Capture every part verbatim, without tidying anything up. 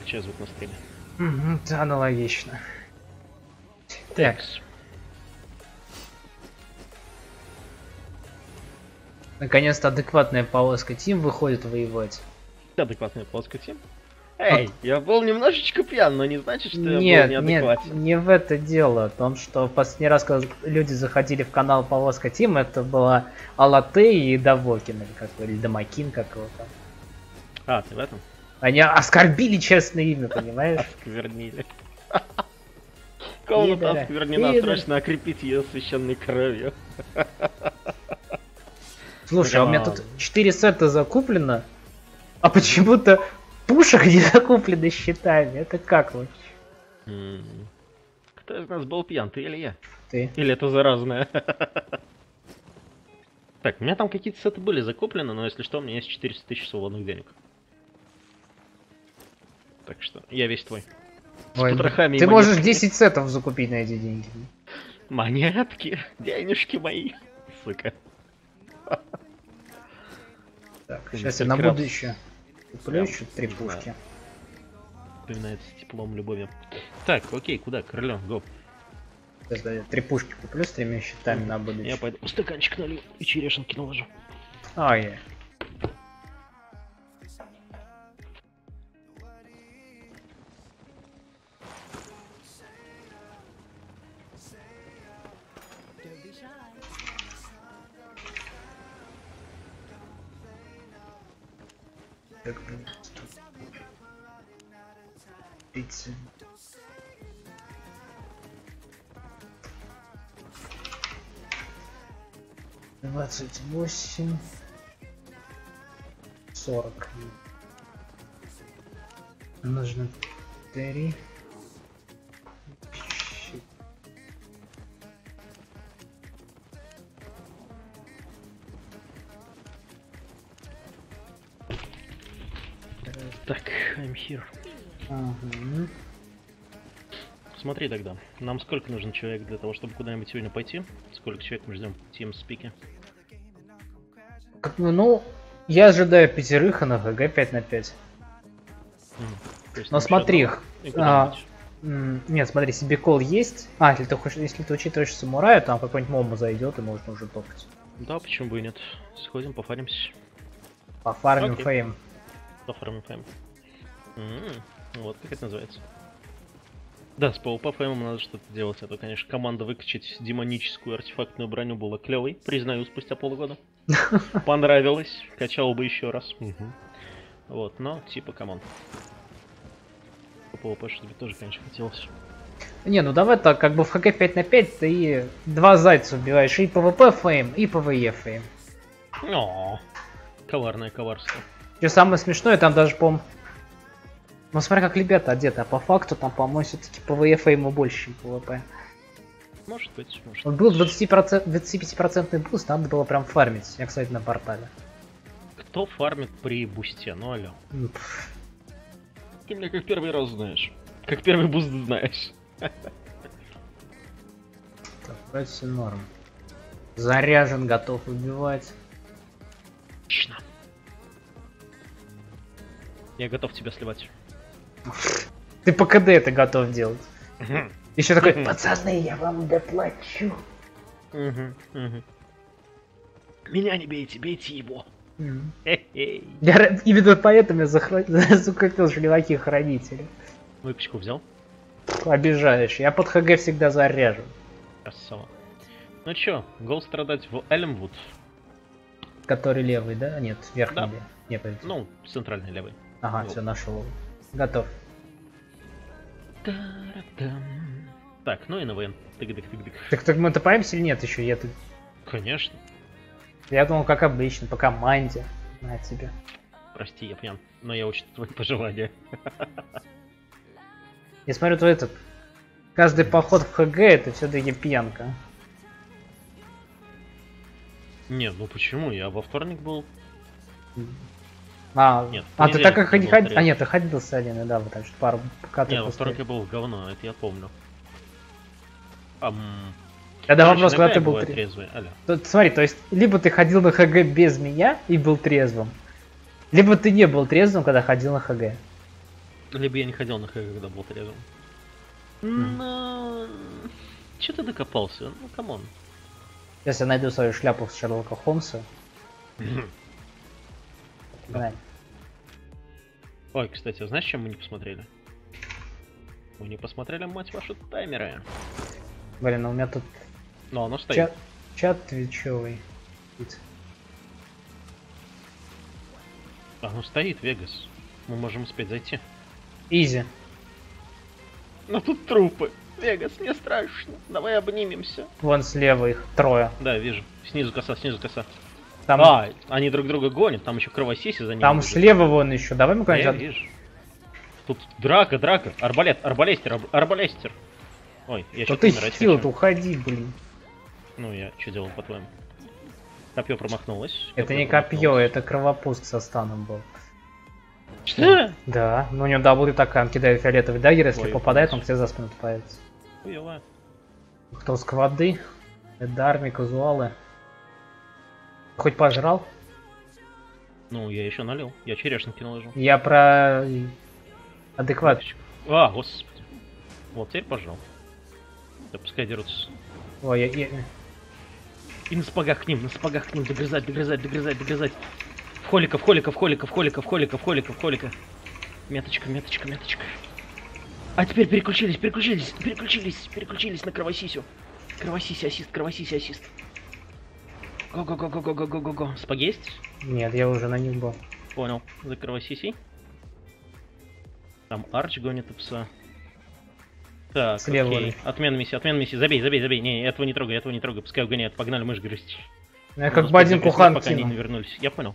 выключаю звук на стриме. Угу, это аналогично. Так. Наконец-то адекватная полоска Тим выходит воевать. Адекватная полоска Тим? Эй, а... я был немножечко пьян, но не значит, что нет, я был неадекватен. Нет, не в это дело. В том, что в последний раз, когда люди заходили в канал Полоска Тим, это была Алатей и Давокин, или, как, или Дамакин, как его там. А, ты в этом? Они оскорбили честное имя, понимаешь? Осквернили. Комната осквернена, срочно окрепить ее священной кровью. Слушай, а у меня тут четыре сета закуплено, а почему-то пушек не закуплены щитами. Это как вообще? Mm. Кто из нас был пьян, ты или я? Ты. Или это заразное? Так, у меня там какие-то сеты были закуплены, но если что, у меня есть четыреста тысяч свободных денег. Так что, я весь твой. Ой, ты можешь десять сетов закупить на эти деньги. Монетки, денежки мои, сука. Так, сейчас я на будущее куплю еще три пушки. Вспоминается теплом, любовью. Так, окей, куда? Королем, гоп. Три пушки куплю с тремя щитами на будущее. Я пойду стаканчик налью и черешенки наложу. Ай. Пицца. Двадцать восемь. Сорок. Нужно три. Так, I'm here. Ага. Смотри тогда, нам сколько нужен человек для того, чтобы куда-нибудь сегодня пойти? Сколько человек мы ждем в TeamSpeak? Ну, я ожидаю пятерых, а на ХГ пять на пять. Mm. Но смотри, а, нет, смотри, себе кол есть. А, если ты хочешь, если ты учитываешь самурая, там какой-нибудь мому зайдет и можно уже топать. Да, почему бы и нет. Сходим, пофаримся. Пофармим okay. фейм. Пофармим фейм. Mm-hmm. Вот как это называется. Да, с пи ви пи феймом надо что-то делать, а то, конечно, команда выкачать демоническую артефактную броню была клевой, признаю, спустя полгода. Понравилось, качал бы еще раз. Угу. Вот, но типа команд. По пи ви пи что-то тоже, конечно, хотелось. Не, ну давай так, как бы в ХГ пять на пять ты два зайца убиваешь, и пи ви пи фейм, и пи ви и фейм. О, коварное коварство. Что самое смешное, там даже, по-моему... Ну смотри, как ребята одеты, а по факту там, по-моему, все-таки пи ви и фейма больше, чем пи ви пи. Может быть, может вот был двадцать пять процентный буст, надо было прям фармить. Я, кстати, на портале. Кто фармит при бусте? Ну алло. Ты меня как первый раз знаешь. Как первый буст знаешь. Так, вроде все норм. Заряжен, готов убивать. Отлично. Я готов тебя сливать. Ты по КД это готов делать. Еще такой, пацаны, я вам доплачу. Меня не бейте, бейте его. Я именно поэтому я закупил шлеваки хранителя. Выпечку взял? Обижаешь, я под ХГ всегда заряжу. Красава. Ну чё, гол страдать в Элмвуд. Который левый, да? Нет, верхний. Да. Левый. Не, подожди. Ну, центральный левый. Ага, все, нашел. Готов. Так, ну и на ВН. Тык-дык-тык-дык. Так, так мы топаемся или нет еще? Я тут... Конечно. Я думал, как обычно, по команде. На тебе. Прости, я пьян, но я учту твои пожелания. Я смотрю, то этот... Каждый поход в ХГ это все-таки пьянка. Не, ну почему? Я во вторник был. А, нет, а ты так как не ходил? А нет, ты ходил с Алиной, да, потому что пару кадров. Не, во вторник я был в говно, это я помню. Ам... Тогда вопрос, когда ты был трезвый. Тут, смотри, то есть, либо ты ходил на ХГ без меня и был трезвым, либо ты не был трезвым, когда ходил на ХГ. Либо я не ходил на ХГ, когда был трезвым. Но... Че ты докопался? Ну, камон. Сейчас я найду свою шляпу с Шерлока Холмса. Да. Ой, кстати, знаешь, чем мы не посмотрели? Мы не посмотрели, мать вашу, таймеры. Блин, а у меня тут... Но оно стоит. Чат, чат твичевый. Оно стоит, Вегас. Мы можем успеть зайти. Изи. Но тут трупы. Вегас, мне страшно. Давай обнимемся. Вон слева их трое. Да, вижу. Снизу коса, снизу коса. Там, А, они друг друга гонят, там еще кровосиси за ними. там бежит. слева вон еще. Давай мы Да, я куда-нибудь... вижу. Тут драка, драка. Арбалет, арбалестер, арб- арбалестер. Ой, я Да сейчас ты умирать хил, хочу. уходи, блин. Ну, я что делал, по-твоему? Копье промахнулось. Это не копье, это кровопуск со станом был. Что? Да, ну у него даблы такая, он кидает фиолетовый дагер, если Ой, попадает, упасть. он все за спину попадается. Хуёво. Кто сквады? Эдарми, казуалы. Хоть пожрал? Ну, я еще налил. Я черешники наложил. Я про... адекват. А, господи. Вот теперь, пожалуй. Да пускай дерутся. Ой, я... я- И на спагах к ним, на спагах к ним. Догрызать, догрызать, догрызать, догрызать. В холика, в холика, в холика, в холика, в холика, в холика, в холика. Меточка, меточка, меточка. А теперь переключились, переключились, переключились, переключились на кровосисю. Кровосиси, ассист, кровосиси, ассист. Го-го-го-го-го-го-го-го. Спаги есть? Нет, я уже на них был. Понял. За кровосисей. Там Арч гонит пса. Так, Слева. окей. Отмена миссии, отмена миссии. Забей, забей, забей. Не, этого не трогай, этого не трогай. Пускай угоняют. Погнали мышь грызть. Я как Надо бы один успеть кухан загрызть, пока они не кину. вернулись. Я понял.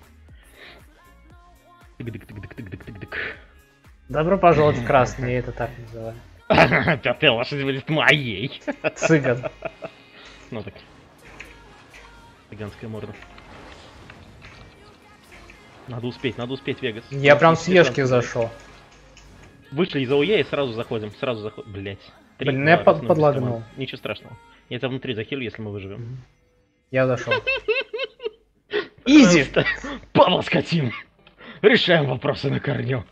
Тык-дык-тык-дык-тык-дык-дык. Добро пожаловать в красный, я это так называю. Пятая лошадь будет моей. Цыган. Ну так. Цыганская морда. Надо успеть, надо успеть, Вегас. Я прям Все с ешки шансы. зашел. Вышли из АОЕ и сразу заходим, сразу заходим. Блять. Блин, я под- подлагнул. Ничего страшного. Я тебя внутри захилю, если мы выживем. Я зашел. Изи! Просто Побласкотим. Решаем вопросы на корню.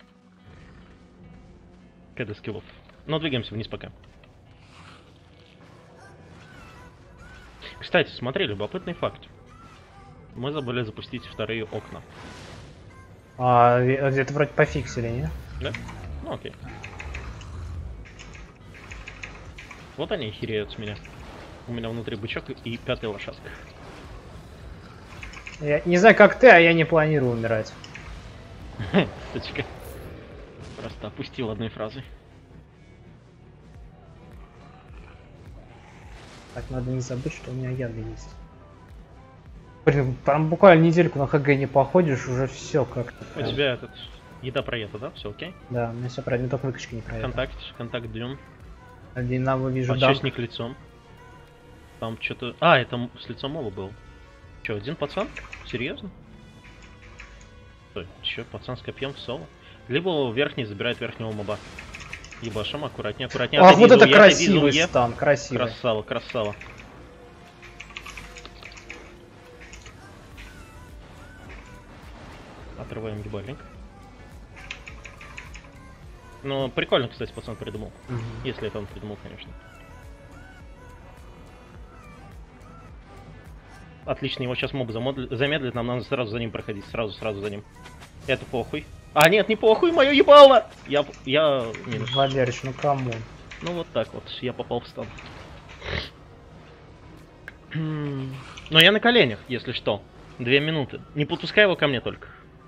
КД скиллов. Но двигаемся вниз пока. Кстати, смотри, любопытный факт. Мы забыли запустить вторые окна. А, это вроде пофиксили, не? Да? Ну окей. Вот они хереют с меня. У меня внутри бычок и пятая лошадка. Я не знаю, как ты, а я не планирую умирать. Точка. Просто опустил одной фразой. Так, надо не забыть, что у меня яды есть. Блин, там буквально недельку на ХГ не походишь, уже все как-то. У тебя этот... Еда проета, да? Все окей? Да, у меня все правильно, только выкачка не проехала. Контакт, контакт днем. Одинаково вижу, да. Подчастник лицом. Там что-то... А, это м- с лицом моба был. Че, один пацан? Серьезно? Стой, че, пацан с копьем в соло? Либо верхний забирает верхнего моба. Ебашим, аккуратнее, аккуратнее. Ах, Отойди, вот это Зуе, отойди, красивый Зуе. стан, красивый. Красава, красава. Отрываем ебальник. Ну, прикольно, кстати, пацан придумал. Мгм. Если это он придумал, конечно. Отлично, его сейчас моб замодлит- замедлит, нам надо сразу за ним проходить, сразу, сразу за ним. Это похуй. А, нет, не похуй, мое ебало! Я, я минус. Валерич, ну кому? Ну вот так вот, я попал в стан. Но я на коленях, если что. Две минуты. Не подпускай его ко мне только.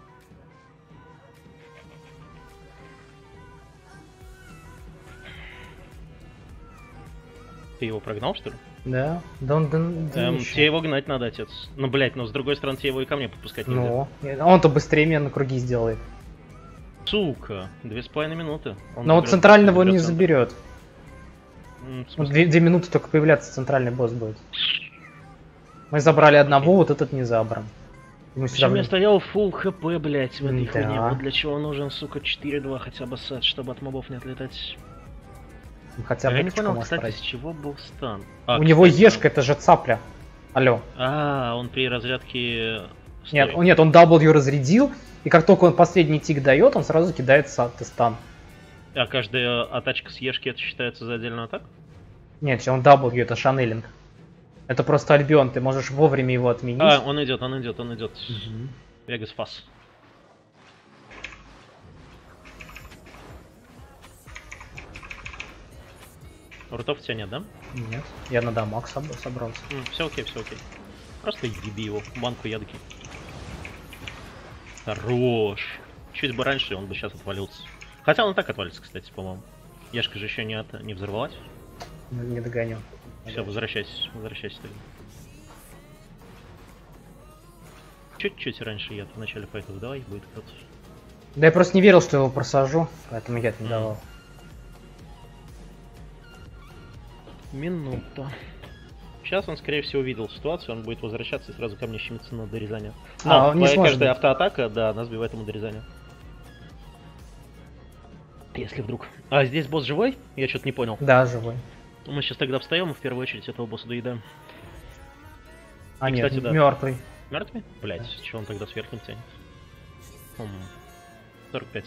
Ты его прогнал, что ли? Да? Да он... Да, да Эм, ничего. тебе его гнать надо, отец. Ну, блять, но с другой стороны, тебе его и ко мне подпускать нельзя. Ну, он-то быстрее меня на круги сделает. Сука, две с половиной минуты. Он Но вот заберет- центрального он не заберет заберет. центр. М, в Вот смысле? две, две минуты только появляться центральный босс будет. Мы забрали одного, вот этот не забран. Мы сюда Причем я в- стоял full хп, блять, в этой Да. хуйне. Вот для чего нужен, сука, четыре-два хотя бы сет, чтобы от мобов не отлетать. Хотя бы я не выкачка понял, может кстати, пройти. с чего был стан. А, У него кстати, ешка, это же цапля. Алло. А, он при разрядке... Нет, Стой. он- нет, он W разрядил, И как только он последний тик дает, он сразу кидает стан. А каждая атачка с Ешки это считается за отдельную атаку? Нет, он W, это шанелинг. Это просто Альбион, ты можешь вовремя его отменить. А, он идет, он идет, он идет. Вегас фас. Рутов у тебя нет, да? Нет, я на дамаг собрался. Mm, все окей, все окей. Просто еби его, банку ядки. Хорош. Чуть бы раньше он бы сейчас отвалился. Хотя он и так отвалится, кстати, по-моему. Ешка же еще не, от... не взорвалась. Не догоню. Все, возвращайся, возвращайся тогда. Чуть-чуть раньше я в начале файтов давай, будет кто-то. Да я просто не верил, что его просажу, поэтому я это не Mm. давал. Минута. Сейчас он, скорее всего, видел ситуацию, он будет возвращаться и сразу ко мне щемиться на дорезание. Но А, он не сможет. каждая автоатака, да, она сбивает ему дорезание. Если вдруг. А здесь босс живой? Я что-то не понял. Да, живой. Мы сейчас тогда встаем и в первую очередь этого босса доедаем. А И, нет, кстати, да. мертвый. Мертвый? Блять, чего он тогда сверху тянет? Хм. сорок пять.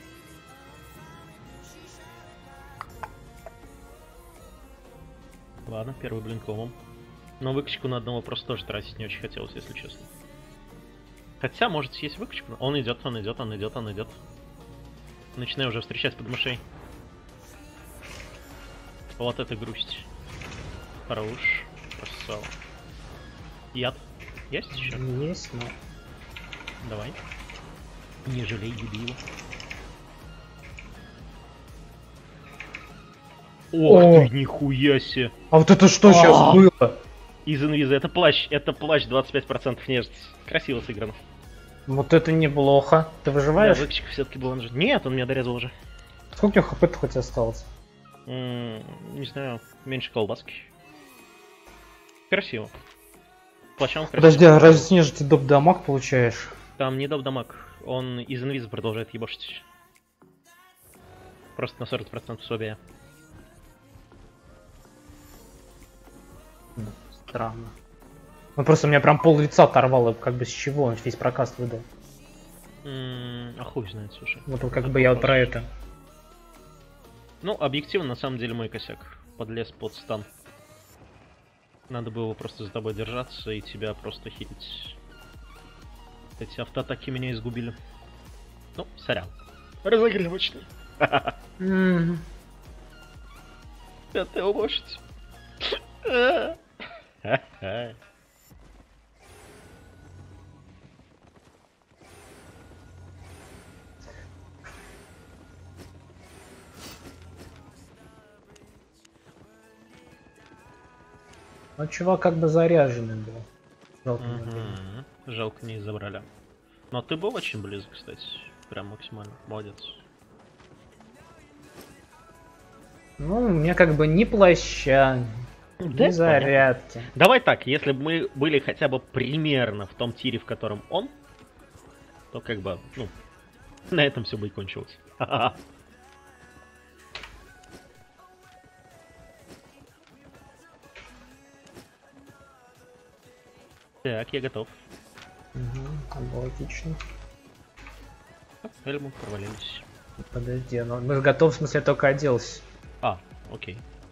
Ладно, первый блин комом. Но выкачку на одного просто тоже тратить не очень хотелось, если честно. Хотя, может, съесть выкачку. Он идет, он идет, он идет, он идет. Начинаю уже встречать под мышей. Вот это грусть. Хорош. Красава. Яд. Есть еще? Есть, но... Давай. Не жалей, еби его. Ох О! ты, нихуя себе. А вот это что сейчас А! было? Из инвиза. Это плащ. Это плащ двадцать пять процентов нежности. Красиво сыграно. Вот это неплохо. Ты выживаешь? Да, выкачка все-таки была нажата. Нет, он меня дорезал уже. Сколько у тебя хп-то хоть осталось? М, не знаю, меньше колбаски. Красиво. Плащом красиво. Подожди, а разве с нежити доп дамаг получаешь? Там не доп дамаг. Он из инвиза продолжает ебашить. Просто на сорок процентов слабее. Странно. Он просто у меня прям пол лица оторвало, как бы с чего он весь прокаст выдал. М, а хуй знает, слушай. Вот как Это бы я вот похоже. про это. Ну, объективно, на самом деле, мой косяк. Подлез под стан. Надо было просто за тобой держаться и тебя просто хилить. Эти автоатаки меня изгубили. Ну, сорян. Разогревочный. М, Пятая лошадь. Ну, чувак как бы заряженный был. Жалко, не убили. Мгм. Жалко, не забрали. Но ты был очень близко, кстати. Прям максимально. Молодец. Ну, у меня как бы ни плаща, Да, ни понятно. зарядки. Давай так, если бы мы были хотя бы примерно в том тире, в котором он, то как бы, ну, на этом все бы и кончилось. Ха-ха. Так, я готов. Угу, логично. Эльму провалились. Подожди, ну мы готовы, в смысле, только оделся. А, окей.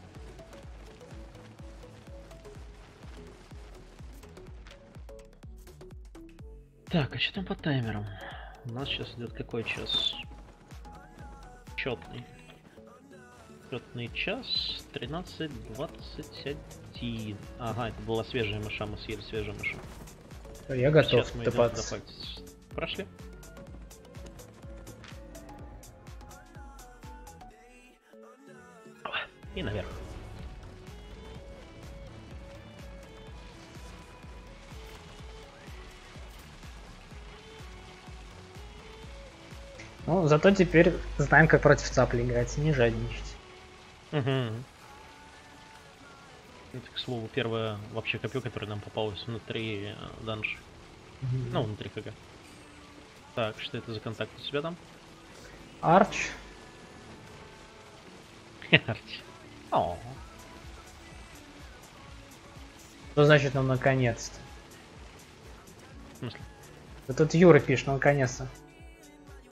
Так, а что там по таймерам? У нас сейчас идет какой час? Четный. Четный час тринадцать двадцать один. Ага, это была свежая мыша, мы съели свежую мышу. Я готов Сейчас мы идем топаться. туда фактически. Прошли. И наверх. Ну, зато теперь знаем, как против цапли играть, не жадничать. Угу. Это, к слову, первое вообще копье, которое нам попалось внутри э, данж. Ну, внутри ХГ. Так, что это за контакт у тебя там? Арч. Арчи. О, Что значит, ну наконец-то? в смысле? Да тут Юра пишет, ну наконец-то.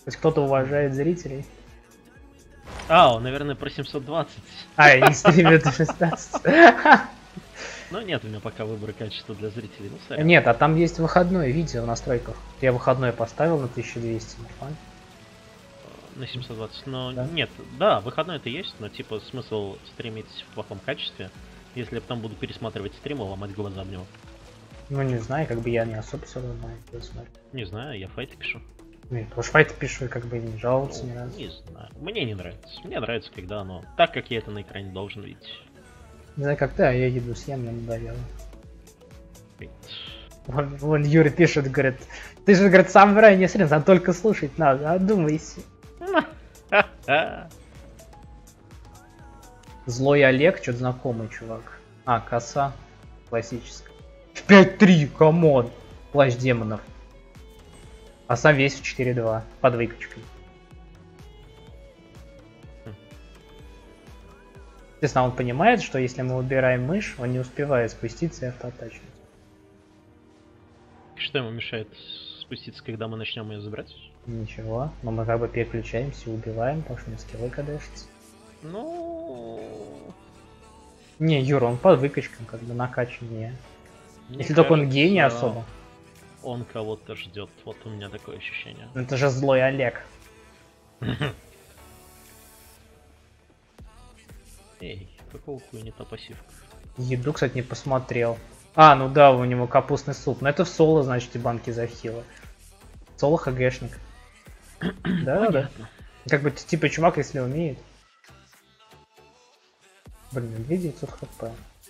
Хоть кто-то уважает зрителей. А, он, наверное, про семьсот двадцать. А, я не стримит шестнадцать. Но нет у меня пока выбора качества для зрителей. Ну, сорян. Нет, а там есть выходное видео в настройках. Я выходное поставил на тысячу двести, нормально. На семьсот двадцать. Но Да? нет, да, выходной это есть, но типа смысл стримить в плохом качестве, если я потом буду пересматривать стрим и ломать глаза об него. Ну не знаю, как бы я не особо все знаю. Не знаю, я файты пишу. Нет, потому что файты пишу и как бы не жаловаться Ну, ни разу. не знаю. Мне не нравится. Мне нравится, когда оно так, как я это на экране должен видеть. Не знаю, как ты, а я еду съем, мне надоело. Ведь- Вон, вон Юра пишет, говорит, ты же, говорит, сам в рай не срез, а только слушать надо, одумайся. А, Злой Олег, что-то знакомый чувак. А, коса. Классическая. пять три, камон. Плащ демонов. А сам весь в четыре два. Под выкачкой. Естественно, он понимает, что если мы убираем мышь, он не успевает спуститься и автоатачивать. Что ему мешает спуститься, когда мы начнем ее забирать? Ничего. Но мы как бы переключаемся и убиваем, потому что у него скиллы кадешатся. Ну... Не, Юра, он под выкачком, как бы накачаннее. мне Если только он кажется, гений особо. Он кого-то ждет. Вот у меня такое ощущение. Ну это же злой Олег. Эй, какого хуя не та пассивка? Еду, кстати, не посмотрел. А, ну да, у него капустный суп. Но это в соло, значит, и банки захила. Соло хгшник. Да, да. Как бы типа чувак, если умеет. Блин, две тысячи девятьсот хп.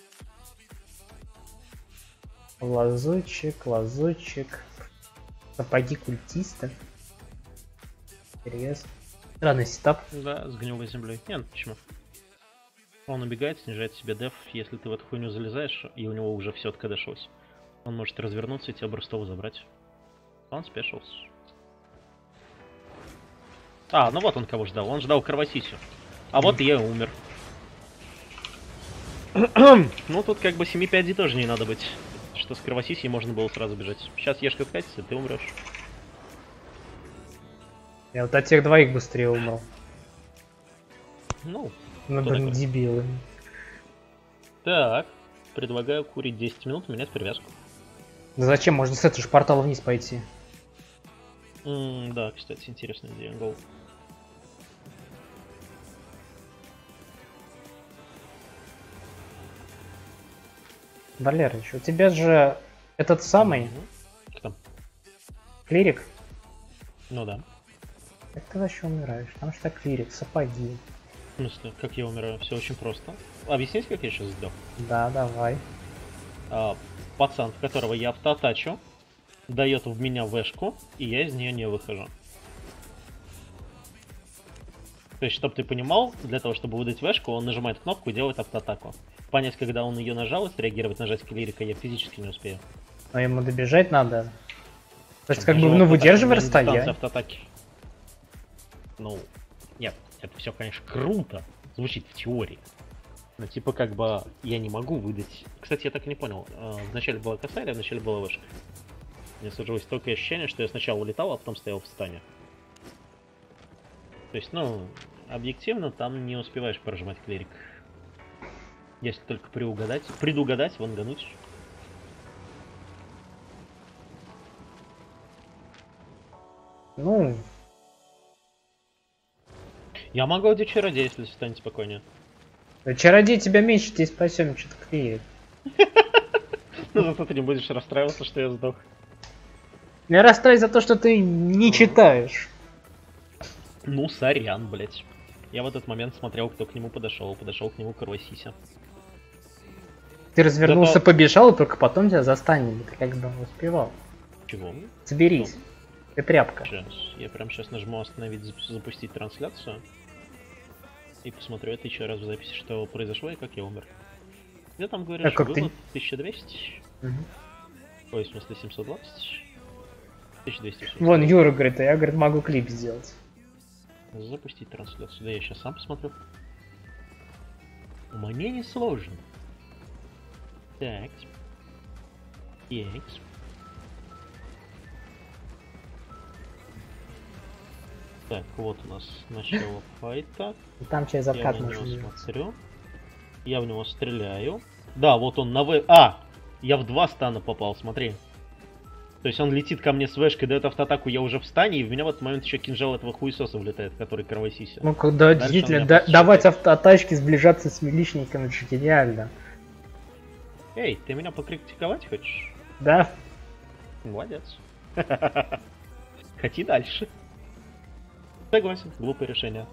Лазучик, лазучик. Сапоги культиста. Интересно. Странный сетап. Да, с гнилой землей. Нет, почему? Он убегает, снижает себе деф. Если ты в эту хуйню залезаешь, и у него уже все откадешилось, он может развернуться и тебя бростово забрать. Он спешился. А, ну вот он кого ждал. Он ждал кровосисю. А вот и я умер. Ну тут как бы семи пять тоже не надо быть. Что с кровосисей можно было сразу бежать. Сейчас ешь как катится, ты умрешь. Я вот от тех двоих быстрее умру. Ну, Ну, кто блин, такой? дебилы. так. Предлагаю курить десять минут, менять привязку. Да зачем? Можно с этого же портала вниз пойти. М, да, кстати, интересная идея. Гол. Валерыч, у тебя же этот самый Мгм. Кто? клирик. Ну да. Как ты вообще умираешь? Там что клирик, сапоги. В смысле, как я умираю? Все очень просто. Объяснить, как я сейчас сдох? Да, давай. А, пацан, в которого я автоатачу, дает в меня вешку, и я из нее не выхожу. То есть, чтобы ты понимал, для того, чтобы выдать вешку, он нажимает кнопку и делает автоатаку. Понять, когда он ее нажал, и среагировать, нажать клирика, я физически не успею. Но ему добежать надо. То есть, Причем как бы, даже ну, автоатака, выдерживай у меня дистанция расстояние. автоатаки. Ну, нет, это все, конечно, круто. Звучит в теории. Но типа как бы я не могу выдать. Кстати, я так и не понял. а, Вначале была коса или вначале была вышка? Мне сложилось только ощущение, что я сначала улетал, а потом стоял в стане. То есть, ну, объективно там не успеваешь прожимать клирик. Если только приугадать. Предугадать, вангануть. Ну, Я могу одеть чародея, если станет спокойнее. чародей тебя меньше, тебе спасем, что-то клирик. Ну зато ты не будешь расстраиваться, что я сдох. Не расстраивай за то, что ты не читаешь. Ну, сорян, блять. Я в этот момент смотрел, кто к нему подошел. Подошел к нему Кровосися. Ты развернулся, Зато- побежал, и только потом тебя застанили. Ты как бы успевал. Чего? Соберись. Ты тряпка. Сейчас. Я прям сейчас нажму остановить, зап- запустить трансляцию. И посмотрю это еще раз в записи, что произошло и как я умер. Я там говорю, А что как ты- вывод тысяча двести. Мгм. Ой, в смысле семьсот двадцать. тысяча двести. Вон, Юра говорит, а я, говорит, могу клип сделать. Запустить трансляцию. Да я сейчас сам посмотрю. Мне не сложно. Так. Екс. Так, вот у нас начало файта. Там через Я откат на можно. него смотрю. Я в него стреляю. Да, вот он на В. А! Я в два стана попал, смотри. То есть он летит ко мне с вэшкой, дает автоатаку, я уже в стане, и в меня в этот момент еще кинжал этого хуесоса влетает, который кровосися. Ну, когда Дальше действительно, он меня да- просто давать считает. автоатачки, сближаться с милишниками, это же гениально. Эй, ты меня покритиковать хочешь? Да? Молодец. Хоти дальше. Согласен, глупое решение.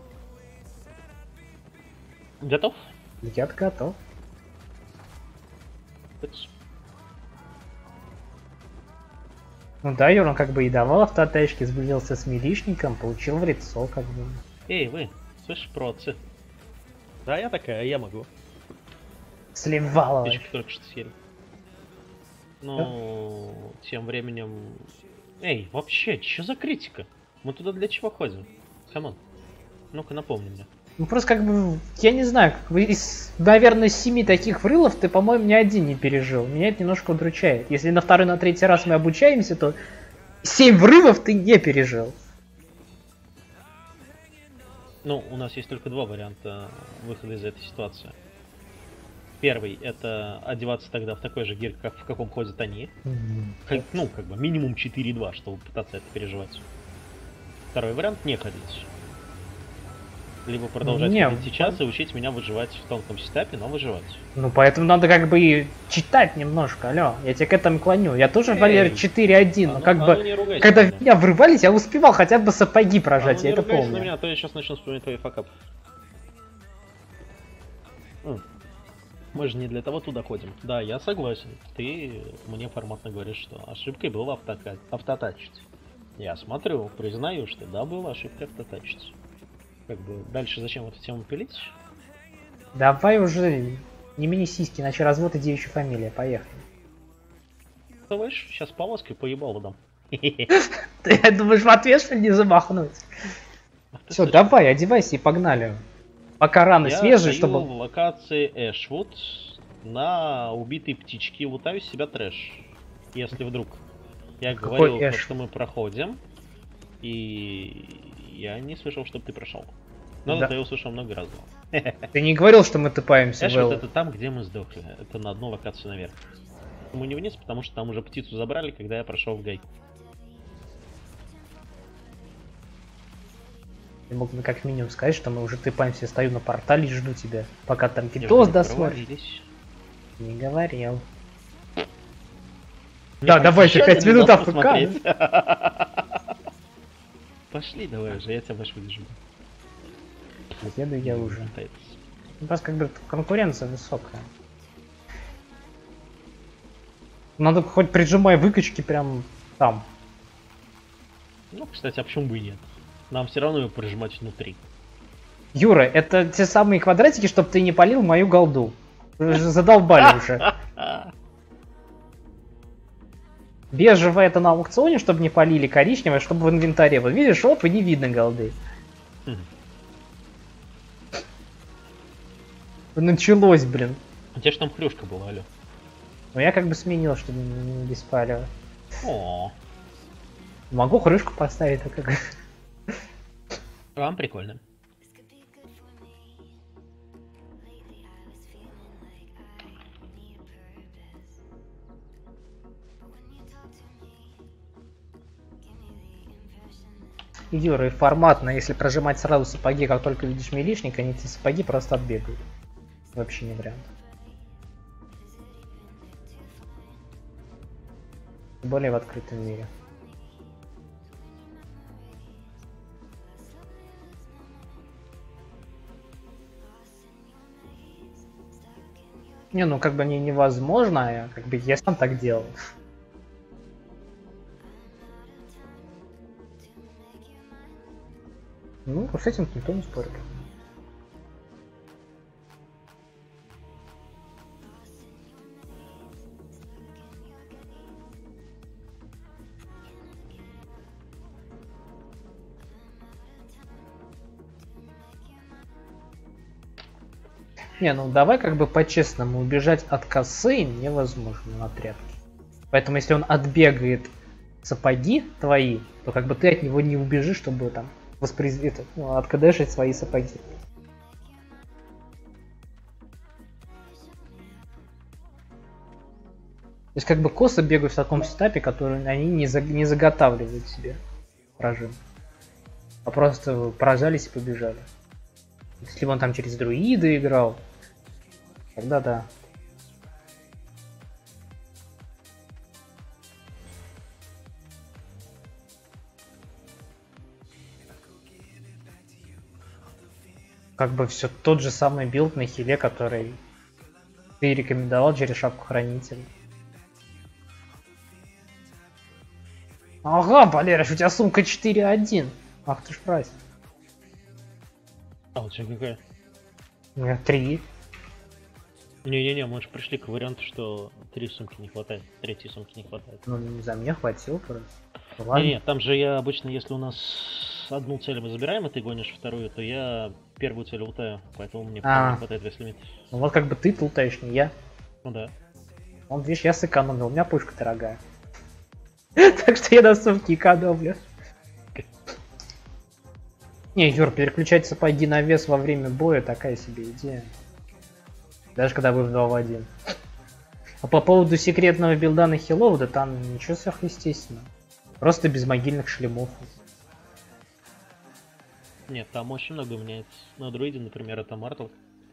Готов? Я готов. Ну да, Юр, он как бы и давал автоатачки, сблизился с милишником, получил в лицо, как бы. Эй, вы, слышь, процы. Да, я такая, я могу. Сливалово. Птичку только что съели. Ну, тем временем... Эй, вообще, что за критика? Мы туда для чего ходим? Камон. Ну-ка, напомни мне. Ну просто как бы, я не знаю, как бы из, наверное, семи таких врылов ты, по-моему, ни один не пережил. Меня это немножко удручает. Если на второй, на третий раз мы обучаемся, то семь врывов ты не пережил. Ну, у нас есть только два варианта выхода из этой ситуации. Первый — это одеваться тогда в такой же гир, как в каком ходят они. Как, ну, как бы минимум четыре два, чтобы пытаться это переживать. Второй вариант — не ходить. Либо продолжать Не, ходить сейчас и учить меня выживать в тонком сетапе, но выживать. Ну поэтому надо как бы и читать немножко, алло, я тебя к этому клоню. Я тоже Эй, Валер четыре один, а но ну- как а бы, ну не ругайся когда на в меня. меня врывались, я успевал хотя бы сапоги А прожать, ну я не это ругайся помню. на меня, а то я сейчас начну вспоминать твои факапы. М. Мы же не для того туда ходим. Да, я согласен. Ты мне форматно говоришь, что ошибкой было автока- автотачить. Я смотрю, признаю, что да, была ошибка автотачить. Как бы дальше зачем эту тему пилить? Давай уже, не мини сиськи, иначе развод и девичья фамилия, поехали. Слышь, сейчас полоской поебало дам. Ты думаешь в ответ, что ли, не замахнуть? Все, давай, одевайся и погнали. Пока раны Я свежие, стою чтобы... в локации Эшвуд на убитой птичке, лутаю из себя трэш. Если вдруг. Я Какой говорил, то, Эш? что мы проходим, и я не слышал, чтобы ты прошел. Но Да. зато я услышал много раз. Ты не говорил, что мы тупаемся, Эшвуд Вэл? это там, где мы сдохли. Это на одну локацию наверх. Мы не вниз, потому что там уже птицу забрали, когда я прошел в гайку. Я мог бы как минимум сказать, что мы уже тупаемся, стою на портале и жду тебя, пока там Я питос уже досмотрит. провалились. Не говорил. Не Да, давайте, еще пять один минут нас АФК. посмотреть. Пошли давай уже, я тебя больше выдержу. Еду я уже. Ну, просто как бы конкуренция высокая. Надо хоть прижимая выкачки прям там. Ну, кстати, а почему бы и нет? Нам все равно ее прижимать внутри. Юра, это те самые квадратики, чтобы ты не полил мою голду. Вы же задолбали уже. Бежевая это на аукционе, чтобы не полили, коричневая, чтобы в инвентаре. Вот видишь, оп, и не видно голды. Хм. Началось, блин. У тебя же там хрюшка была, алё. Но я как бы сменил, чтобы не, не без палева. О, Могу крышку поставить, так как... вам прикольно. Юра, и форматно, если прожимать сразу сапоги, как только видишь милишника, они эти сапоги просто отбегают. Вообще не вариант. Тем более в открытом мире. Не, ну как бы не невозможно, а я, как бы я сам так делал. Ну, с этим никто не спорит. Не, ну давай как бы по-честному, убежать от косы невозможно на тряпке. Поэтому если он отбегает сапоги твои, то как бы ты от него не убежишь, чтобы там воспроиз... это, ну, откадешить свои сапоги. То есть как бы косы бегают в таком сетапе, который они не, за... не заготавливают себе прожим. А просто поражались и побежали. Если бы он там через друида играл, тогда да. Как бы все тот же самый билд на хиле, который ты рекомендовал через шапку хранителя. Ага, Валерыч, у тебя сумка четыре один. Ах ты ж прайс. А у тебя какая? У меня три. Не-не-не, мы же пришли к варианту, что три сумки не хватает, третьей сумки не хватает. Ну, за меня хватило просто. Ладно. Не-не, там же я обычно, если у нас одну цель мы забираем, и ты гонишь вторую, то я первую цель лутаю, поэтому мне А. не хватает весь лимит. Ну вот как бы ты лутаешь, не я. Ну да. Он, видишь, я сэкономил, у меня пушка дорогая. Так что я на сумки экономлю. Не, Юр, переключать сапоги на вес во время боя такая себе идея. Даже когда вы в два в один. А по поводу секретного билда на хилов, да там ничего сверхъестественного. Просто без могильных шлемов. Нет, там очень много меняется. На друиде, например, это Мартл.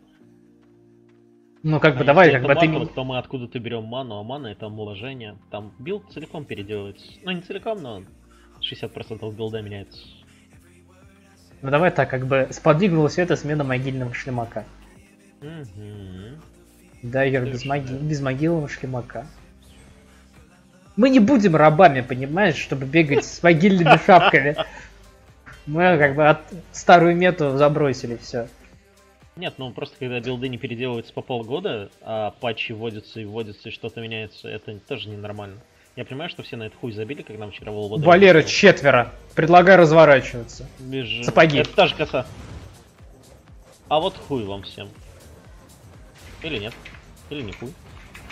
Ну как бы А давай, если как бы это ты... Мартл, то мы откуда-то берем ману, а мана это умоложение. Там билд целиком переделывается. Ну не целиком, но шестьдесят процентов билда меняется. Ну давай так, как бы сподвигнулась эта смена могильного шлемака. Угу. Да, Юр, без, моги... без могильного шлемака. Мы не будем рабами, понимаешь, чтобы бегать с могильными шапками. Мы как бы от старую мету забросили все. Нет, ну просто когда билды не переделываются по полгода, а патчи вводятся и вводятся, и что-то меняется, это тоже ненормально. Я понимаю, что все на это хуй забили, как нам вчера Володя. Валера, четверо. Предлагаю разворачиваться. Бежим. Сапоги. Это та же коса. А вот хуй вам всем. Или нет. Или не хуй.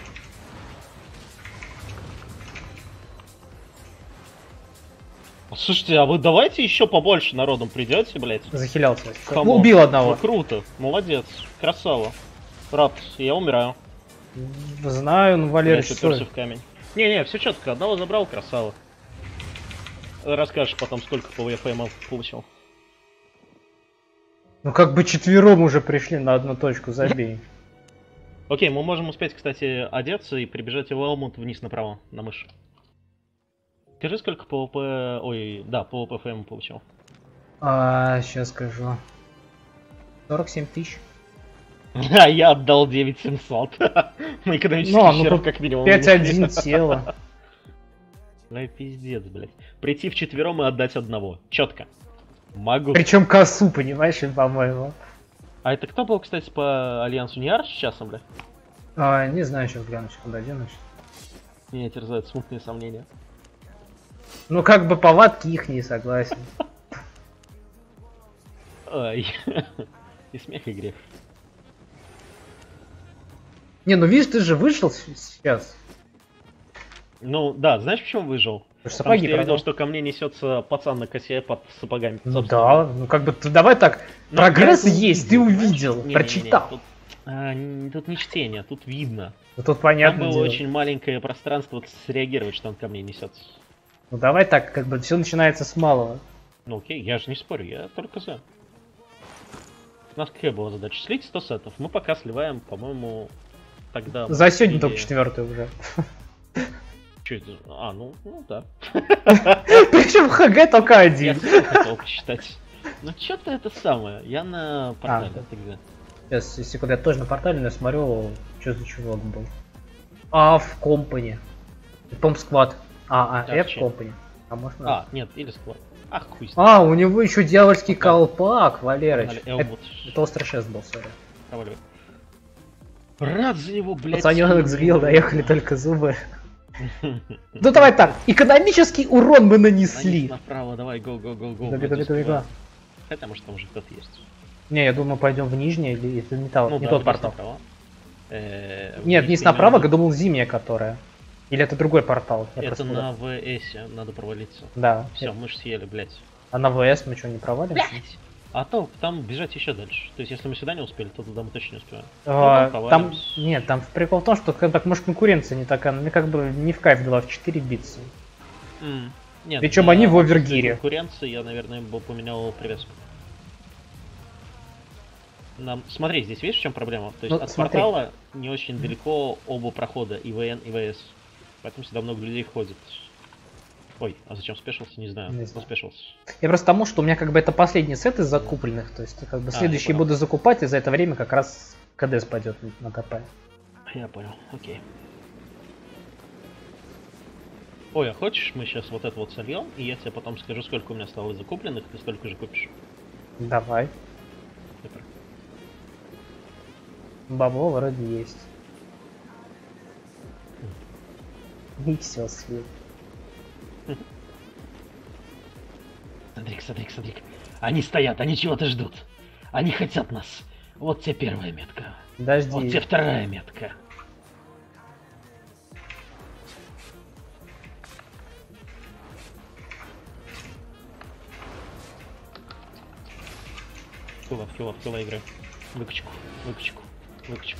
Слушайте, а вы давайте еще побольше народом придете, блять. Захилялся. Камон. Убил одного. Ну, круто, молодец, красава. Рад, я умираю. Знаю, ну Валера, Блядь, уперся в камень. Не-не, все четко, одного забрал, красава. Расскажешь потом, сколько по ви эф эм получил. Ну как бы четвером уже пришли на одну точку, забей. Окей, мы можем успеть, кстати, одеться и прибежать в Элмут вниз направо, на мышь. Скажи, сколько по ВП... Ой, да, по ви эф эм получил. А, сейчас скажу. сорок семь тысяч. А я отдал девять семьсот. Мы экономически Ну, ну, щеров тут как минимум. пять один тело. Ну пиздец, блядь. Прийти вчетвером и отдать одного. Четко. Могу. Причем косу, понимаешь, им, по-моему. А это кто был, кстати, по Альянсу? Не Арш сейчас, бля? А, не знаю, сейчас гляну, куда денусь. Меня терзают смутные сомнения. Ну как бы повадки их не согласен. Ай. И смех, и грех. Не, ну видишь, ты же вышел с- сейчас. Ну да, знаешь, почему выжил? Ты ж Потому сапоги что я видел, продал. что ко мне несется пацан на косе под сапогами. Ну собственно. да, ну как бы ты давай так. Ну, Прогресс я это есть, ты понимаешь? увидел, Не-не-не, прочитал. Тут, а, н- тут не чтение, тут видно. Ну тут Там понятно. было дело. очень маленькое пространство вот среагировать, что он ко мне несется. Ну давай так, как бы все начинается с малого. Ну окей, я же не спорю, я только за. У нас какая была задача? Слить сто сетов. Мы пока сливаем, по-моему, тогда... За сегодня или- только четвертый уже. Чё это? А, ну, ну да. Причем ХГ только Я один. сам хотел посчитать. Ну что-то это самое. Я на портале. да. Ты где? Сейчас, секунду, я тоже на портале, но я смотрю, что за чувак был. А, в компани. Пом сквад. А, а, Так, F чё? компани. А может А, нет, или склад. Ах, хуй с ним. А, у него еще дьявольский колпак, Валерыч. Погнали, Это, Элмут. это острый шест был, сори. Проваливай. Рад за него, блядь. Пацанёнок сильно. сбил, доехали только зубы. Ну давай так, экономический урон мы Наниз нанесли. направо, давай, го, го, го, го. Гоби, гоби, гоби, го. Хотя, может, там уже кто-то есть. Не, я думаю, пойдем в нижний или это не, та- Ну не да, тот вниз портал. направо. Э, Нет, вниз вниз направо, примерно. я думал, зимняя которая. Или это другой портал? Я Это просто на путаю. ВСе, надо провалиться. Да. Все, мы ж съели, блядь. А на ВС мы что, не провалимся? Блять! А то там бежать еще дальше. То есть, если мы сюда не успели, то туда мы точно не успеем. А, Ну, там там, повалимся. нет, там прикол в том, что как, так, может, конкуренция не такая, мне как бы не в кайф два в четыре биться. М. Нет, Причем для они в отсутствия овергире. конкуренции я, наверное, бы поменял привязку. Нам... Смотри, здесь видишь, в чем проблема? То есть Ну, от смотри. портала не очень далеко оба прохода, и ВН, и ВС. Поэтому сюда много людей ходит. Ой, а зачем спешился, не знаю. Не Кто знаю. спешился? Я просто тому, что у меня как бы это последний сет из закупленных, то есть как бы А, я следующий понял. буду закупать, и за это время как раз КД спадет на КП. Я понял, окей. Ой, а хочешь мы сейчас вот это вот сольем, и я тебе потом скажу, сколько у меня стало закупленных, ты столько же купишь. Давай. Супер. Бабло вроде есть. И все, слив. Смотри-ка, смотри-ка, смотри-ка. Они стоят, они чего-то ждут. Они хотят нас. Вот тебе первая метка. Подожди. Вот тебе вторая метка. Фила, фила, фила игры. Выкачку, выкачку, выкачку.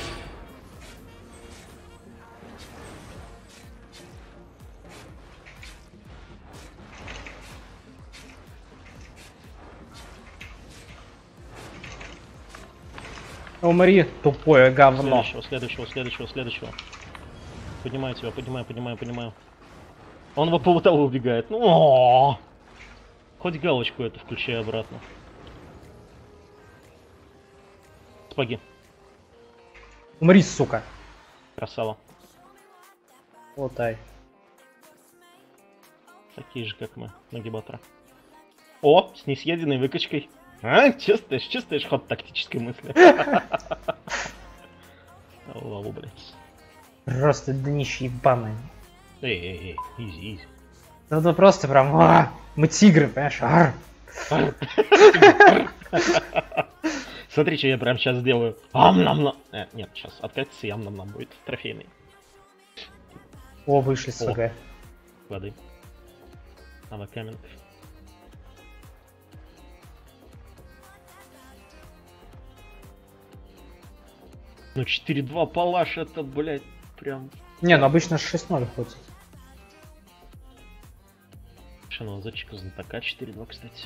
Умри, тупое говно. Следующего, следующего, следующего, следующего. Поднимаю тебя, поднимаю, поднимаю, поднимаю. Он во полутову убегает. Ну, о-о-о. Хоть галочку эту включай обратно. Спаги. Умри, сука. Красава. Вот ай. Такие же, как мы, нагибатора. О, с несъеденной выкачкой. А, чувствуешь, чувствуешь ход тактической мысли. Лаву, блядь. Просто днище ебаное. Эй, эй, эй, изи, изи. Ну это просто прям, а, мы тигры, понимаешь? Ар. Смотри, что я прям сейчас сделаю. Ам-нам-нам. Э, нет, сейчас откатится, ям-нам-нам будет трофейный. О, вышли с О. ФГ. Воды. Ава каминг. Ну четыре два палаш, это, блядь, прям... Не, ну обычно шесть ноль ходит. Шанал зачека знатока четыре два, кстати.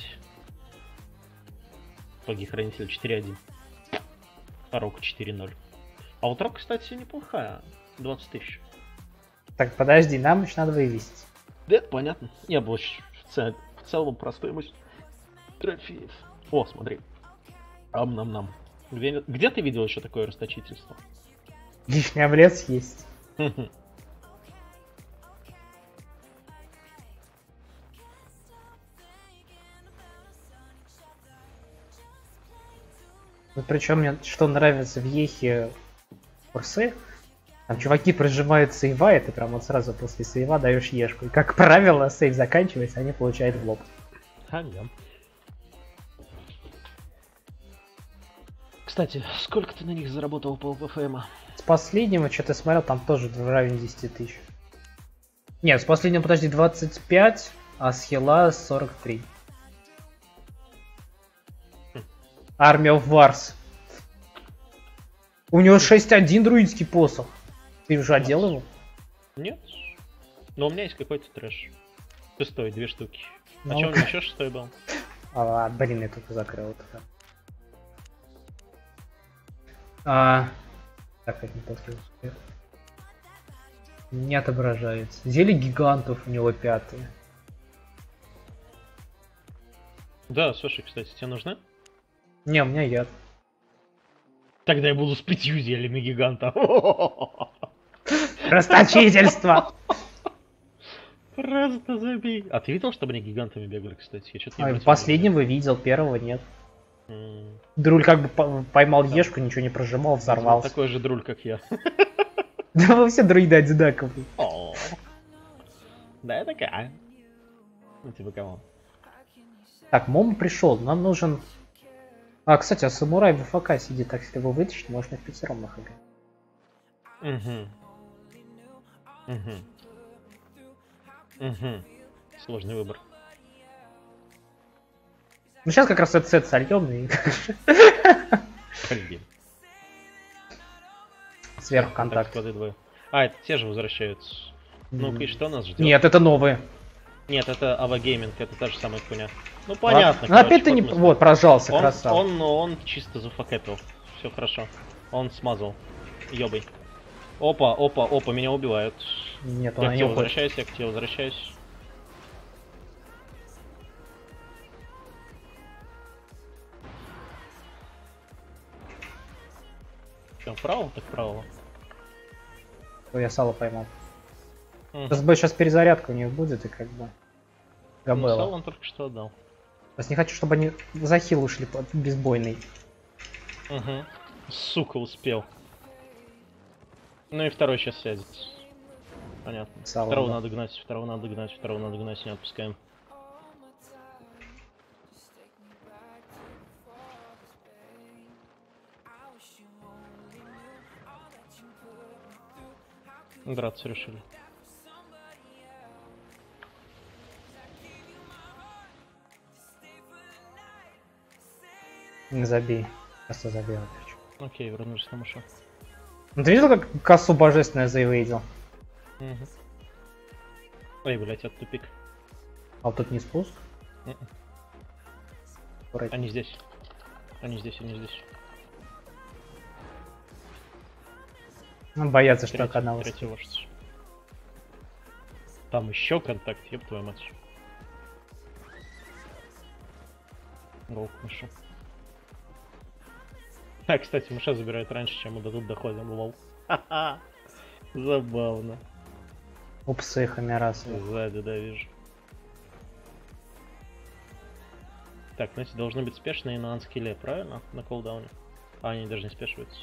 Паги хранителя четыре один. А Рок четыре ноль. А вот Рок, кстати, неплохая. двадцать тысяч. Так, подожди, нам еще надо вывести. Да, это понятно. Я был в, цел... в целом про стоимость трофеев. О, смотри. Ам-нам-нам. Где... Где ты видел еще такое расточительство? Лишний облец есть. Ну, причем мне что нравится в Ехе курсы, там чуваки прожимают сейва, и ты прям вот сразу после сейва даешь ешку. И как правило, сейв заканчивается, они получают в лоб. Ага. Кстати, сколько ты на них заработал по ЛПФМ? С последнего, что-то смотрел, там тоже в районе десяти тысяч. Нет, с последнего, подожди, двадцать пять, а с хила сорок три. Армия of Wars. У него шесть один друидский посох. Ты уже одел его? Нет. Но у меня есть какой-то трэш. Шестой, две штуки. А Ну, что у меня еще шестой был? А, блин, я только закрыл это. А, так, это не после успеха. Не отображается. Зелье гигантов у него пятые. Да, слушай, кстати, тебе нужны? Не, у меня яд. Тогда я буду с пятью зельями гиганта. Расточительство! Просто забей. А ты видел, чтобы они гигантами бегали, кстати? Я что-то не А, обратил последнего видел, первого нет. внимания. М. Друль как бы по- поймал Да. ешку, ничего не прожимал, Видимо, взорвался. такой же друль, как я. Да вы все друиды одинаковые. О. Да, я такая. Ну, типа кого? Так, Момо пришел, нам нужен... А, кстати, а самурай в ФК сидит, так если его вытащить, можно в пятером нахуй. Угу. Угу. Угу. Сложный выбор. Ну сейчас как раз этот сет сольем и Блин. сверху контакт. А, это те же возвращаются. Ну-ка, и что нас ждет? Нет, это новые. Нет, это Ava Gaming, это та же самая хуйня. Ну понятно. Ну опять ты не... Вот, прожался, он, красава. Он, он чисто зафакапил. Все хорошо. Он смазал. Ёбай. Опа, опа, опа, меня убивают. Нет, я он к не тебе уходит. возвращаюсь, я к тебе возвращаюсь. Что, вправо? Так вправо. Ой, я сало поймал. Угу. Сейчас перезарядка у них будет и как бы... Ну, сало он только что отдал. Просто не хочу, чтобы они за хил ушли под безбойный. Угу. Сука, успел. Ну и второй сейчас сядет. Понятно. Сало, второго да. надо гнать, второго надо гнать, второго надо гнать, не отпускаем. Драться решили. Не забей. Просто забей. Окей, вернулись на машу. Ну ты видел, как косу божественное заевейдил? Угу. Ой, блять, это тупик. А вот тут не спуск? Mm-mm. Они здесь. Они здесь, они здесь. Ну, боятся, что Третий, так одного. Третий вождь. Там еще контакт, еб твою мать. Волк мыша. А, кстати, мыша забирают раньше, чем мы до тут доходим. Лол. Ха-ха. Забавно. Упсы, хамерасы. Сзади, да, вижу. Так, знаете, должны быть спешные на анскилле, правильно? На колдауне. А, они даже не спешиваются.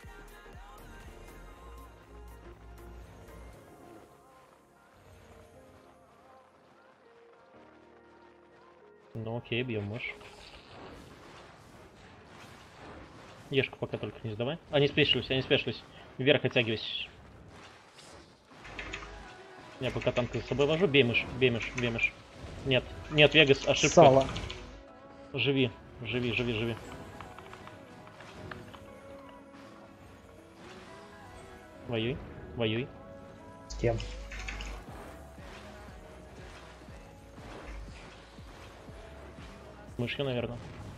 Ну окей, бьем мышь. Ешку пока только не сдавай. Они спешились, они спешились. Вверх оттягивайся. Я пока танк за собой вожу. Бей мышь, бей мышь, бей мышь. Нет, нет, Вегас, ошибка. Сало. Живи, живи, живи, живи. Воюй, воюй. С кем? Мышью, наверное.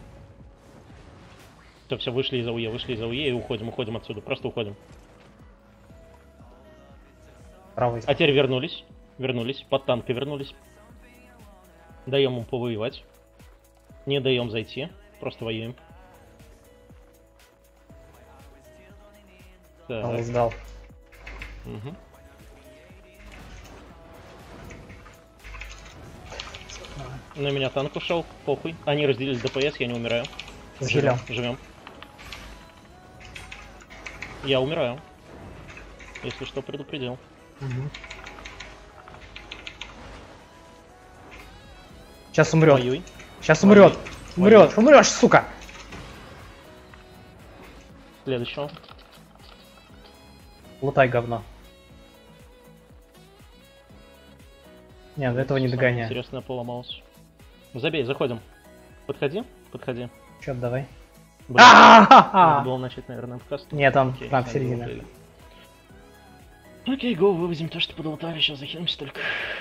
Все, все, вышли из АУЕ, вышли из АУЕ и уходим, уходим отсюда, просто уходим. Правый. А теперь вернулись, вернулись, под танкой вернулись. Даем им повоевать. Не даем зайти, просто воюем. Так. Он сдал. Угу. На меня танк ушел, похуй. Они разделили ДПС, я не умираю. Живем. Живем. Я умираю. Если что, предупредил. Угу. Сейчас умрет. Воюй. Сейчас умрет. Воюй. Умрет. Умрешь, сука. Следующего. Лутай, говно. Нет, этого не догоняю. Интересно, поломалось. Забей, заходим. Подходи, подходи. Чё, давай. Блин, надо было начать, наверное, подкаст. Нет, там, Окей, там надо середина. было. Окей, го, вывозим то, что подолтали, сейчас захилимся только.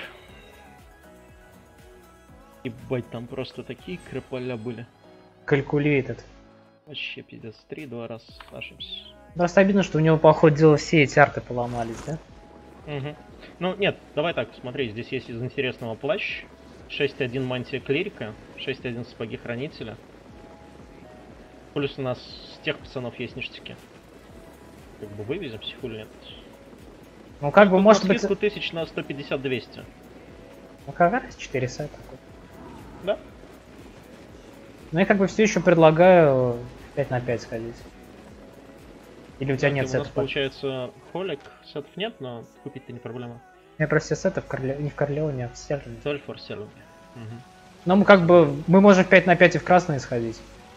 Ебать, там просто такие крыполя были. Калькулирует. Вообще пиздец, три два раз ошибся. Просто обидно, что у него, по ходу дела, все эти арты поломались, да? Угу. Ну, нет, давай так, смотри, здесь есть из интересного плащ. шесть один мантия клирика, шесть один сапоги хранителя. Плюс у нас с тех пацанов есть ништяки. Как бы вывезем, хули нет. Ну как бы, Тут может на быть... скидку тысяч на сто пятьдесят двести. Ну как раз четыре сайта. Да? Ну я как бы все еще предлагаю пять на пять сходить. Или у тебя Так, нет у нас сетов? получается холик, сетов нет, но купить-то не проблема. У меня просто все сеты в Корле... не в Корлеоне, а в Стерлинге. Только форсирование. Угу. Ну мы как бы, мы можем пять на пять и в красные сходить.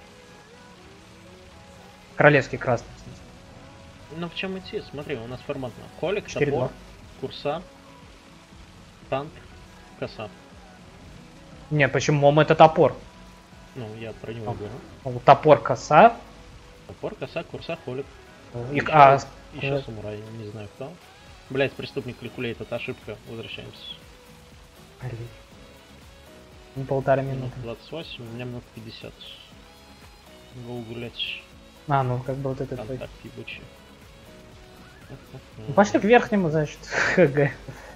Королевский красный. в смысле. Ну в чем идти? Смотри, у нас форматно. Холик, четыре два. топор, курса, танк, коса. Не, почему? Мом это топор. Ну, я про него говорю. Ну, топор, коса. Топор, коса, курса, холик. И, а, Еще самурай, не знаю кто. Блять, преступник калькулейт, это ошибка. Возвращаемся. Блин. Не полтора минуты. двадцать восемь, у меня минут пятьдесят. Go гулять. А, ну как бы вот это твой. Контакт ебучий. Ну, пошли к верхнему, значит. ХГ.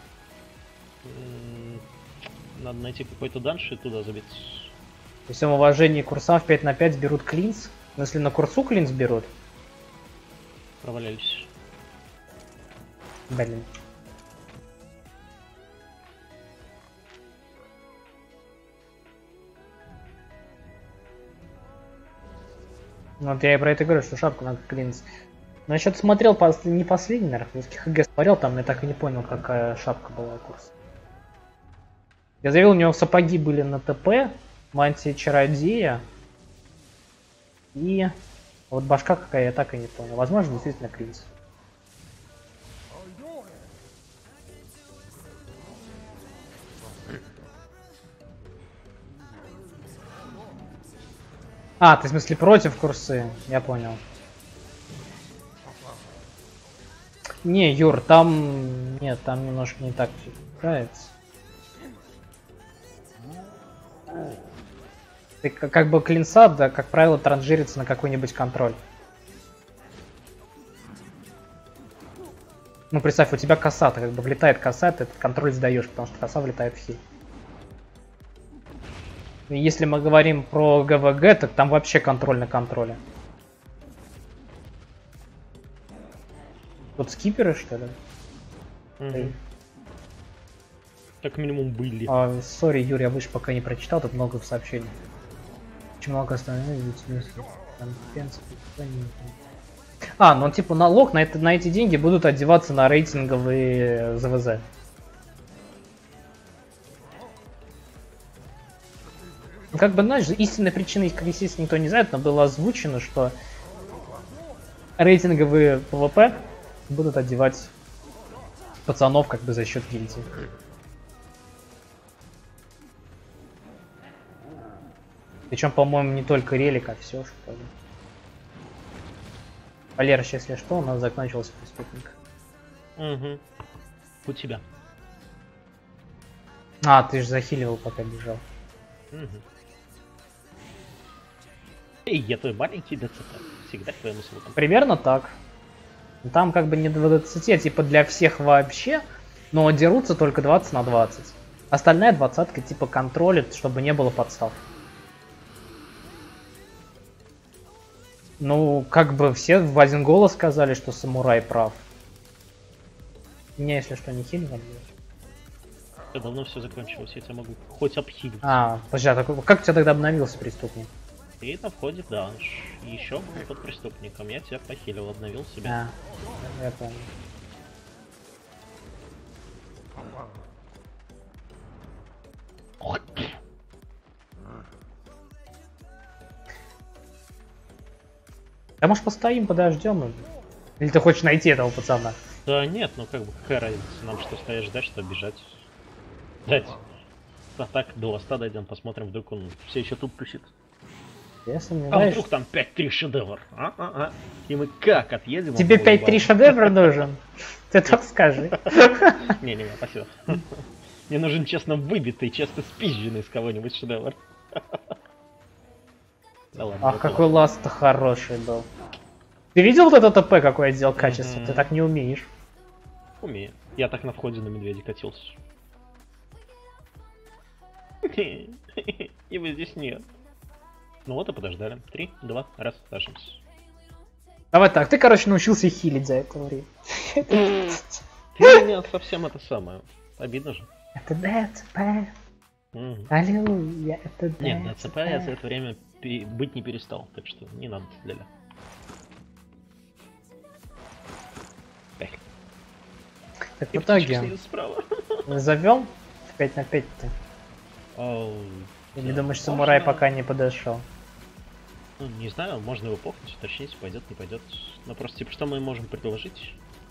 Надо найти какой-то данж и туда забиться. При всем уважении курса в пять на пять берут клинс. Но если на курсу клинс берут. Провалялись. Блин. Вот я и про это говорю, что шапку надо клинс. Но я что-то смотрел, пос... не последний, наверное, русский ХГ смотрел, там я так и не понял, какая шапка была у курса. Я заявил, у него сапоги были на ТП, мантия чародея. И вот башка какая, я так и не понял. Возможно, действительно клинс. А, ты в смысле против курсы? Я понял. Не, Юр, там... Нет, там немножко не так все играется. Ты как бы клинса, да, как правило, транжирится на какой-нибудь контроль. Ну, представь, у тебя коса, ты как бы влетает коса, ты этот контроль сдаешь, потому что коса влетает в хил. И если мы говорим про ГВГ, так там вообще контроль на контроле. Вот скиперы, что ли? Угу. Как минимум были. А, сори, Юрий, я выше пока не прочитал, тут много сообщений. Очень много остальных, А, ну типа налог на, это, на эти деньги будут одеваться на рейтинговые ЗВЗ. Ну, как бы, знаешь, истинной причины, естественно, никто не знает, но было озвучено, что рейтинговые ПВП будут одевать пацанов как бы за счет гильдии. Причем, по-моему, не только релик, а все, что ли. Валерыч, если что, у нас закончился преступник. Угу. У тебя. А, ты же захиливал, пока бежал. Угу. Эй, я твой маленький ДЦП. Всегда к твоему услугам. Примерно так. Там как бы не двадцать, а типа для всех вообще, но дерутся только двадцать на двадцать. Остальная двадцатка типа контролит, чтобы не было подстав. Ну, как бы все в один голос сказали, что самурай прав. Меня, если что, не хилили. Я давно все закончилось, я тебя могу хоть обхилить. А, подожди, а такой, как у тебя тогда обновился преступник? И на входе данж. И еще был под преступником. Я тебя похилил, обновил себя. А, я понял. Да может постоим, подождем? Или ты хочешь найти этого пацана? Да нет, ну как бы какая разница, нам что стоять ждать, что бежать. Дать. А так до ласта дойдем, посмотрим, вдруг он все еще тут тусит. Я сомневаюсь. А вдруг там пять три шедевр? А -а -а. И мы как отъедем? Тебе пять три шедевра нужен? Ты так скажи. Не-не-не, спасибо. Мне нужен честно выбитый, честно спизженный с кого-нибудь шедевр. Да ладно. Ах, какой ласт-то хороший был. Ты видел вот это ТП, какой я сделал качество? Ты так не умеешь. Умею. Я так на входе на медведя катился. Его здесь нет. Ну вот и подождали. Три, два, раз, сажемся. Давай так, ты, короче, научился хилить за это время. Ты меня совсем это самое. Обидно же. Это ДЦП. Аллилуйя, это ДЦП. Нет, ДЦП я за это время быть не перестал, так что не надо для. Так в итоге завел в пять на пять-то. Или думаешь, самурай пока не подошел? Ну, не знаю, можно его похнуть, уточнить, пойдет, не пойдет. Но просто типа, что мы можем предложить?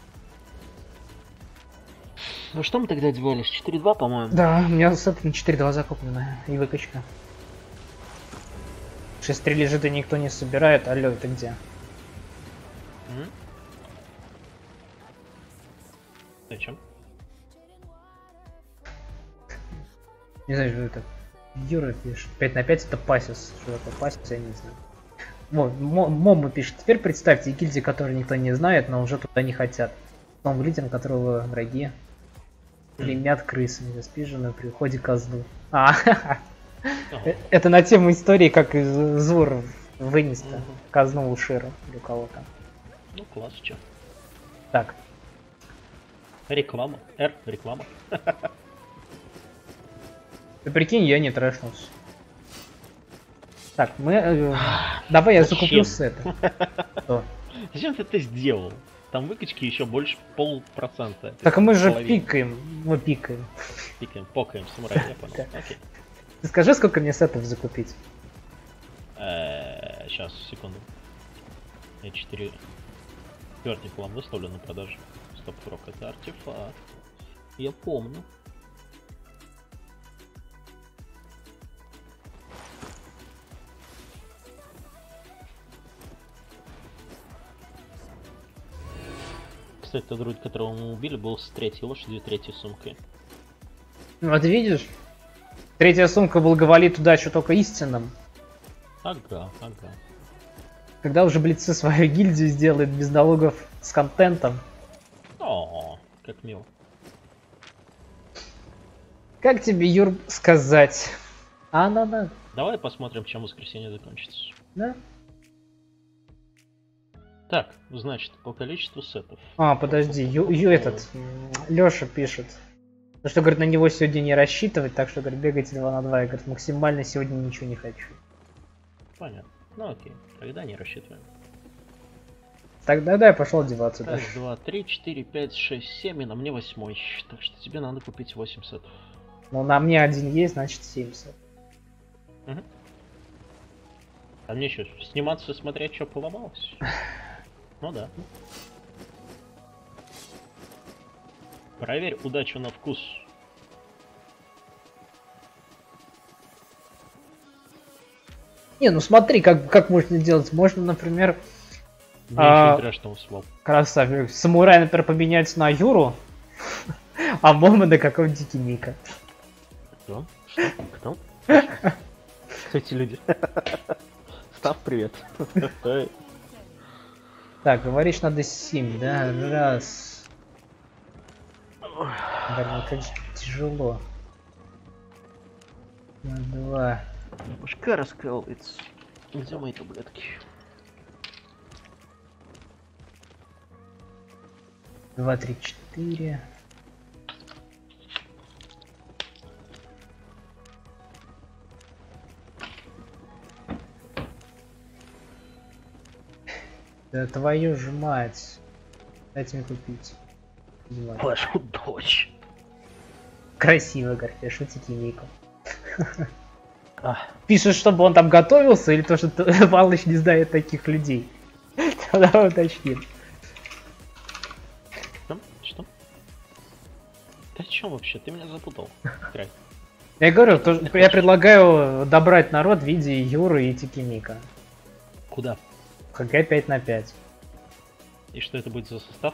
Ну что мы тогда одевались? четыре два, по-моему? Да, у меня, собственно, четыре два закуплено и выкачка. Шесть три лежит и никто не собирает. Алло, это где? М? Зачем? Не знаю, что это. Юра пишет. пять на пять это пассис. Что такое пассис, я не знаю. Вот, Момо пишет. Теперь представьте гильдии, которые никто не знает, но уже туда не хотят. Том лидером, которого враги племят крысами, заспиженную при уходе козлу. А, это на тему истории, как из Зур вынес-то казну у Шира или у кого-то. Ну класс, чё. Так. Реклама. Р, реклама. Ты прикинь, я не трэшнулся. Так, мы... Э, давай я Зачем? закуплю сет. Зачем ты это сделал? Там выкачки еще больше полпроцента. Так мы же Половина. пикаем. Мы пикаем. Пикаем, покаем, самурай, я понял. Окей. Ты скажи, сколько мне сетов закупить? Сейчас, секунду. Я четыре четвертник вам выставлю на продажу. Стоп-фрок, это артефакт. Я помню. Кстати, тот друид, которого мы убили, был с третьей лошадью и третьей сумкой. Вот видишь? Третья сумка благоволит удачу только истинным. Ага, ага. Когда уже блицы свою гильдию сделают без налогов с контентом. О, как мило. Как тебе, Юр, сказать? А, на, на. Давай посмотрим, чем воскресенье закончится. Да? Так, значит, по количеству сетов. А, подожди, Ю, Ю этот, Лёша пишет. Ну что, говорит, на него сегодня не рассчитывать, так что, говорит, бегайте два на два. Я, говорит, максимально сегодня ничего не хочу. Понятно. Ну окей, тогда не рассчитываем. Тогда да, я пошел одеваться. Раз, Да. два, три, четыре, пять, шесть, семь, и на мне восьмой. Так что тебе надо купить восемь сетов. Ну, на мне один есть, значит семьдесят. Угу. А мне что, сниматься, смотреть, что поломалось? Ну да. Проверь удачу на вкус. Не, ну смотри, как, как можно делать. Можно, например, Мне А, еще трэш свал. красавчик, самурай, например, поменять на Юру, а Момо на какого-нибудь Ника. Кто? Что? Кто? Кто эти люди? Став, привет. Так, говоришь, надо семь, да? Раз. Блин, как же тяжело. Два. Башка раскалывается. Где мои таблетки? Два, три, четыре. Да твою же мать. Дайте мне купить. Два. Вашу дочь. Красиво, говорит, я шутики Ника. А, Пишет, чтобы он там готовился, или то, что Палыч не знает таких людей. Тогда уточним. что? Что? Ты о чем вообще? Ты меня запутал. Край. Я говорю, то, я предлагаю добрать народ в виде Юры и Тикиника. Куда? ХГ пять на пять. И что это будет за состав?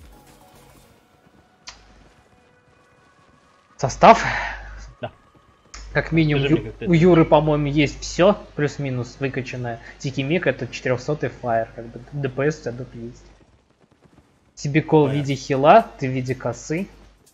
Состав? Да. Как минимум, Скажи Ю- мне, как ты у это Юры, по-моему, есть все, плюс-минус выкачанное. Тикимик это четырехсотый фаер, как бы ДПС у тебя тут есть. Сибикол в Понятно. виде хила, ты в виде косы.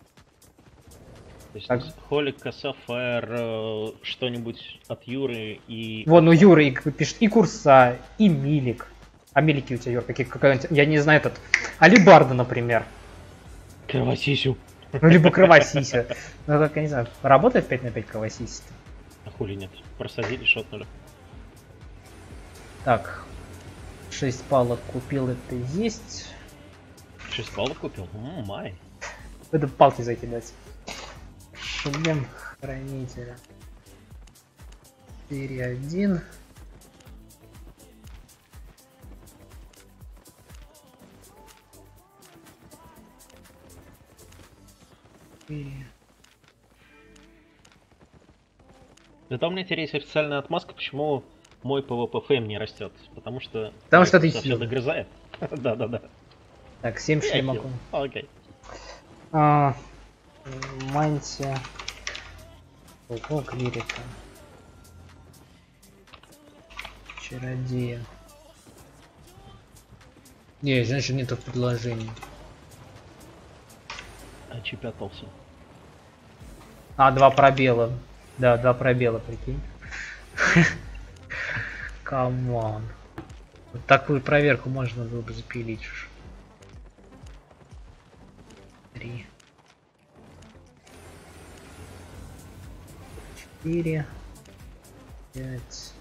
То есть Так. Холик, Коса, Фаер, э, что-нибудь от Юры и... Вон у Юры и, пишет и Курса, и Милик. А Милики у тебя, Юр, какие какая-нибудь, я не знаю, этот, Алибарда, например. Кровосисю. Ну, либо Кровосися. Ну, так, я не знаю, работает пять на пять Кровосися? А хули нет? Просадили, шотнули. Так, шесть палок купил, это есть. Шесть баллов купил? М, май. Это палки закидать. Шлем хранителя. четыре один. четыре. Да там у меня теперь есть официальная отмазка, почему мой PvP фейм не растет, потому что... Потому что ты все хил. догрызает. Да-да-да. Так, семь Я шлемов. хил. Окей. А, мантия. Ого, клирика. Чародея. Не, женщин нету в предложении. Очепятался. А, два пробела. Да, два пробела, прикинь. Камон. Вот такую проверку можно было бы запилить. Три. Четыре. Пять.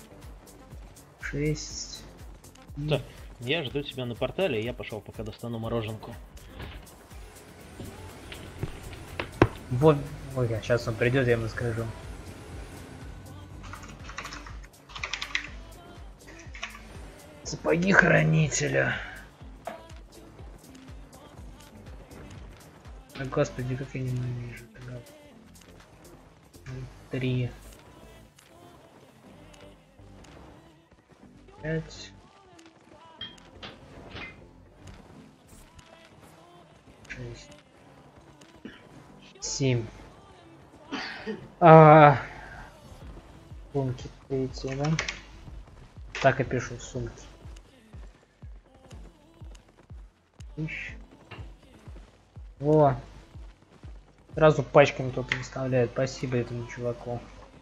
Шесть. Так, я жду тебя на портале, я пошел пока достану мороженку. Вот, ой, сейчас он придет, я ему скажу. Сапоги хранителя. Да, господи, как я ненавижу. Три. Пять. Шесть. Семь. А, сумки третьи, да? Так и пишу, сумки. Ищ. Во. Сразу пачками кто-то выставляет. Спасибо этому чуваку.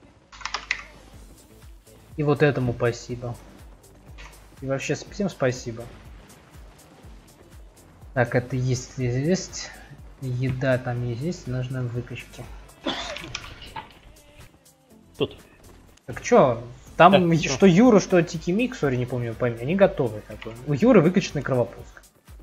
И вот этому спасибо. И вообще всем спасибо. Так, это есть, есть. Еда там есть, есть. Нужны выкачки. Тут. Так чё? Там Так, что всё. Юра, что Тикимик, сори, не помню, пойми, они готовы. Такой. У Юры выкачанный кровопуск.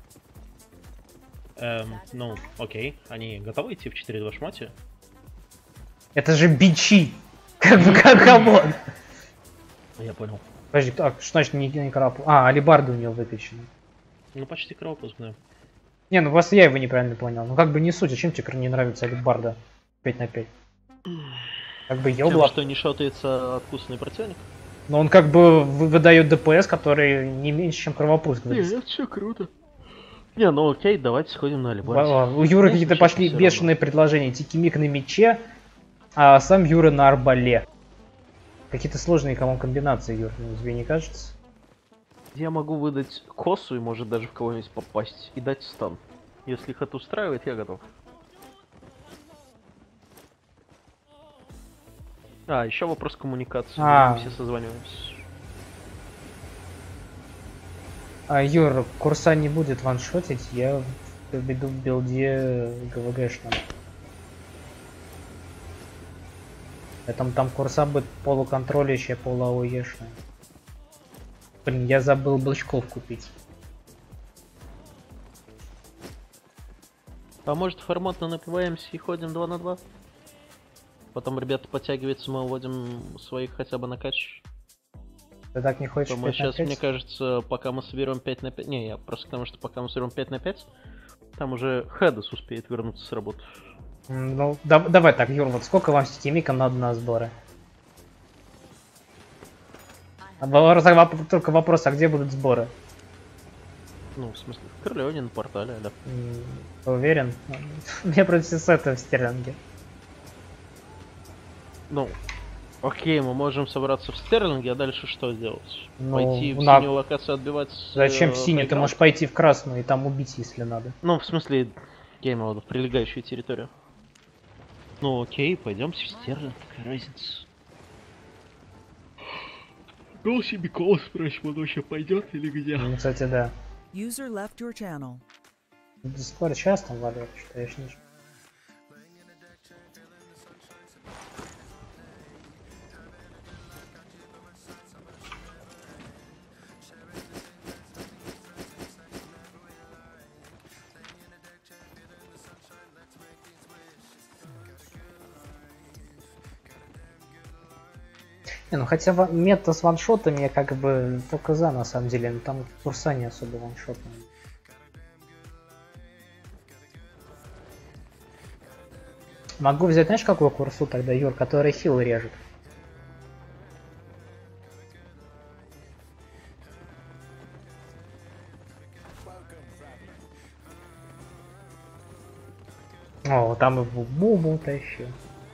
Эм, ну, окей. Они готовы идти в четыре два шмате? Это же бичи. Как бы как камон. Я понял. Подожди, так, что значит не, не кровопуск? А, алибарды у него выкачаны. Ну, почти кровопуск, да. Не, ну просто я его неправильно понял. Ну как бы не суть, а чем тебе не нравится алибарда пять на пять? Как бы Тем, ёбла. что не шотается откусанный противник? Но он как бы вы- выдает ДПС, который не меньше, чем кровопуск. Не, это все круто. Не, ну окей, давайте сходим на алибард. Ва- ва- У Юры Мне какие-то вообще пошли всё бешеные предложения. Тикимик на мече, а сам Юра на арбале. Какие-то сложные кому комбинации, Юр, ну, тебе не кажется? Я могу выдать косу и может даже в кого-нибудь попасть и дать стан. Если их это устраивает, я готов. А, еще вопрос коммуникации. А. Мы все созваниваемся. А Юр, курса не будет ваншотить, я веду в билде ГВГшном. Поэтому там курса будет полуконтролище, полуаоешная. Блин, я забыл блочков купить. А может форматно напиваемся и ходим два на два? Потом ребята подтягиваются, мы уводим своих хотя бы на кач. Ты так не хочешь? То мы пять на сейчас, пять? мне кажется, пока мы соберем пять на пять... Не, я просто потому что пока мы соберем пять на пять, там уже Хедес успеет вернуться с работы. М, Ну, да- давай так, Юр, вот сколько вам с Тикимиком надо на сборы? А вопрос- воп- Только вопрос, а где будут сборы? Ну, в смысле, в Крылёне на портале, да. М, Ты уверен? Мне против сета в Стерлинге. Ну, окей, мы можем собраться в Стерлинге, а дальше что сделать? Ну, Пойти в на- синюю локацию отбивать... Зачем э, в синий? Ты хайграунд? можешь пойти в красную и там убить, если надо. Ну, в смысле, я имею в виду в прилегающую территорию. Ну, окей, пойдемте в Стерлинг, какая разница? Гол себе кол спросим, он вообще пойдет или где? Ну, кстати, да. User left your channel. Дискорд сейчас там валят, считаешь, ничего. Не, ну хотя ва- мета с ваншотами я как бы только за, на самом деле, но там курса не особо ваншотные. Могу взять, знаешь, какую курсу тогда, Юр, который хил режет? О, там и бубу тащил.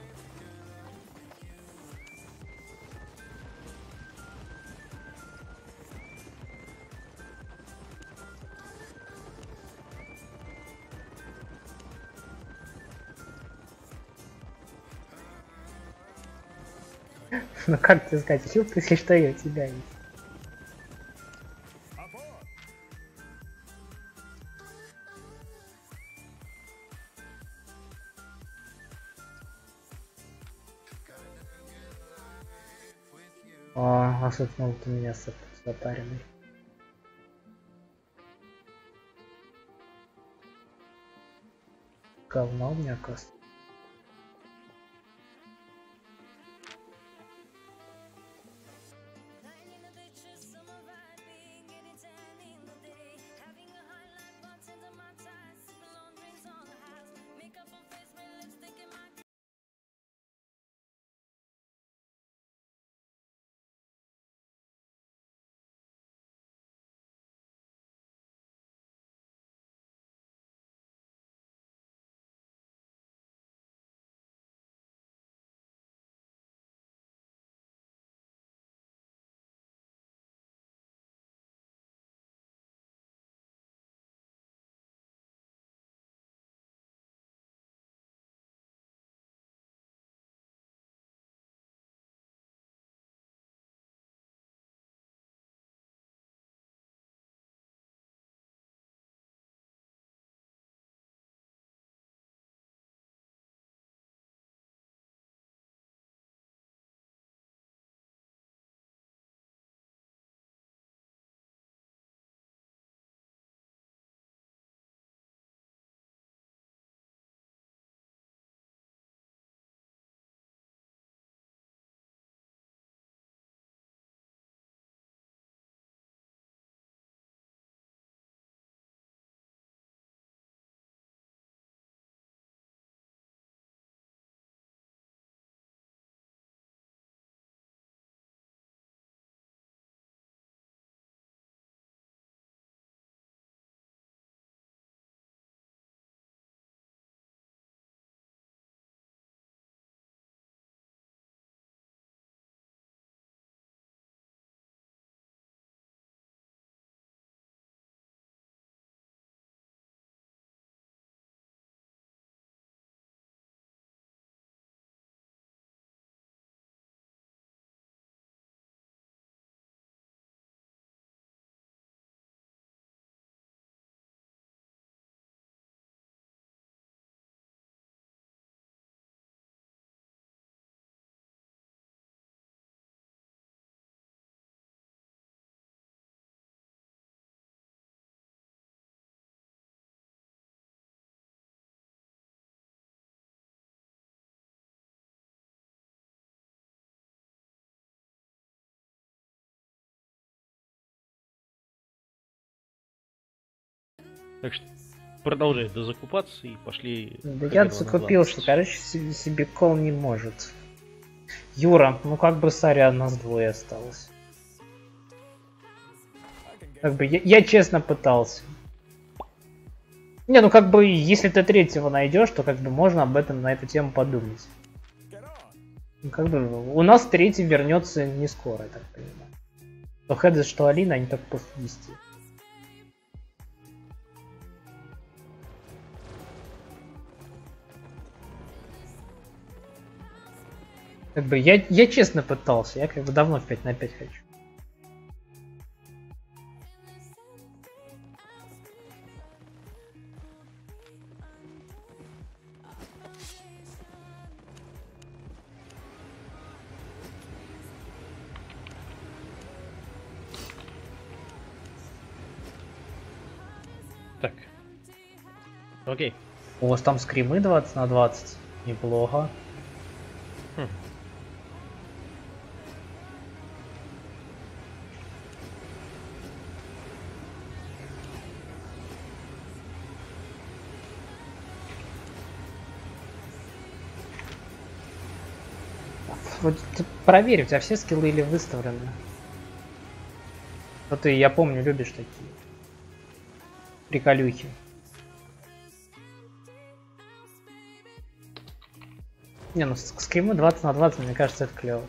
Ну как тебе сказать, хил, если что и у тебя есть. О, а собственно вот у меня сатаренный. Говно у меня оказывается. Так что продолжай дозакупаться и пошли. Да я закупил, что, короче, себе, себе кол не может. Юра, ну как бы сорян, нас двое осталось. Как бы я, я честно пытался. Не, ну как бы если ты третьего найдешь, то как бы можно об этом на эту тему подумать. Ну, как бы у нас третий вернется не скоро, я так понимаю. То Хедес, что Алина, они только после десяти. Как бы я, я честно пытался, я как бы давно в пять на пять хочу. Так. Окей. У вас там скримы двадцать на двадцать. Неплохо. Хм. Вот ты проверь, у тебя все скиллы или выставлены. Вот ты, я помню, любишь такие. приколюхи. Не, ну с- скримы двадцать на двадцать, мне кажется, это клево.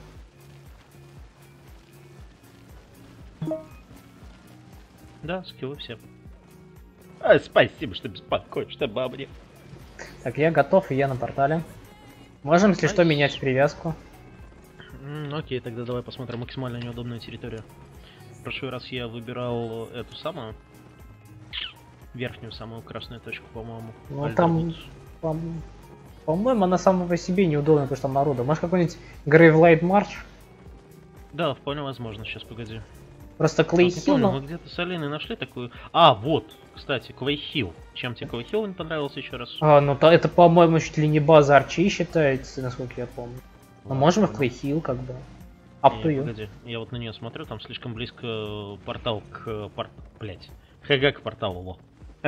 Да, скиллы все. А, спасибо, что беспокоишься обо мне. Так, я готов, и я на портале. Можем, если что, Найс. менять привязку. М, Окей, тогда давай посмотрим максимально неудобную территорию. В прошлый раз я выбирал эту самую верхнюю, самую красную точку, по-моему. Ну там, Альдервуд. по- по-моему, она сама по себе неудобна, потому что там народу. Может, какой-нибудь Gravelight March? Да, вполне возможно, сейчас погоди. Просто Вот Clay не Hill, помню, но... мы где-то с Алиной нашли такую... А, вот, кстати, Клейхилл. Чем тебе Клейхилл не понравился еще раз? А, ну то, это, по-моему, чуть ли не база Арчи считается, насколько я помню. Ну, Ладно, можем и в ладно. Clay Hill, как бы. Up Не, to you. погоди, я вот на нее смотрю, там слишком близко э, портал к... э, Пор... Блять. ХГ к порталу, во.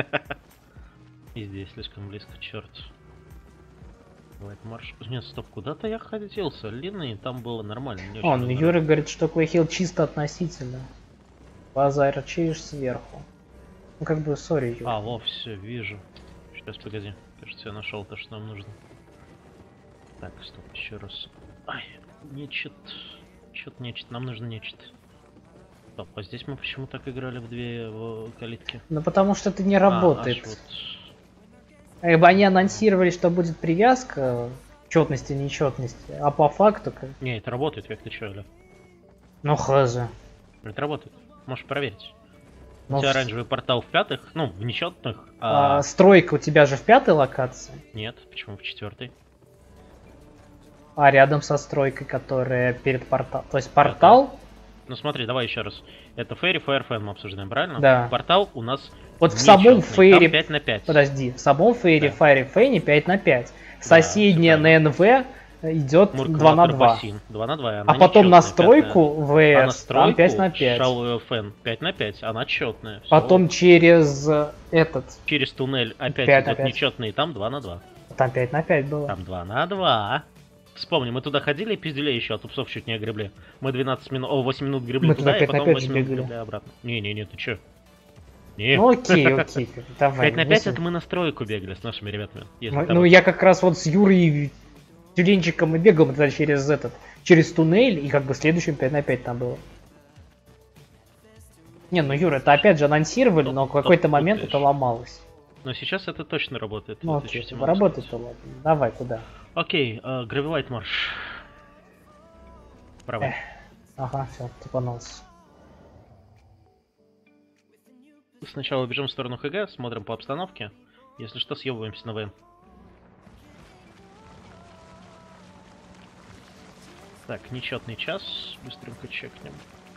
И здесь слишком близко, черт. Давай марш. Нет, стоп, куда-то я ходил с Алиной, и там было нормально. не очень О, ну много Юра говорит, что Clay Hill чисто относительно. База Арчи сверху. Ну, как бы, сори, Юра. А, во, все, вижу. Сейчас, погоди. Кажется, я нашел то, что нам нужно. Так, стоп, еще раз. Ай, нечет. Чё-то нечет, нам нужно нечет. Стоп, а здесь мы почему так играли в две э, калитки? Ну, потому что это не А, работает. аж вот. Как бы они анонсировали, что будет привязка, четности, нечетности, а по факту, как... Не, это работает, как ты чё, Аля? ну хз. Это работает. Можешь проверить. Ну, У тебя в- оранжевый портал в пятых, ну, в нечетных, а... а, стройка у тебя же в пятой локации, Нет, почему в четвертой? а рядом со стройкой, которая перед порталом. То есть портал, Ну смотри, давай еще раз. Это Фейри, Фаер, Фэн мы обсуждаем, правильно? Да. Портал у нас вот в самом нечетный, Фейре, там пять на пять. подожди, в самом Фейре, Да. Файре, Фэне пять на пять. Соседняя всё на эн вэ идет Мурк два на Ватер два. Бассейн, два на два, и А она потом нечётная, на стройку пятая. А на вэ эс, там стройку пять на пять. Шал Фэн пять на пять, она четная. Всё. Потом через э, этот, через туннель опять пять на идет пять. нечетный, и там два на два. там пять на пять было. Там два на два. Вспомни, мы туда ходили и пиздили еще, а тупцов чуть не огребли. Мы двенадцать минут, о, восемь минут гребли Мы туда, туда и пять на потом пять восемь же минут бегали. гребли обратно. Не-не-не, ты чё? Не, Ну окей, окей, давай. пять на не пять суть. это мы на стройку бегали с нашими ребятами. если Ну, там- ну, я как раз вот с Юрой тюленчиком и бегал мы тогда через этот, через туннель, и как бы следующим пять на пять там было. Не, ну Юра, это опять же анонсировали, но в Топ- какой-то топ момент путаешь. это ломалось. Но сейчас это точно работает. Ну это окей, чуть типа, могу работает, сказать. то ладно. Давай, куда? Окей, э, Гравилайт марш. Правый. Эх. Ага, все, цепанулся. Сначала бежим в сторону ХГ, смотрим по обстановке. Если что, съебываемся на ВН. Так, нечетный час. Быстренько чекнем.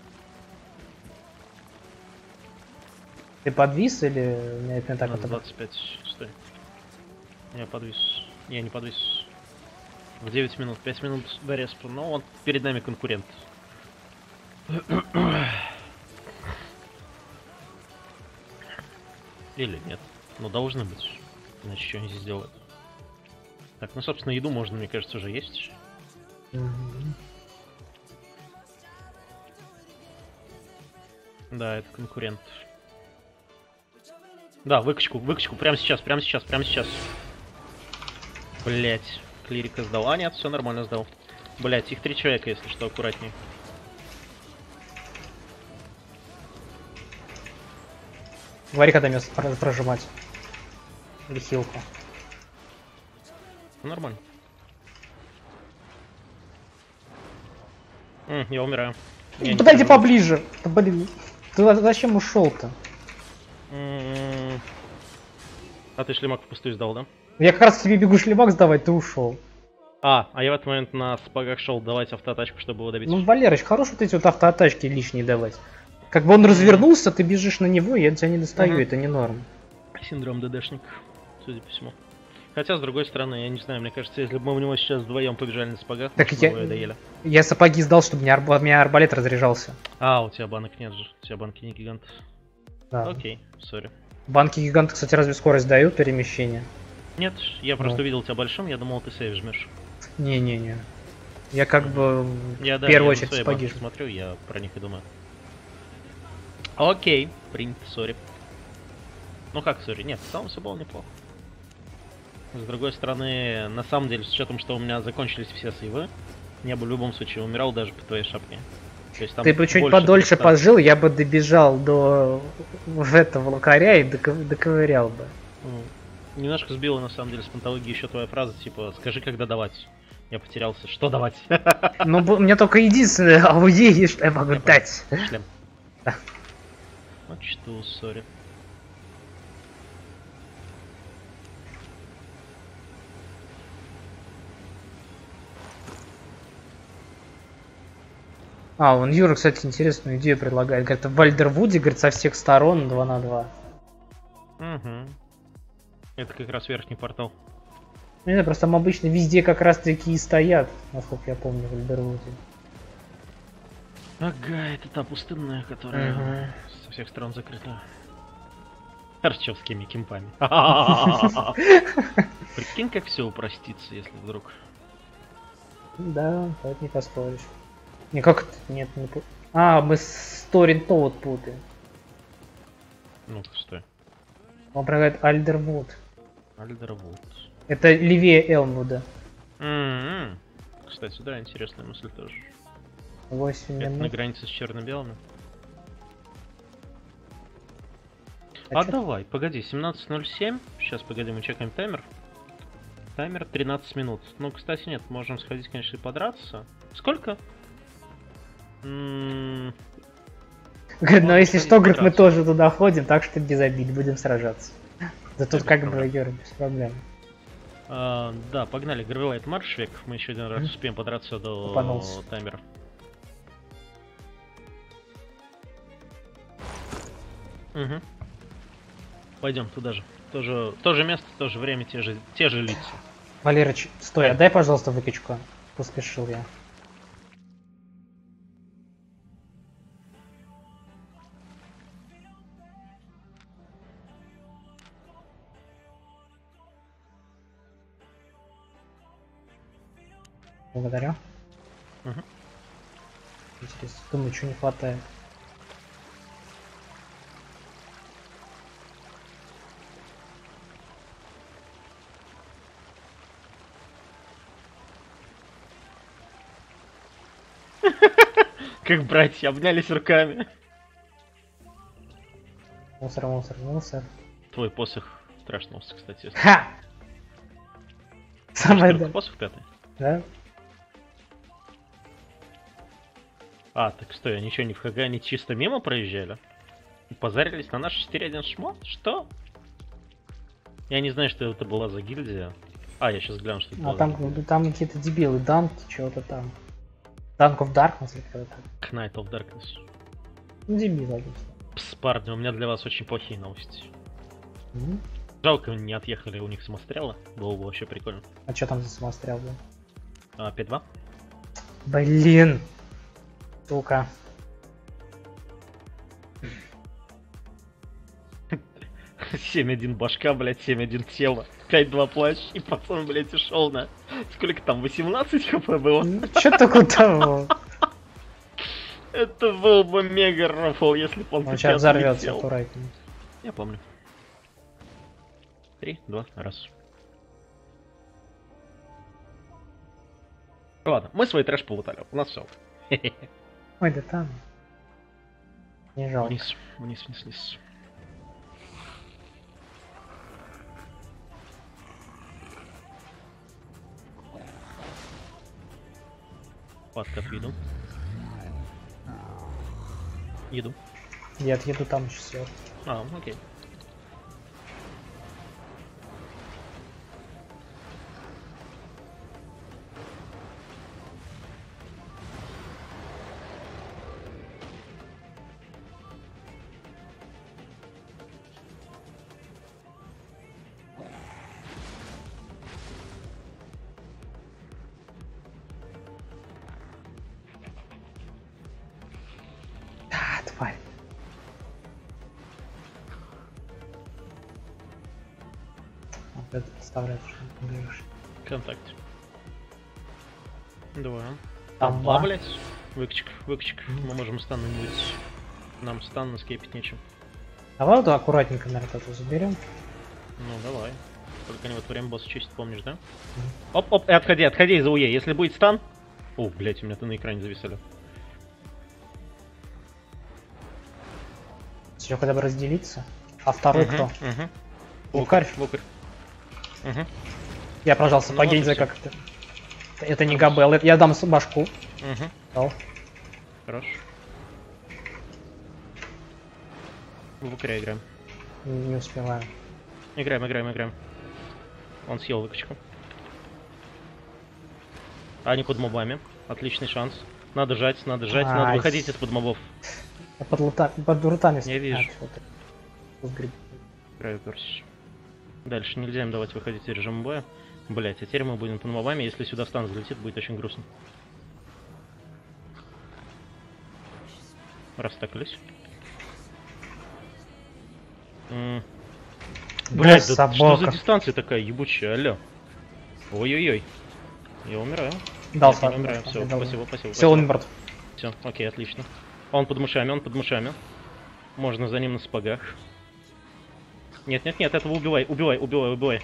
Ты подвис или нет, не так У нас это? двадцать пять. Стой. Я подвис. Я не подвис. В девять минут. пять минут до респа. Но вот перед нами конкурент. Или нет. Ну, должны быть. Иначе что они здесь делают? Так, ну, собственно, еду можно, мне кажется, уже есть. Мгм. Да, это конкурент. Да, выкачку, выкачку, прямо сейчас, прямо сейчас, прямо сейчас. Блять, клирика сдал. А, нет, все нормально сдал. Блять, их три человека, если что, аккуратней. Говори, когда место про- прожимать. Или хилку. Ну, нормально. М, я умираю. Я не Подойди переживу. поближе. Да, блин, ты за- зачем ушел-то? М, А ты шлемак впустую сдал, да? Я как раз к тебе бегу шлемак сдавать, ты ушел. А, а я в этот момент на спагах шел давать автоатачку, чтобы его добить. Ну, Валерыч, хорош вот эти вот автоатачки лишние давать. Как бы он развернулся, ты бежишь на него, я тебя не достаю, Мгм. это не норм. Синдром ДДшник, судя по всему. Хотя, с другой стороны, я не знаю, мне кажется, если бы мы в него сейчас вдвоем побежали на спагах, Так может, мы я- его и доели. Я сапоги сдал, чтобы мне арба- у меня арбалет разряжался. А, у тебя банок нет же. У тебя банки не гигант. Да. Окей, сори. Банки гиганты, кстати, разве скорость дают перемещение? Нет, я просто Ну. увидел тебя большим, я думал, ты сейв жмешь. Не-не-не. Я как бы Я, в да, первую я очередь на свои сапоги. банки жму. смотрю, я про них и думаю. Окей, принято, сори. Ну как, сори, нет, в целом все было неплохо. С другой стороны, на самом деле, с учетом, что у меня закончились все сейвы, я бы в любом случае умирал даже по твоей шапке. То есть, там Ты бы чуть больше подольше представ- пожил, я бы добежал до в этого локаря и доков- доковырял бы. Ну, немножко сбила на самом деле с пантологии еще твоя фраза, типа, скажи, когда давать. Я потерялся. Что давать? Ну, б- у меня только единственное АОЕ есть, что я могу Я дать. Шлем. Да. Вот что, сори. А, вон Юра, кстати, интересную идею предлагает. Говорит, в Вальдервуде, говорит, со всех сторон два на два. Угу. Это как раз верхний портал. Ну, не знаю, просто там обычно везде как раз таки и стоят, насколько я помню, в Вальдервуде. Ага, это та пустынная, которая Мгм. со всех сторон закрыта. Арчевскими кемпами. Прикинь, как все упростится, если вдруг. Да, это не поспоришь. Не, как это? Нет, не пу- А, мы с Торин Тоут путаем. Ну, стой. Он предлагает Альдервуд. Альдервуд. Это левее Элмвуда. М-м. Кстати, да, интересная мысль тоже. восемь Это на минут. границе с черно-белыми. А А чё- давай, погоди, семнадцать ноль семь. Сейчас, погоди, мы чекаем таймер. Таймер тринадцать минут. Ну, кстати, нет, можем сходить, конечно, и подраться. Сколько? М, Говорит, но Ладно, если сходить что, говорит, мы подраться. тоже туда ходим, так что без обид, будем сражаться. Да тут без как бы, проблем. Юра, без проблем. а, да, погнали, Гравилайт маршвек. Мы еще один раз Мгм. успеем подраться до Попанулся. таймера. Угу. Пойдем туда же. Тоже, то же место, то же время, те же, те же лица. Валерыч, стой, отдай, пожалуйста, выкачку. Поспешил я. Благодарю. Мгм. Интересно, думаю, чего не хватает. Как братья обнялись руками. Мусор, мусор, мусор. Твой посох страшнулся, кстати. если- Ха! Самое Сколько да. посох пятый? Да? А, так стой, они что, не в ХГ, они чисто мимо проезжали? И позарились на наш четыре один шмот? Что? Я не знаю, что это была за гильдия. А, я сейчас гляну, что это А было. там, там какие-то дебилы, данки, чего-то там. Dunk of Darkness или кто-то. Knight of Darkness. Ну, дебилы, обычно. Пс, парни, у меня для вас очень плохие новости. Мгм. Жалко, не отъехали у них самострелы. Было бы вообще прикольно. А что там за самострел был? А, пять два? Блин! Сука. семь один башка, блядь, семь один тело. пять два плащ, и пацан, блядь, ушел на... Сколько там, восемнадцать хп было? Че такое того? Это был бы мега рофл, если бы он Он сейчас сейчас взорвется, улетел. аккуратнее. Я помню. Три, два, раз. Ладно, мы свой трэш полутали, у нас все. Ой, да там. Не жалко. Вниз, вниз, вниз, вниз. Подкат иду. Еду. Я отъеду там еще сверху. А, окей. А, тварь. Вот это представляет, что ты говоришь. Контакт. Два. Там А, два. блять. Выкачка, выкачка. Мы можем стан нибудь. Нам стан наскейпить нечем. Давай вот аккуратненько, наверное, это заберем. Ну давай. Только не вот время босса чистить, помнишь, да? Оп, оп, и отходи, отходи из АУЕ. Если будет стан. О, блять, у меня ты на экране зависали. Все, хотя бы разделиться. А второй кто? Угу. Лукарь. Лукарь. Угу. Я прожался Ну по вот и гейнзе всё. как это. Это не Габел, это я дам с- башку. Угу. Дал. Хорош. В Лукаря играем. Не не успеваю. Играем, играем, играем. Он съел выкачку. Они под мобами. Отличный шанс. Надо жать, надо жать, надо Ай. выходить из-под мобов. Я под, лута... под рутами. Я вижу. А, чё ты. Тут гриб. Играю персич. Дальше нельзя им давать выходить из режима боя. Блять, а теперь мы будем под мобами. Если сюда стан залетит, будет очень грустно. Растакались. М. Блять, да что за дистанция такая ебучая, алло. Ой-ой-ой. Я умираю. Дал Нет, я не сад, умираю. да, Все, я дал. спасибо, спасибо. Все, он мертв. Все, окей, отлично. Он под мышами, он под мышами. Можно за ним на сапогах. Нет, нет, нет, этого убивай, убивай, убивай, убивай.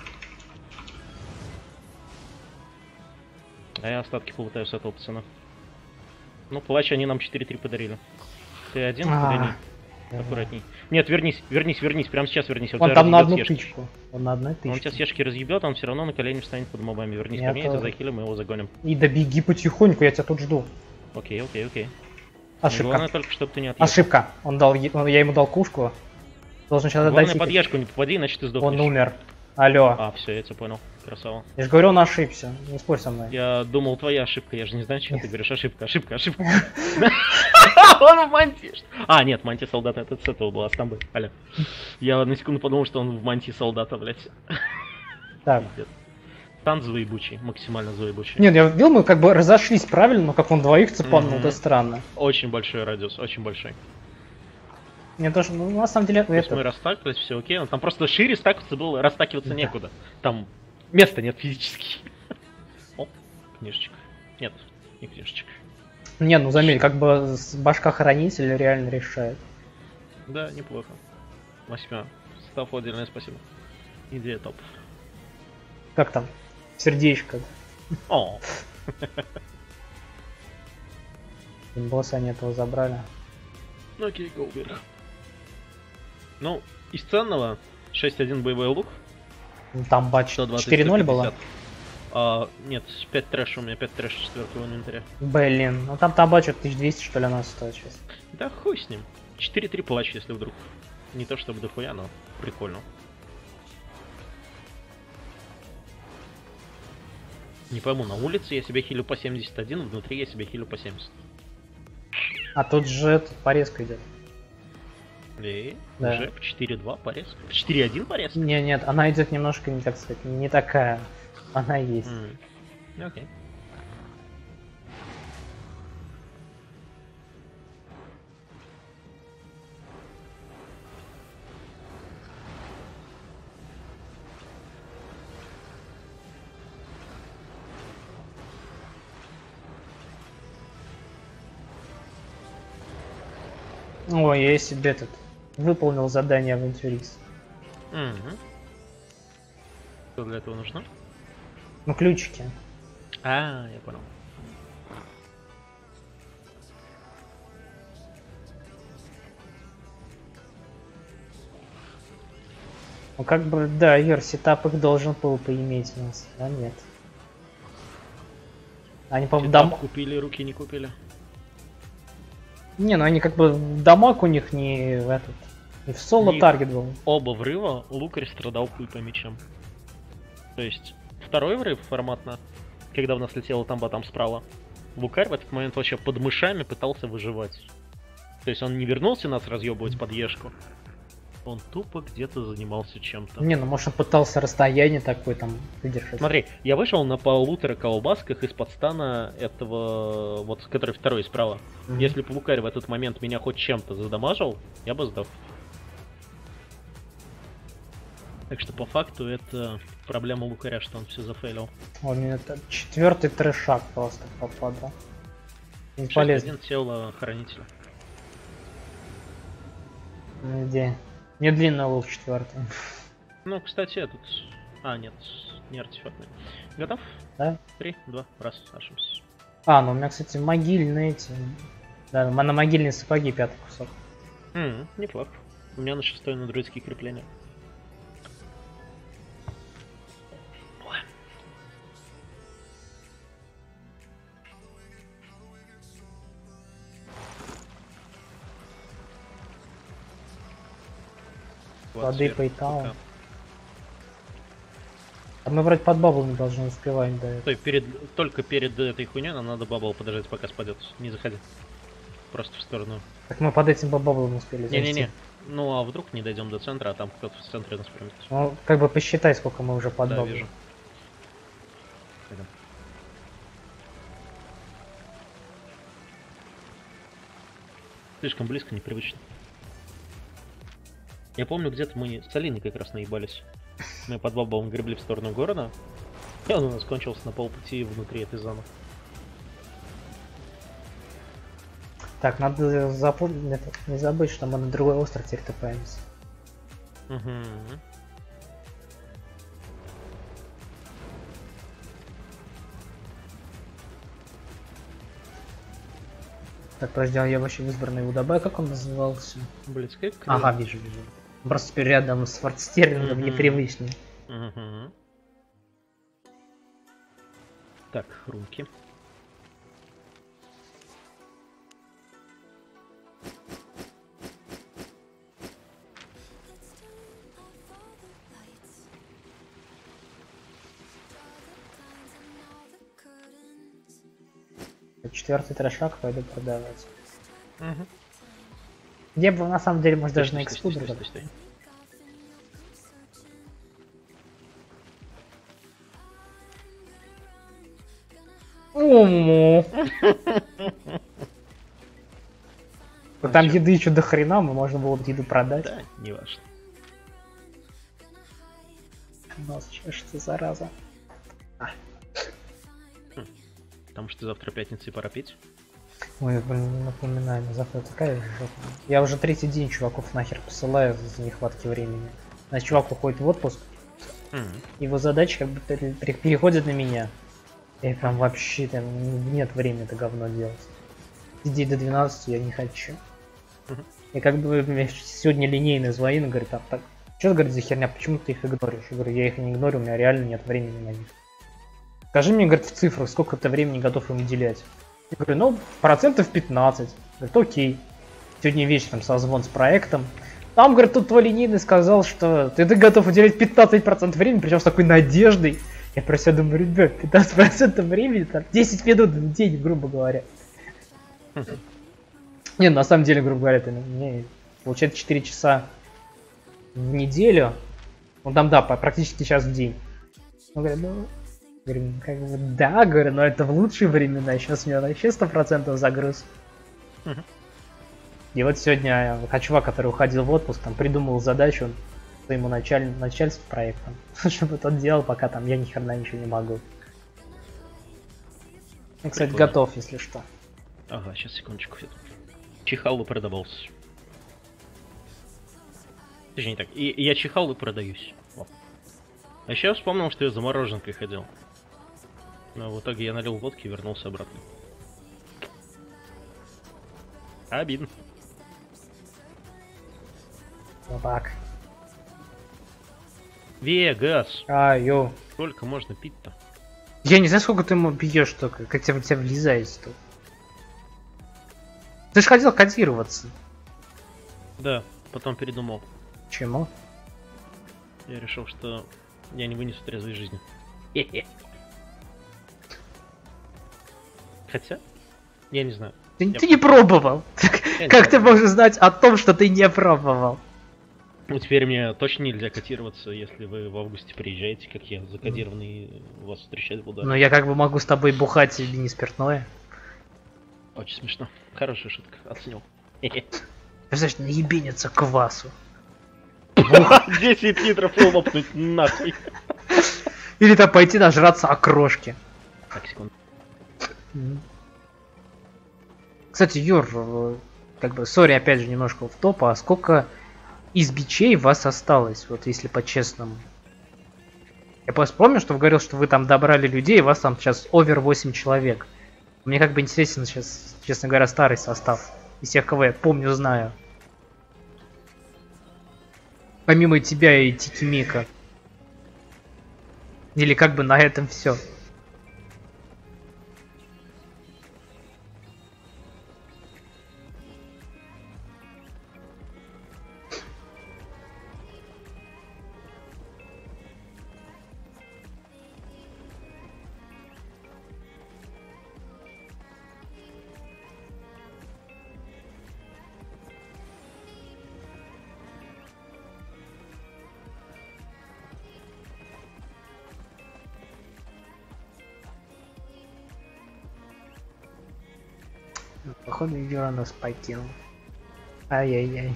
А я остатки полутаю с этого пацана. Ну, плащ они нам четыре три подарили. Ты один? А, Подойди. Аккуратней. Нет, вернись, вернись, вернись, прямо сейчас вернись. Он там на одну тычку. Он на одной Он тебя с тычке. ешки разъебет, он все равно на колени встанет под мобами. Вернись Я ко мне, это тоже. захилим, мы его загоним. И добеги потихоньку, я тебя тут жду. Окей, окей, окей. Ошибка. Главное только, чтобы ты не отъехал. Ошибка. Он дал, е- он- я ему дал кушку. Должен сейчас Главное, отдать. под ей- ешку не попади, иначе ты сдохнешь. Он умер. Алло. А, все, я тебя понял. Красава. Я же говорю, он ошибся. Не спорь со мной. Я думал, твоя ошибка, я же не знаю, что Нет. ты говоришь. Ошибка, ошибка, ошибка. Он в мантии. А, нет, мантия солдата, это с этого была, с тамбы. Аля. Я на секунду подумал, что он в мантии солдата, блядь. Так. Танк злоебучий, максимально злоебучий. Нет, я видел, мы как бы разошлись правильно, но как он двоих цепанул, Мгм. это странно. Очень большой радиус, очень большой. Мне тоже, ну, на самом деле, То есть это... мы растакались, все окей. Он там просто шире стакаться было, растакиваться некуда. Там места нет физически. О, книжечка. Нет, не книжечка. Не, ну заметь, как бы с- башка хранителя реально решает. Да, неплохо. Восьмя. Став отдельное спасибо. Идея топ. Как там? Сердечко. О, Босса они этого забрали. ну окей, go вверх. Ну, из ценного шесть один боевой лук. Ну, там бач сто двадцать, четыре ноль сто было? пятьдесят. А, нет, пять трэш у меня, пять трэш четвертого инвентаря. Блин, ну там табачок тысяча двести что ли у нас стоит сейчас. Да хуй с ним. четыре три плащ, если вдруг. Не то чтобы дохуя, но прикольно. Не пойму, на улице я себя хилю по семьдесят один, внутри я себя хилю по семьдесят. А тут же этот порезка идет. И Да. уже в четыре два порез. В четыре один порез? Не, нет, она идет немножко, не так сказать, не такая. Она есть. М. Ну, окей. Ой, я себе этот выполнил задание авантюрист. Мгм. Что для этого нужно? Ну, ключики. А, я понял. Ну, как бы, да, Юр, сетап их должен был поиметь у нас, а нет. Они, по-моему, Сетап дам... купили, руки не купили. Не, ну они как бы дамаг у них не в этот... Не в соло Не- таргет был. Оба врыва лукарь страдал хуй по мечам. То есть, второй врыв форматно, когда у нас летела тамба там справа, лукарь в этот момент вообще под мышами пытался выживать. То есть он не вернулся нас разъебывать под ешку. Он тупо где-то занимался чем-то. Не, ну может он пытался расстояние такое там выдержать. Смотри, я вышел на полутора колбасках из-под стана этого, вот, который второй справа. Мгм. Если бы лукарь в этот момент меня хоть чем-то задамажил, я бы сдох. Так что по факту это проблема лукаря, что он все зафейлил. Он мне это четвертый трешак просто попадал. Не полезно. шесть один тело хранителя. Ну, Где? Мне длинный лук четвертый. Ну, кстати, этот... А, нет, не артефактный. Готов? Да? Три, два, раз, ошибся. А, ну у меня, кстати, могильные эти. Да, у меня могильные сапоги пятый кусок. Ммм, неплохо. У меня на шестой на друидские крепления. Воды пейтаун. А мы вроде под бабл не должны успевать до этого. Стой, перед, только перед этой хуйней нам надо бабл подождать, пока спадет. Не заходи. Просто в сторону. Так мы под этим баблом успели зайти. Не-не-не. Ну а вдруг не дойдем до центра, а там кто-то в центре нас примет. Ну, как бы посчитай, сколько мы уже под Да, баблом. вижу. Пойдем. Слишком близко, непривычно. Я помню, где-то мы с Алиной как раз наебались. Мы под баблом гребли в сторону города, и он у нас кончился на полпути внутри этой зоны. Так, надо запомнить, это, не забыть, что мы на другой остров теперь топаемся. Угу. Так, подожди, а я вообще в избранный удобай, как он назывался? Близко. Ага, вижу, вижу. Просто теперь рядом с фортстерлингом Мгм. непривычнее. Угу. Так, руки. Четвертый трешак пойду продавать. Угу. Где бы на самом деле, может, даже Стой, на стой, стой, эксплудер. стой, стой, стой. Ому. Ну Там чё? еды еще до хрена, мы можно было бы еду продать. Да, не важно. Нос чешется, зараза. Потому что завтра пятница и пора пить. Ой, блин, не напоминай, но завтра такая жопа. Я уже третий день чуваков нахер посылаю из-за нехватки времени. Значит, чувак уходит в отпуск, Мгм. его задачи как бы пере- пере- переходят на меня. И прям вообще там нет времени это говно делать. Сидеть до двенадцати я не хочу. Мгм. И как бы мне сегодня линейный звонит, говорит, так, так, что говорит за херня, почему ты их игноришь? Я говорю, я их не игнорю, у меня реально нет времени на них. Скажи мне, говорит, в цифрах, сколько ты времени готов им уделять. Я говорю, ну, процентов пятнадцать. Говорит, окей. Сегодня вечером созвон с проектом. Там, говорит, тут твой линейный сказал, что ты, ты готов уделять пятнадцать процентов времени, причем с такой надеждой. Я про себя думаю, ребят, пятнадцать процентов времени, там, десять минут в день, грубо говоря. Не, на самом деле, грубо говоря, это мне получается четыре часа в неделю. Ну там, да, по- практически час в день. Ну, говорю, ну, говорю, как бы, да, говорю, но это в лучшие времена, сейчас у меня вообще сто процентов загруз. Мгм. И вот сегодня а чувак, который уходил в отпуск, там придумал задачу своему началь... начальству проектом, чтобы тот делал, пока там я ни хрена ничего не могу. Я, кстати, Прикольно. готов, если что. Ага, сейчас, секундочку. Чихал и продавался. Точнее так, и, и я чихал и продаюсь. О. А еще вспомнил, что я за мороженкой ходил. Но в итоге я налил водки и вернулся обратно. Обидно. Собак. Вегас! А, йо. Сколько можно пить-то? Я не знаю, сколько ты ему бьешь только, как тебя, тебя влезает тут. Ты же хотел кодироваться. Да, потом передумал. Чему? Я решил, что я не вынесу трезвой жизни. Хотя, я не знаю. Ты, Я ты не пробовал. Я не Как ты пробовал. можешь знать о том, что ты не пробовал? Ну, теперь мне точно нельзя кодироваться, если вы в августе приезжаете, как я закодированный вас встречать буду. Ну я как бы могу с тобой бухать или не спиртное. Очень смешно. Хорошая шутка. Оценил. Представляешь, наебениться квасу. десять литров лопнуть нахуй. Или там пойти нажраться окрошки. Так, секунду. Кстати, Юр, э, как бы, сори, опять же, немножко в топ, а сколько из бичей вас осталось, вот если по-честному? Я просто помню, что вы говорил, что вы там добрали людей, и вас там сейчас овер восемь человек. Мне как бы интересен сейчас, честно говоря, старый состав. Из тех, кого я помню, знаю. Помимо тебя и Тикимика. Или как бы на этом все. Походу, Юра нас покинул. Ай-яй-яй.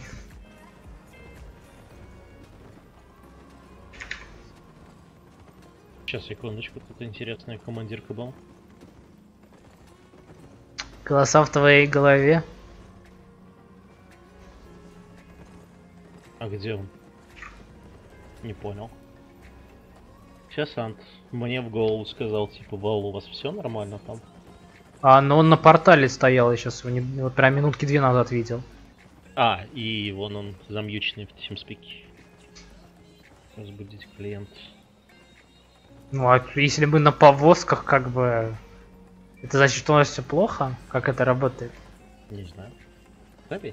Сейчас, секундочку, тут интересная командирка был. Голоса в твоей голове. А где он? Не понял. Сейчас Ант мне в голову сказал, типа, Вал, у вас все нормально там? А, ну он на портале стоял, я сейчас его не, вот прям минутки две назад видел. А, и вон он замьюченный в TeamSpeak. Разбудить клиент. Ну а если мы на повозках, как бы... Это значит, что у нас все плохо? Как это работает? Не знаю. Забей.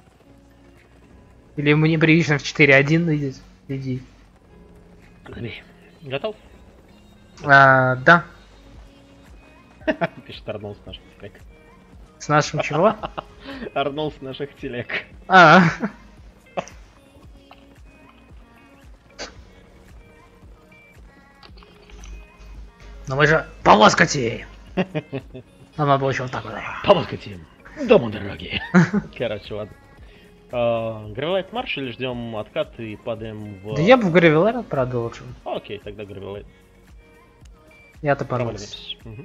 Или мы не привычно в четыре один идти? Иди. Забей. Готов? А, да. Пишет Арнольд с наших телег. С нашим чего? Арнольд с наших телег. А. Но мы же повозка те. Нам надо было еще вот так вот. Повозка тем. Дома дорогие. Короче, ладно. Гравилайт марш или ждем откат и падаем в... Да я бы в Гравилайт продолжил. Окей, тогда Гравилайт. Я-то порвался. Угу.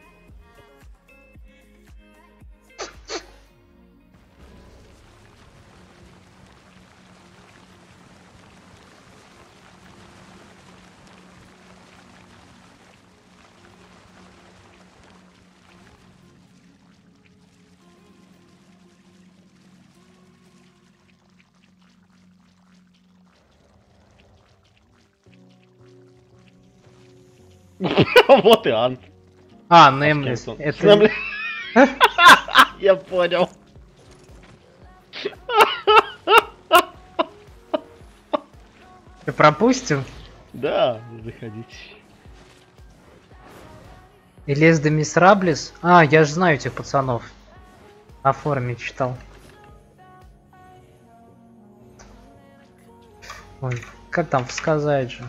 Вот и Ант. А, Немлис. Это... Немли- Я понял. Ты пропустил? Да, заходите. Илес де Мисраблис? А, я же знаю этих пацанов. На форуме читал. Ой, как там сказать же?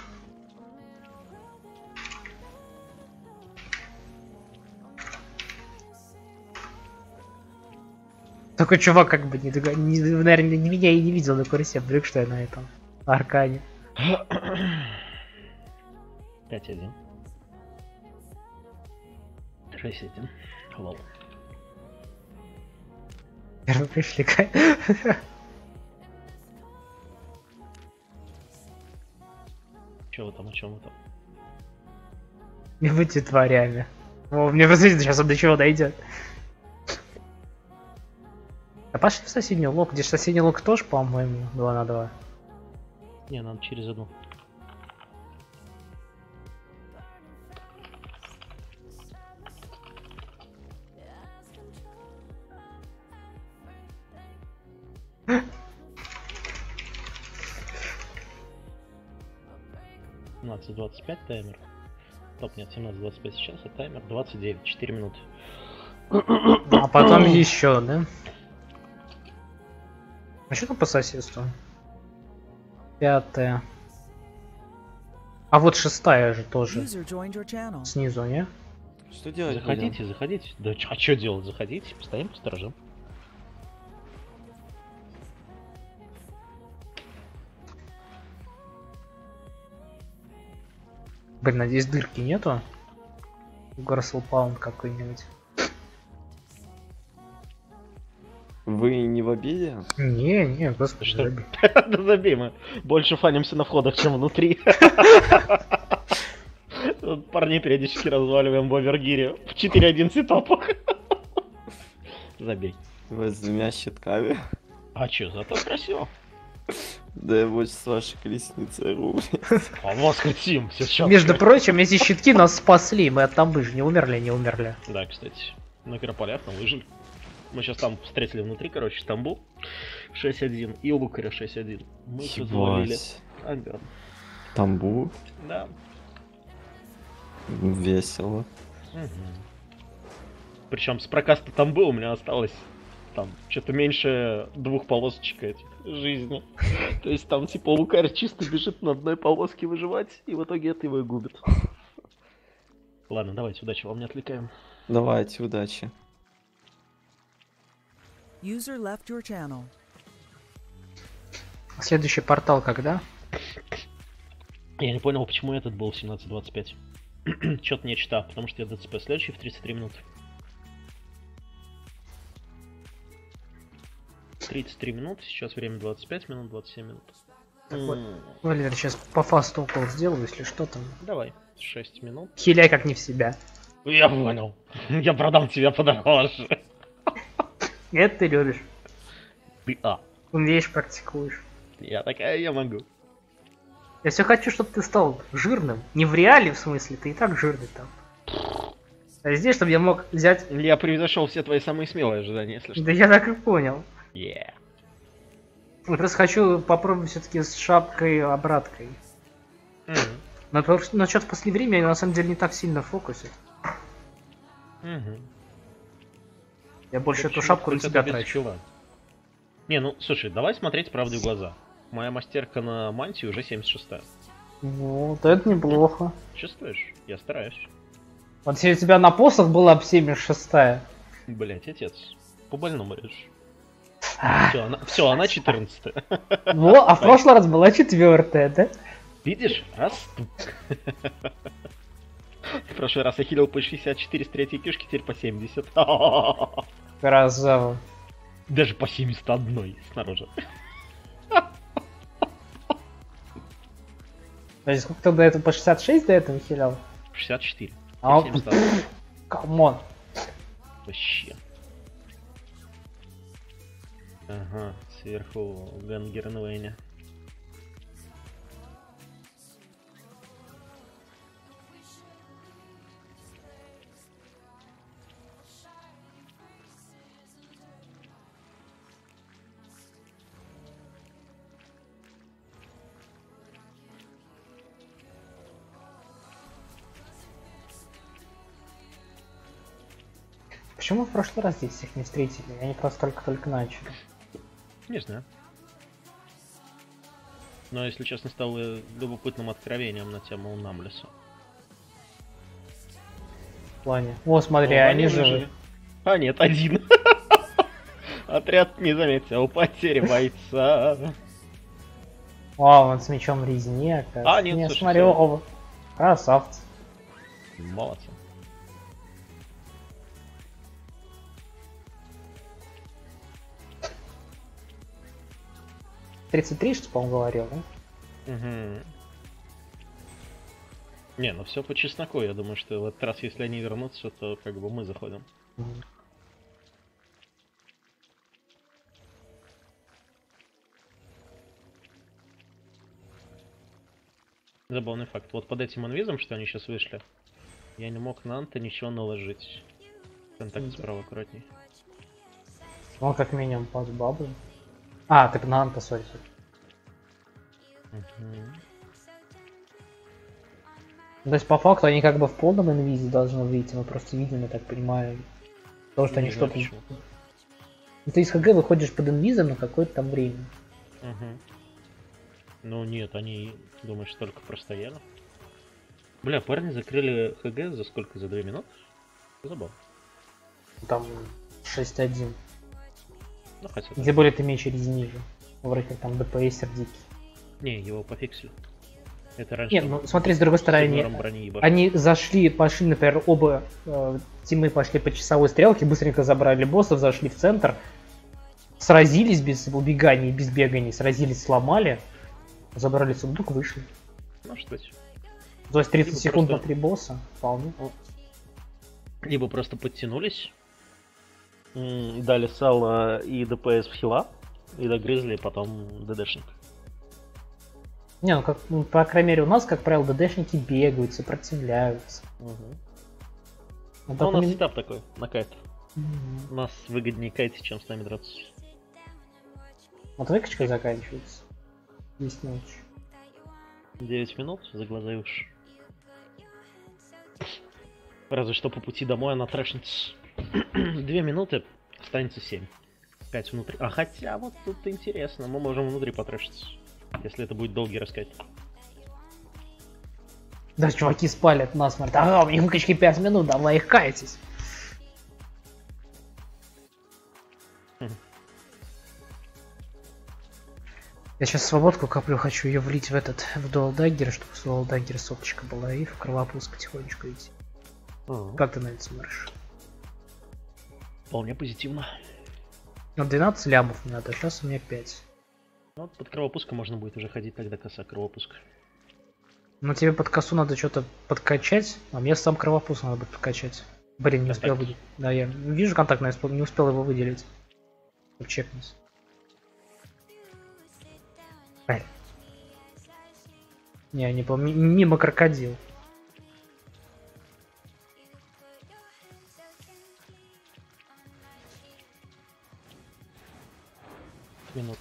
Такой чувак как бы, не, не, наверное, не меня и не видел на курсе, вдруг что я на этом аркане. пять один. шесть один. Лол. Первый пришли. Че вы там, о чем вы там? Не будьте тварями. О, мне просто сейчас он до чего дойдет. А пошли в соседний лог, где соседний лог тоже, по-моему, два на два. Не, надо через одну. семнадцать двадцать пять таймер. Топ, нет, семнадцать двадцать пять сейчас, а таймер двадцать девять, четыре минуты. А потом еще, да? А что там по соседству? Пятая. А вот шестая же тоже. User joined your channel. Снизу, не? Что делать? Заходите, заходите. Да чё- а что делать? Заходите, постоим, посторожим. Блин, надеюсь, дырки нету. Горсел Паунд какой-нибудь. Вы не в обиде? Не, не, господи. Что? забей. Да забей, мы больше фанимся на входах, чем внутри. Тут парней периодически разваливаем в овергире в четыре один сетапах. Забей. Вы с двумя щитками. А чё, зато красиво. Да я больше с вашей колесницей рубль. А вас хотим, сейчас. Между прочим, эти щитки нас спасли, мы от тамбы же не умерли, не умерли. Да, кстати, на Крополях там выжили. Мы сейчас там встретили внутри, короче, Стамбул шесть один и Лукаря шесть один. Мы их завалили. Ебать. Ага. Тамбу? Да. Весело. Причем с прокаста Тамбу у меня осталось там что-то меньше двух полосочек этих жизни. То есть там типа Лукарь чисто бежит на одной полоске выживать, и в итоге это его и губит. Ладно, давайте, удачи, вам не отвлекаем. Давайте, удачи. User left your channel. Следующий портал когда? Я не понял, почему этот был в семнадцать двадцать пять. Чё-то не читал, потому что я ДЦП следующий в тридцать три минуты. тридцать три минуты, сейчас время двадцать пять минут, двадцать семь минут. Так вот. М, Валер, сейчас по фасту укол сделаю, если что там. Давай, шесть минут. Хиляй как не в себя. Я понял. Я продам тебя подороже. Это ты любишь. Ты а. Умеешь, практикуешь. Я такая, я могу. Я все хочу, чтобы ты стал жирным. Не в реале, в смысле, ты и так жирный там. А здесь, чтобы я мог взять... Я превзошел все твои самые смелые ожидания, если что. Да я так и понял. Yeah. Я просто хочу попробовать все-таки с шапкой-обраткой. Мгм. Но, потому что- но что-то в последнее время я на самом деле не так сильно фокусит. Мгм. Я больше Ты эту почему шапку на только себя без трачу. чува? Не, ну слушай, давай смотреть правде в глаза. Моя мастерка на мантии уже семьдесят шестая. Вот, это неплохо. Чувствуешь? Я стараюсь. Вот если у тебя на посох была бы семьдесят шестая. Блять, отец. По больному режешь. Все, она, все, она четырнадцатая. Во, а в прошлый раз была четвертая, да? Видишь? Растут. В прошлый раз я хилил по шестьдесят четыре с третьей кишки, теперь по семьдесят. Красава. Даже по семьдесят один снаружи. То есть сколько ты до этого по шестьдесят шесть до этого хилял? шестьдесят четыре. А, семьдесят один. камон. Вообще. Ага, сверху Гангернвейне. Почему в прошлый раз здесь их не встретили? Они просто только-только начали. Не знаю. Но, если честно, стало любопытным откровением на тему Намлеса. В плане. О, смотри, О, они живы. выжили. А нет, один. Отряд не заметил потери бойца. О, он с мечом резни, оказывается. А, нет, Не, слушай, смотри, всё. оба. Красавцы. Молодцы. тридцать три, что, по-моему, говорил, да? Угу. Не, ну все по чесноку. Я думаю, что в этот раз, если они вернутся, то как бы мы заходим. Мгм. Забавный факт. Вот под этим инвизом, что они сейчас вышли, я не мог на Анта ничего наложить. Контакт справа аккуратней. Он как минимум под бабу. А, ты на Анта, сори. сори. Мгм. То есть, по факту, они как бы в полном инвизе должны выйти. Мы просто видим, я так понимаю. То, что они Не знаю, что-то... почему. Ну, ты из ХГ выходишь под инвизом на какое-то там время. Мгм. Ну нет, они, думаешь, только простояли? Бля, парни закрыли ХГ за сколько? За две минуты? Забавно. Там шесть один. Ну хотя Где более ты меч резни же. Вроде как там ДПСер дикий. не, его пофиксили. Это раньше. Нет, ну смотри, с другой стороны, Игнором они, брони ебашили. они зашли, пошли, например, оба э, тимы пошли по часовой стрелке, быстренько забрали боссов, зашли в центр. сразились без убегания, без бегания, сразились, сломали, забрали сундук, вышли. Может быть. То есть тридцать Либо секунд просто- на три босса, вполне. Либо просто подтянулись, м, дали сало и ДПС в хила, и догрызли потом ДДшник. Не, ну как, ну, по крайней мере, у нас, как правило, ДДшники бегают, сопротивляются. Угу. Ну, Но так у нас ми- сетап такой, на кайт. Мгм. Нас выгоднее кайтить, чем с нами драться. Вот выкачка заканчивается. Десять ночи. девять минут за глаза и уши. Разве что по пути домой она трэшнется. Две минуты, останется семь. Пять внутри. А хотя вот тут интересно, мы можем внутри потрэшиться. Если это будет долгий раскат. Да, чуваки спалят нас, смотрят, ага, у них выкачки пять минут, давай их кайтесь. Хм. Я сейчас свободку коплю, хочу ее влить в этот, в дуалдаггер, чтобы с дуалдаггера соточка была, и в кровопуск потихонечку идти. Ага. Как ты на это смотришь? Вполне позитивно. Ну, двенадцать лямов мне надо, сейчас у меня пять. Ну, вот под кровопуском можно будет уже ходить, тогда коса кровопуск. Ну, тебе под косу надо что-то подкачать, а мне сам кровопуск надо будет подкачать. Блин, не успел Контакт. выделить. Да, я вижу контакт, но я спо- не успел его выделить. Чтоб чекнуть. Ай. Не, не помню. Мимо крокодил. Минут.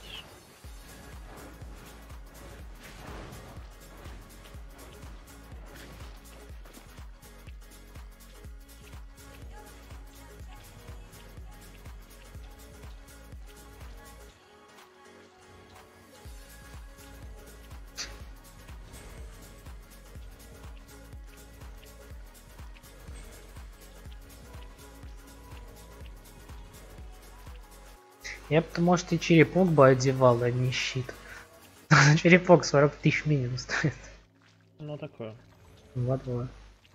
Я бы, может, и черепок бы одевал, а не щит. Черепок сорок тысяч минимум стоит. Ну, такое. Вот-вот.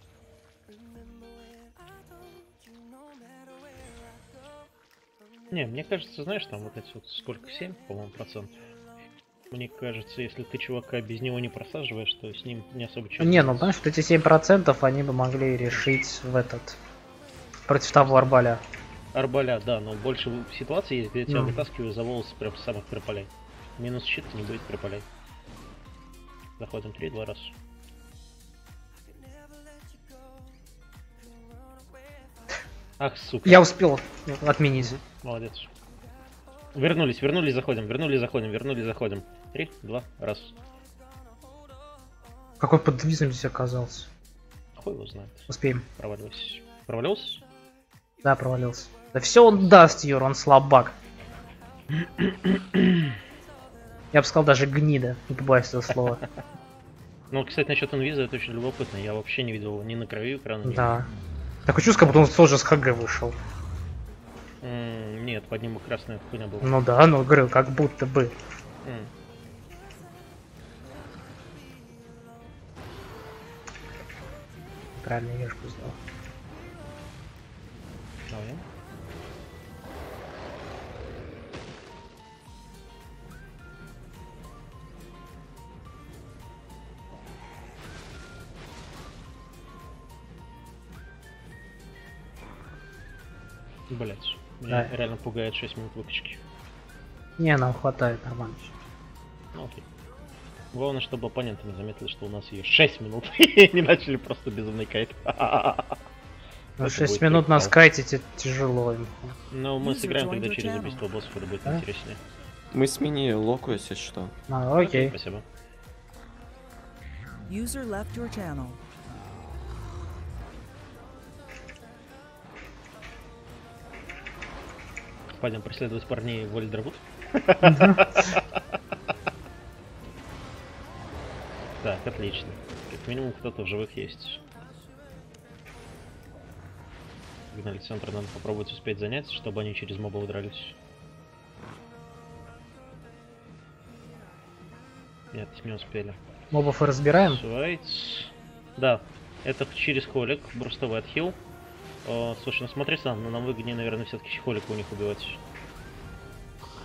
Не, мне кажется, знаешь, там вот эти вот сколько, семь, по-моему, процентов. Мне кажется, если ты чувака без него не просаживаешь, то с ним не особо что. Не, ну знаешь, вот эти семь процентов они бы могли решить в этот... Против того арбаля. Арбаля, да, но больше ситуаций есть, где я тебя Ну. вытаскиваю за волосы прям с самых переполей. Минус щит не будет переполей. Заходим три, два раз. Ах, сука. Я успел отменить. Молодец. Вернулись, вернулись, заходим, вернулись, заходим, вернулись, заходим. Три, два, раз. Какой подвизом здесь оказался? Хуй его знает. Успеем. Проваливайся. Провалился? Да, провалился. Да все он даст, Юр, он слабак. Я бы сказал даже гнида, не побоюсь этого слова. Ну, кстати, насчет инвиза это очень любопытно. Я вообще не видел его ни на краю экрана, ни- Да. Такое чувство, как будто он тоже с ХГ вышел. М, Нет, под ним красная хуйня была. Ну да, ну говорю, как будто бы. М. Правильно, ешку сделал. Давай. Блять, меня Да. реально пугает шесть минут выкачки. Не, нам хватает нормально. Ну окей. Главное, чтобы оппоненты не заметили, что у нас есть шесть минут и не начали просто безумный кайт. Ну, Это шесть будет минут нас прикол. кайтить это тяжело. им. Но мы User сыграем joined тогда your через channel. убийство боссов, это будет Да? интереснее. Мы сменили локу, если что. А, окей. Спасибо. User left your channel. Пойдем преследовать парней в Ольдервуд. Так, отлично. Как минимум кто-то в живых есть. Сигнали центра надо попробовать успеть занять, чтобы они через моба удрались. Нет, не успели. Мобов и разбираем. Свайц. Да, это через холик, брустовый отхил. О, слушай, ну смотри сам, но нам выгоднее, наверное, все-таки холика у них убивать.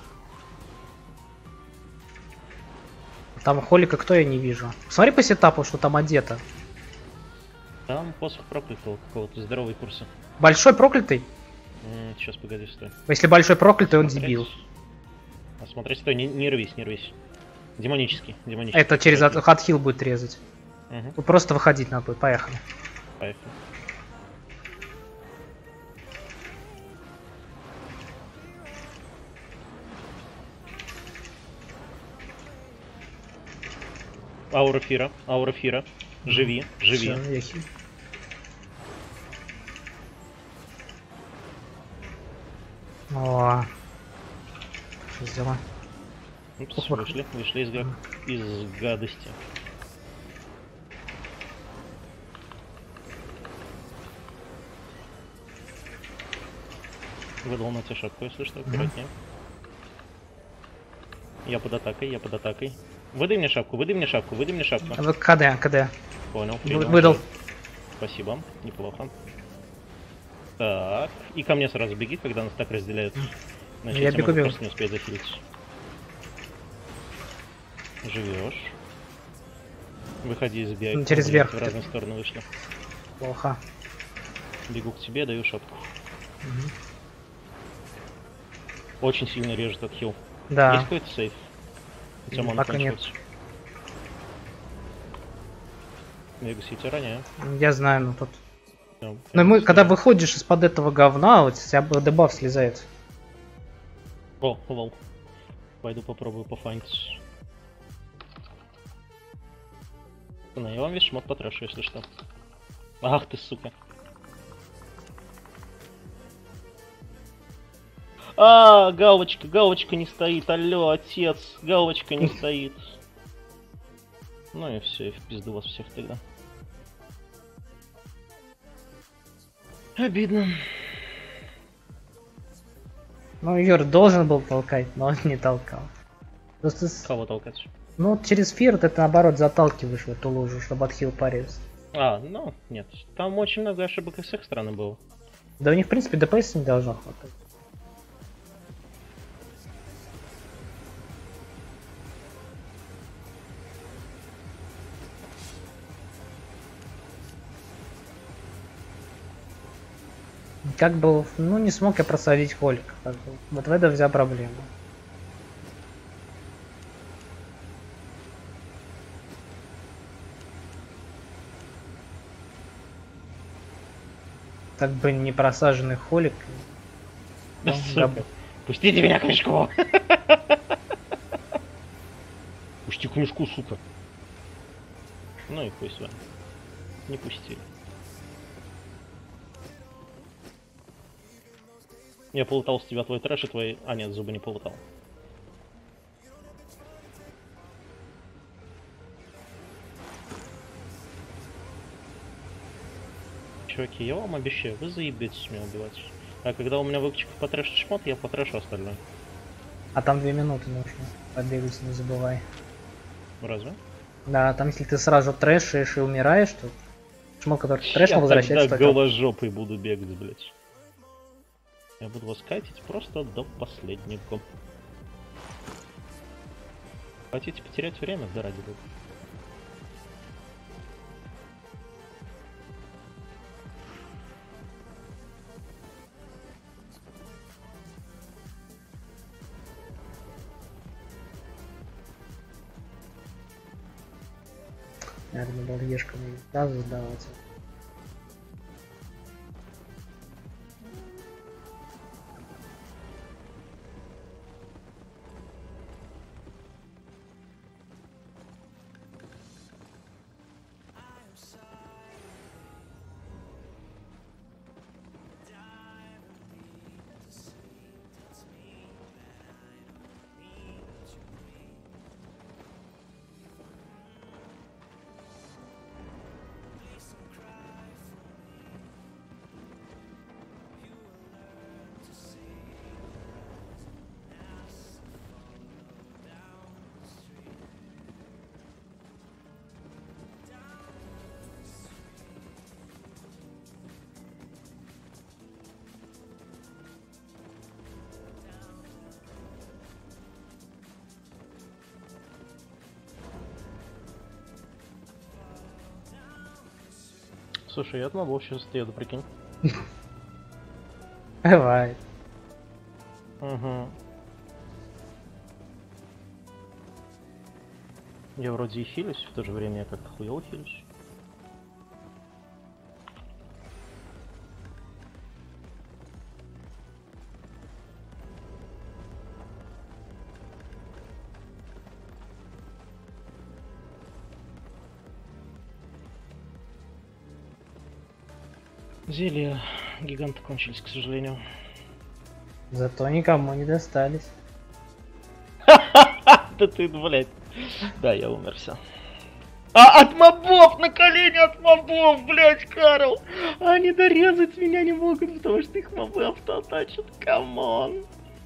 Там холика кто я не вижу. Смотри по сетапу, что там одето. Там посох проклятого какого-то, здоровый курса. Большой проклятый? Сейчас, погоди, стой. Если большой проклятый, он Смотреть. дебил. А смотри, стой, не, не рвись, не рвись. Демонический, демонический. Это через Проклятый. хатхил будет резать. Мгм, Тут просто выходить надо будет. Поехали. поехали. Аура Фира, аура Фира. Живи, живи. Всё, я хил. О. Что сделала? Упс, Ох, ох. вышли, вышли из, га- из гадости. Выдал на тебе шапку, если что, аккуратнее. Я под атакой, я под атакой. Выдай мне шапку, выдай мне шапку, выдай мне шапку. А вы КД, КД. Понял, Вы- принял. выдал. Спасибо, неплохо. Так, и ко мне сразу беги, когда нас так разделяют. Значит, Я я бегу, могу бегу. просто не успеть захилить. Живешь. Выходи из био. Ну, через верх. В разные стороны вышли. Плохо. Бегу к тебе, даю шапку. Мгм. Очень сильно режет от хил. Да. Есть какой-то сейф? У тебя М, мана пока нет. кончилась. Вегас, я тебя роняю. Я знаю, ну тут. Всё, Но мы, всё. когда выходишь из-под этого говна, у тебя бы дебаф слезает. О, лол. Пойду попробую пофайнить. Ну, я вам весь шмот потрашу, если что. Ах ты, сука. А, галочка, галочка не стоит. Алло, отец, галочка не стоит. Ну и все, и в пизду вас всех тогда. Обидно. Ну, Юр должен был толкать, но он не толкал. Просто, с- Кого толкать? ну, вот через фир ты наоборот заталкиваешь в эту лужу, чтобы отхил порез. А, ну, нет. Там очень много ошибок и с их стороны было. Да у них, в принципе, ДПС не должно хватать. Как бы, ну, не смог я просадить холик. Как бы. Вот в этом вся проблема. Так бы не просаженный холик. Да, Ну, сука. да. Пустите меня к мешку! Пусти к мешку, сука. Ну и хуй с вами. Не пустили. Я полутал с тебя твой трэш и твои... А, нет, зубы не полутал. Чуваки, я вам обещаю, вы заебетесь меня убивать. А когда у меня выкачка по трэшу шмот, я по трэшу остальное. А там две минуты нужно. Побегать не забывай. Разве? Да, там если ты сразу трэшишь и умираешь, то шмот, который ты трэшнул, Я возвращается тогда только. голожопой буду бегать, блять. Я буду вас катить просто до последнего. Хотите потерять время? Да ради бога. Наверное, был ешками сразу сдаваться. Слушай, я от мобов сейчас отъеду, прикинь. Бывает. Угу. Я вроде и хилюсь, в то же время я как-то хуёво хилюсь. Зелья гиганта кончились, к сожалению. Зато никому не достались. Да ты, блядь. Да, я умер, все. А, от мобов! На колени от мобов, блядь, Карл! Они дорезать меня не могут, потому что их мобы автоатачат. Камон!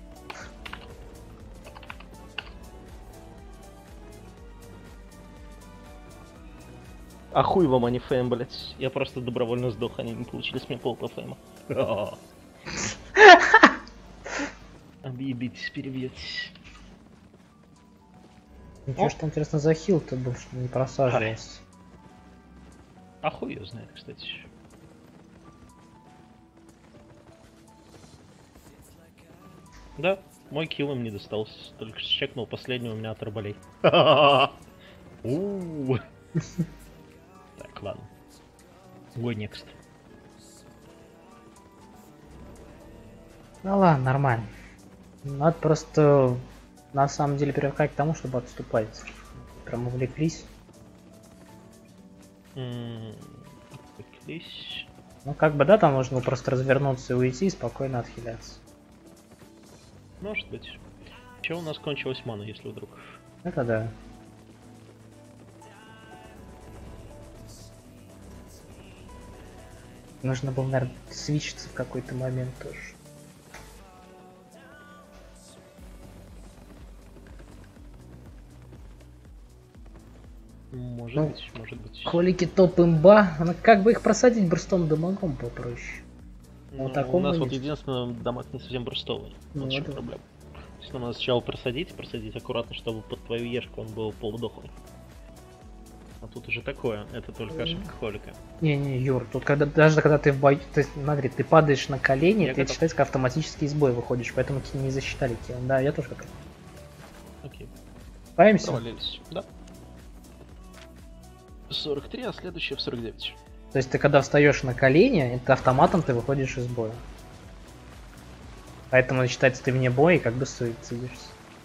А хуй вам, а не фэм, блядь. Я просто добровольно сдох, они не получили с меня полта фэма. Объебитесь, перебьетесь. Ничего, О. что интересно за хил-то был, что не просаживался. А хуй её знает, кстати. Да, мой килл им не достался. Только что чекнул последнего у меня от арбалей. У. Так, ладно. Go next. Ну ладно, нормально. Надо просто на самом деле привыкать к тому, чтобы отступать. Прям увлеклись. Отвлеклись. Ну как бы да, там можно было просто развернуться и уйти и спокойно отхиляться. Может быть. Че у нас кончилась мана, если вдруг? Это да. Нужно было, наверное, свичиться в какой-то момент тоже. Может Ну, быть, может быть. Холики топ имба, ну как бы их просадить брустом дамагом попроще. Ну, вот у такому нас нет. вот единственное, дамаг не совсем брустовый. Ну, Вот в чем да. проблема. То есть нам надо сначала просадить, просадить аккуратно, чтобы под твою ешку он был полудохлый. А тут уже такое, это только ошибка Холика. Не-не, Юр, тут когда даже когда ты в бою, ты, смотри, ты падаешь на колени, Я ты готов. считается, как автоматически из боя выходишь, поэтому тебе не засчитали килл. Да, я тоже готов. Окей, Справимся? провалились, да. сорок три, а следующее в сорок девять. То есть ты когда встаешь на колени, это автоматом ты выходишь из боя. Поэтому считается ты вне боя и как бы суицидишься.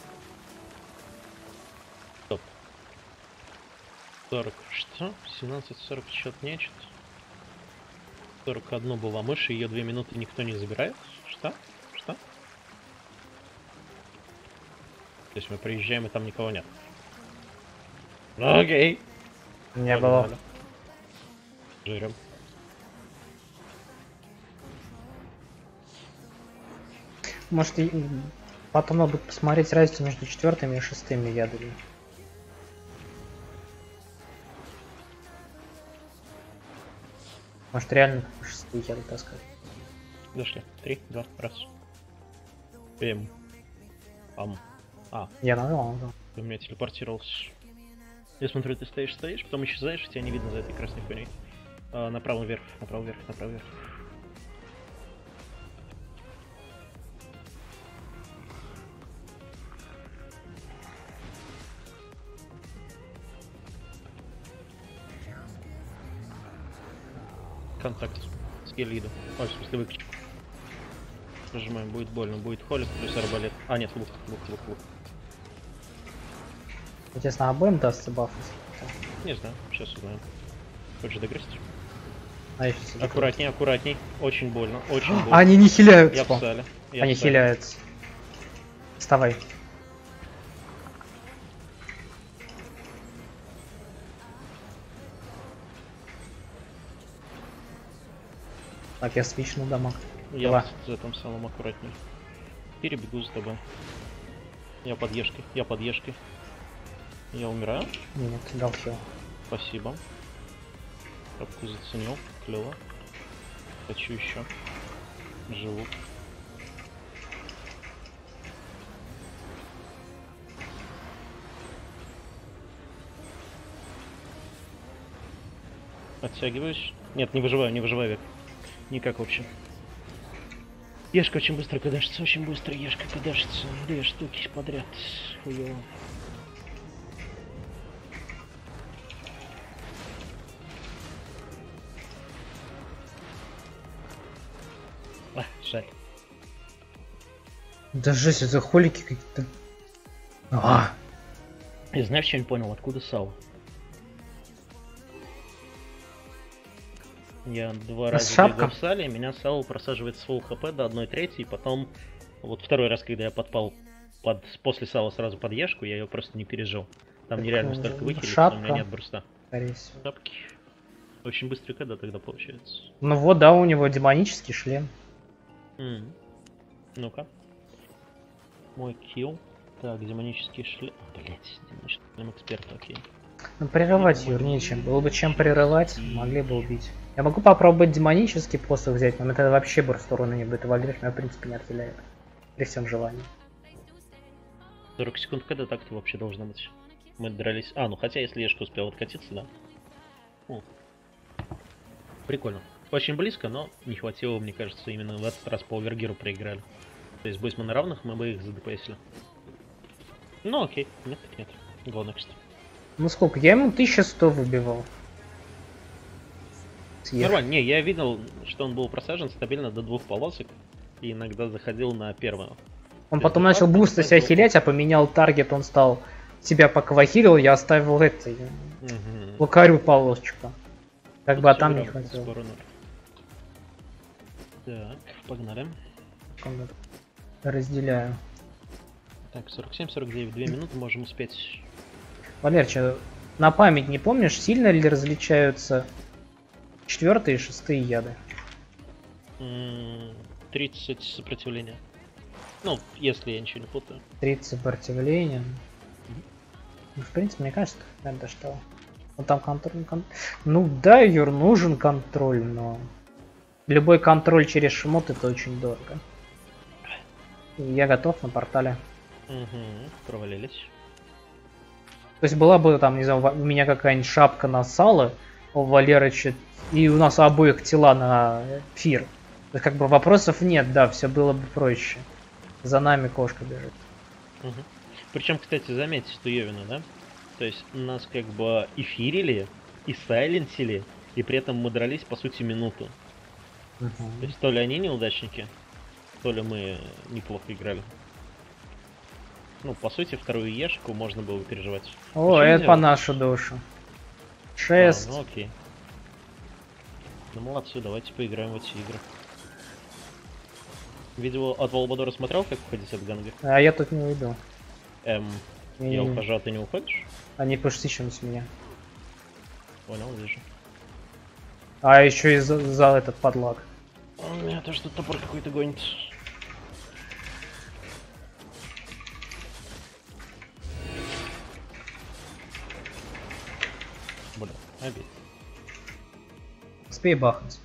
Стоп. сорок, что? семнадцать сорок счет нечет. сорок один была мышь, ее две минуты никто не забирает. Что? Что? То есть мы приезжаем и там никого нет. Ну, окей. Не было. Жирем. Может, и- потом надо будет посмотреть разницу между четвертыми и шестыми ядами. Может, реально шестые яды таскать. Дошли. Три, два, раз. Пем. Ам. А, Я назвал, да. ты у меня телепортировался. Я смотрю, ты стоишь, стоишь, потом исчезаешь, и тебя не видно за этой красной хуйней. А, направо вверх, направо вверх, направо вверх. Контакт. Скилл лида. Ой, в смысле выкачку. Нажимаем, будет больно, будет холик плюс арбалет. А, нет, лук, лук, лук, лук. Интересно, обоим дастся баф? Не знаю, сейчас узнаем. Хочешь догрызть? А, я сейчас Аккуратней, аккуратней. Очень больно, очень А, больно. они не хиляются. Я в сале. Я Они в сале. хиляются. Вставай. Так, я свичнул дамаг. Я Два. в этом самом аккуратней. Перебегу за тобой. Я под ешкой, я под ешкой. Я умираю. Нет, дал хил. Спасибо. Тропку заценил. Клево. Хочу еще. Живу. Оттягиваюсь. Нет, не выживаю, не выживаю век. Никак вообще. Ешка очень быстро кадашится, очень быстро ешка кадашится. Две штуки подряд. Хуёво. А, жаль. Да жесть, это холики какие-то. А, И знаешь, что я не понял, откуда сало? Я два А раза шапка? бегал в сале, меня сало просаживает с фулл хп до одной трети, и потом, вот второй раз, когда я подпал под, после сала сразу под ешку, я ее просто не пережил. Там Так, нереально э, столько выхилить, шапка. но у меня нет бурста. скорее всего. Шапки. Очень быстрый когда тогда получается. Ну вот, да, у него демонический шлем. М. Ну-ка. Мой килл. Так, демонический шлем. Блять, демонический шлем эксперта, окей. Ну, прерывать Юр нечем. Было бы чем прерывать, могли бы убить. Я могу попробовать демонический посох взять, но это вообще бурст урона не будет валировать, меня в принципе не отделяет. При всем желании. сорок секунд когда так-то вообще должно быть. Мы дрались. А, ну хотя если Ешка успел откатиться, да. О. Прикольно. Очень близко, но не хватило, мне кажется, именно в этот раз по овергиру проиграли. То есть, будь мы на равных, мы бы их задпсили. Ну окей, нет так нет. Go next. Ну сколько? Я ему тысячу сто выбивал. Съех. Нормально, не, я видел, что он был просажен стабильно до двух полосок. И иногда заходил на первую. Он То потом есть, начал да, бусты да, себя да. хилять, а поменял таргет, он стал себя пока вахилил, я оставил это, Угу. лукарю полосочку. Как бы, а там не хватило. Так, погнали. Секунду. Разделяю. Так, сорок семь сорок девять, две минуты можем успеть. Валерча, на память не помнишь, сильно ли различаются четвертые и шестые яды? М, тридцать сопротивления. Ну, если я ничего не путаю. тридцать сопротивления. Ну, в принципе, мне кажется, это что? Ну там контроль, кон... Ну да, Юр, нужен контроль, но любой контроль через шмот это очень дорого. И я готов на портале. Угу, провалились. То есть была бы там, не знаю, у меня какая-нибудь шапка на сало, у Валерыча, и у нас у обоих тела на фир. То есть, как бы вопросов нет, да, все было бы проще. За нами кошка бежит. Угу. Причем, кстати, заметьте, что Йовина, да? То есть нас как бы эфирили, и сайленсили, и при этом мы дрались, по сути, минуту. Угу. То есть то ли они неудачники, то ли мы неплохо играли. Ну, по сути, вторую ешку можно было переживать. О, Почему это не по делать? нашу душу. А, Шесть. ну окей. Ну молодцы, давайте поиграем в эти игры. Видео от Волбадора смотрел, как уходить от ганга? А я тут не уйду. Эм, я Не-не-не. ухожу, а ты не уходишь? Они пушсищем с меня. Понял, вижу. А еще и за, за этот подлаг. А, у меня тоже тут топор какой-то гонит. Бля, обид. Успей бахнуть.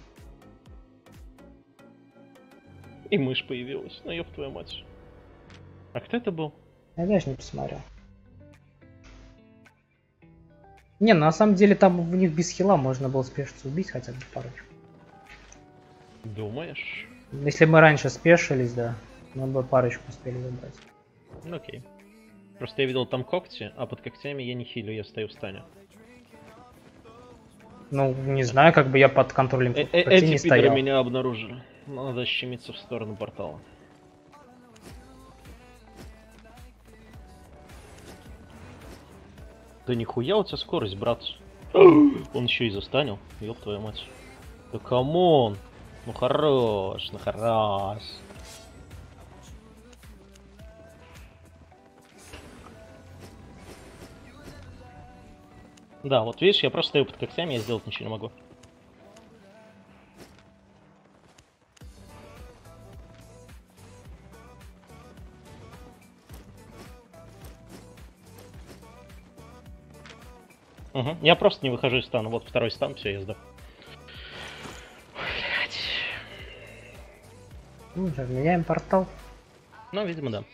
И мышь появилась, ну ёб твою мать. А кто это был? Я даже не посмотрел. Не, ну, на самом деле там в них без хила можно было спешиться убить хотя бы парочку. Думаешь? Если мы раньше спешились, да, мы бы парочку успели забрать. Ну окей. Просто я видел там когти, а под когтями я не хилю, я стою в стане. Ну, не знаю, как бы я под контролем Э- когтей э- Эти не пидоры стоял. меня обнаружили. Надо щемиться в сторону портала. Да нихуя у тебя скорость, брат. Он еще и застанил. Ёб твою мать. Да камон. Ну хорош, ну хорош. Да, вот видишь, я просто стою под когтями, я сделать ничего не могу. Угу. Я просто не выхожу из стана. Вот второй стан, все, я сдох. Блять. Ну, уже меняем портал. Ну, видимо, да.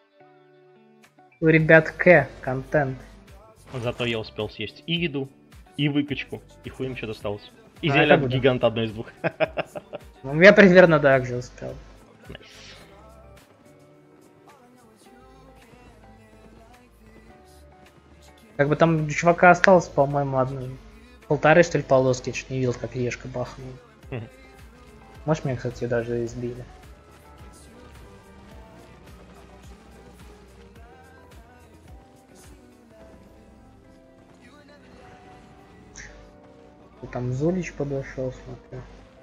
У ребят К контент. Зато я успел съесть и еду, и выкачку. И хуй им что-то осталось. И А, зелье как бы да. гиганта одно из двух. Ну, я примерно так же успел. Найс. Как бы там у чувака осталось, по-моему, одну... полторы, что ли, полоски, чуть не видел, как Ешка бахнул. Мгм. Может, меня, кстати, даже избили. И там Зулич подошел, смотрю.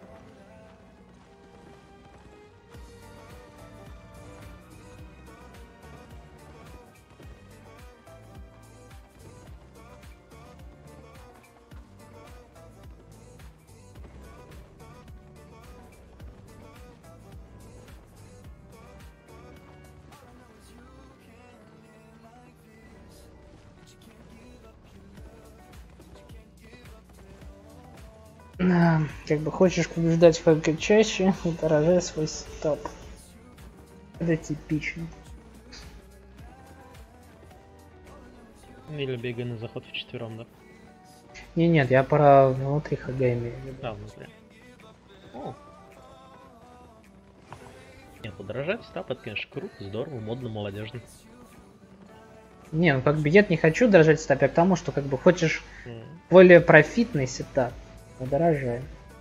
А, Как бы хочешь побеждать только чаще, и дорожай свой стоп. Это типично. Или бегай на заход в четвером, да? Не, нет, я про внутри ХГ имею в виду. Да, внутри. О. Нет, подорожать стап, это, конечно, круто, здорово, модно, молодежно. Не, ну как бы я не хочу дорожать в стопе, а к тому, что как бы хочешь М. более профитный сетап, подорожай.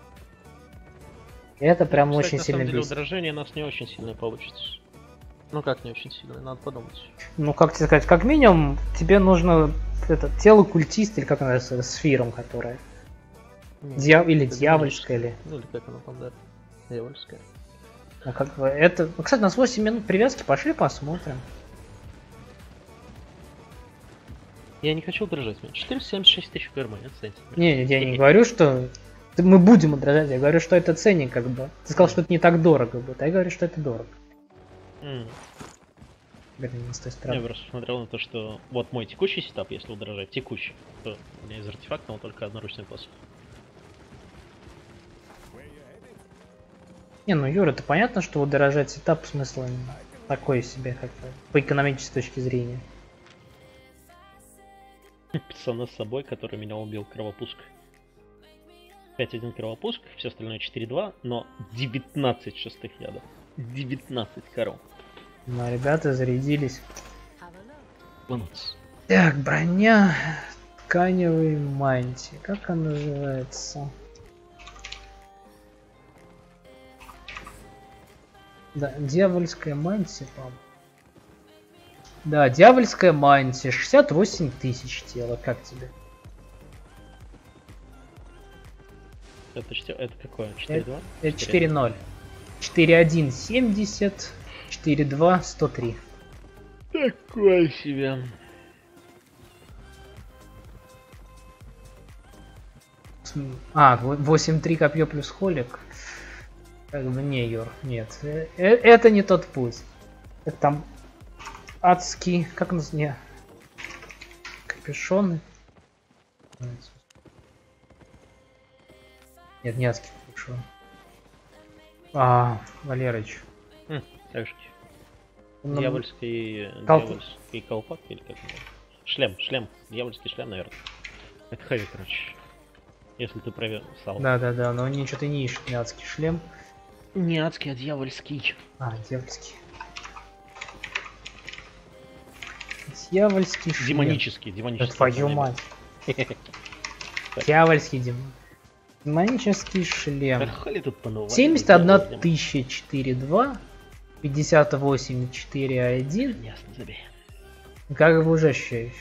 И это прям Ну, кстати, очень на сильно самом деле, бесит. удорожение у нас не очень сильное получится. Ну как не очень сильное, надо подумать. Ну как тебе сказать, как минимум тебе нужно это тело культиста, или как она называется, сфером, которая. Нет, Дья- или это дьявольская, или. Ну или как она там, да. Дьявольская. Ну как бы это. Ну, кстати, у нас восемь минут привязки, пошли посмотрим. Я не хочу удорожать, у меня четыреста семьдесят шесть тысяч перма, нет, кстати. Не, я не говорю, что мы будем удорожать, я говорю, что это ценник, как бы. Ты сказал, что это не так дорого будет, а я говорю, что это дорого. М. Блин, не с той Я стороны. просто смотрел на то, что вот мой текущий сетап, если удорожать, текущий, то у меня из артефактного только одноручный посох. Не, ну Юра, это понятно, что удорожать сетап смысла такой себе, как бы, по экономической точки зрения. Пацана с собой, который меня убил, кровопуск. пять один кровопуск, все остальное четыре два, но девятнадцать шестых ядов. девятнадцать коров. Но ребята зарядились. Бонус. Так, броня тканевой мантии. Как она называется? Да, дьявольская мантия, по-моему. Да, дьявольская мантия. шестьдесят восемь тысяч тела. Как тебе? Это, что- это какое? четыре два? Это четыре ноль. четыре один семьдесят. четыре два сто три. Такое себе. А, восемь три копье плюс холик. Как бы не, Юр, нет. Э, э, Это не тот путь. Это там адский, как нас не капюшоны. Нет, не адский капюшон. А, Валерыч. Трешки. Ну, Дьявольский, Колп- дьявольский колпак или как это? Шлем, шлем. Дьявольский шлем, наверное. Это хэви, короче. Если ты проверил. Да, да, да, но ничего ты не ищешь, не адский шлем. Не адский, а дьявольский. А, дьявольский. Дьявольский шлем. Демонический, Да демонический. твою мать. Дьявольский демон. Демонический шлем. Хули тут понавалили, семьдесят одна дьявол, тысяча четыре два. пятьдесят восемь четыре один. демон. Ясно, забей. Как бы уже ощущаешь.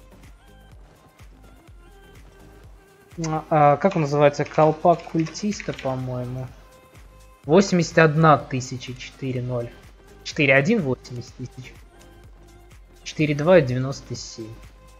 А, а, как он называется? Колпак культиста, по-моему. восемьдесят одна тысяча четыре ноль. четыре один восемьдесят тысяч. четыре два девяносто семь.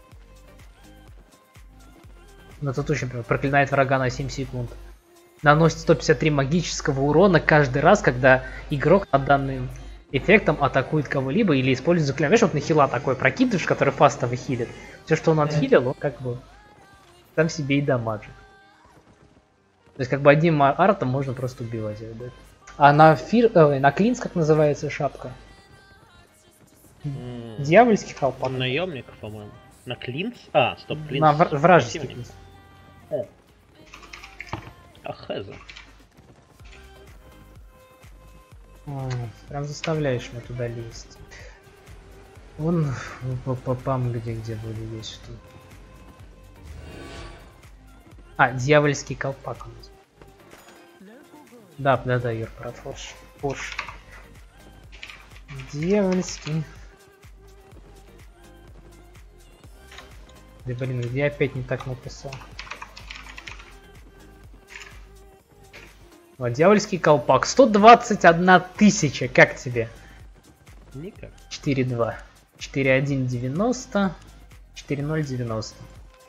Ну тут очень прям проклинает врага на семь секунд. Наносит сто пятьдесят три магического урона каждый раз, когда игрок над данным эффектом атакует кого-либо или использует заклинание. Знаешь, вот на хила такой прокидываешь, который фастово хилит. Все, что он отхилил, он как бы сам себе и дамажит. То есть как бы одним а- артом можно просто убивать его, да? А на фир... э, на клинс как называется шапка? М, Дьявольский колпак. Наемников, по-моему. На клинц? А, стоп, клинц. На вр- вражеский противник. клинс. О. Ахеза. Ой, прям заставляешь меня туда лезть. Вон пам где где были есть что. А, дьявольский колпак у нас. Да, да, да, Юр, про форш. Форш. Дьявольский. Да блин, где я опять не так написал? Вот, дьявольский колпак. сто двадцать одна тысяча. Как тебе? Никак. четыре два. четыре один девяносто. четыре ноль девяносто.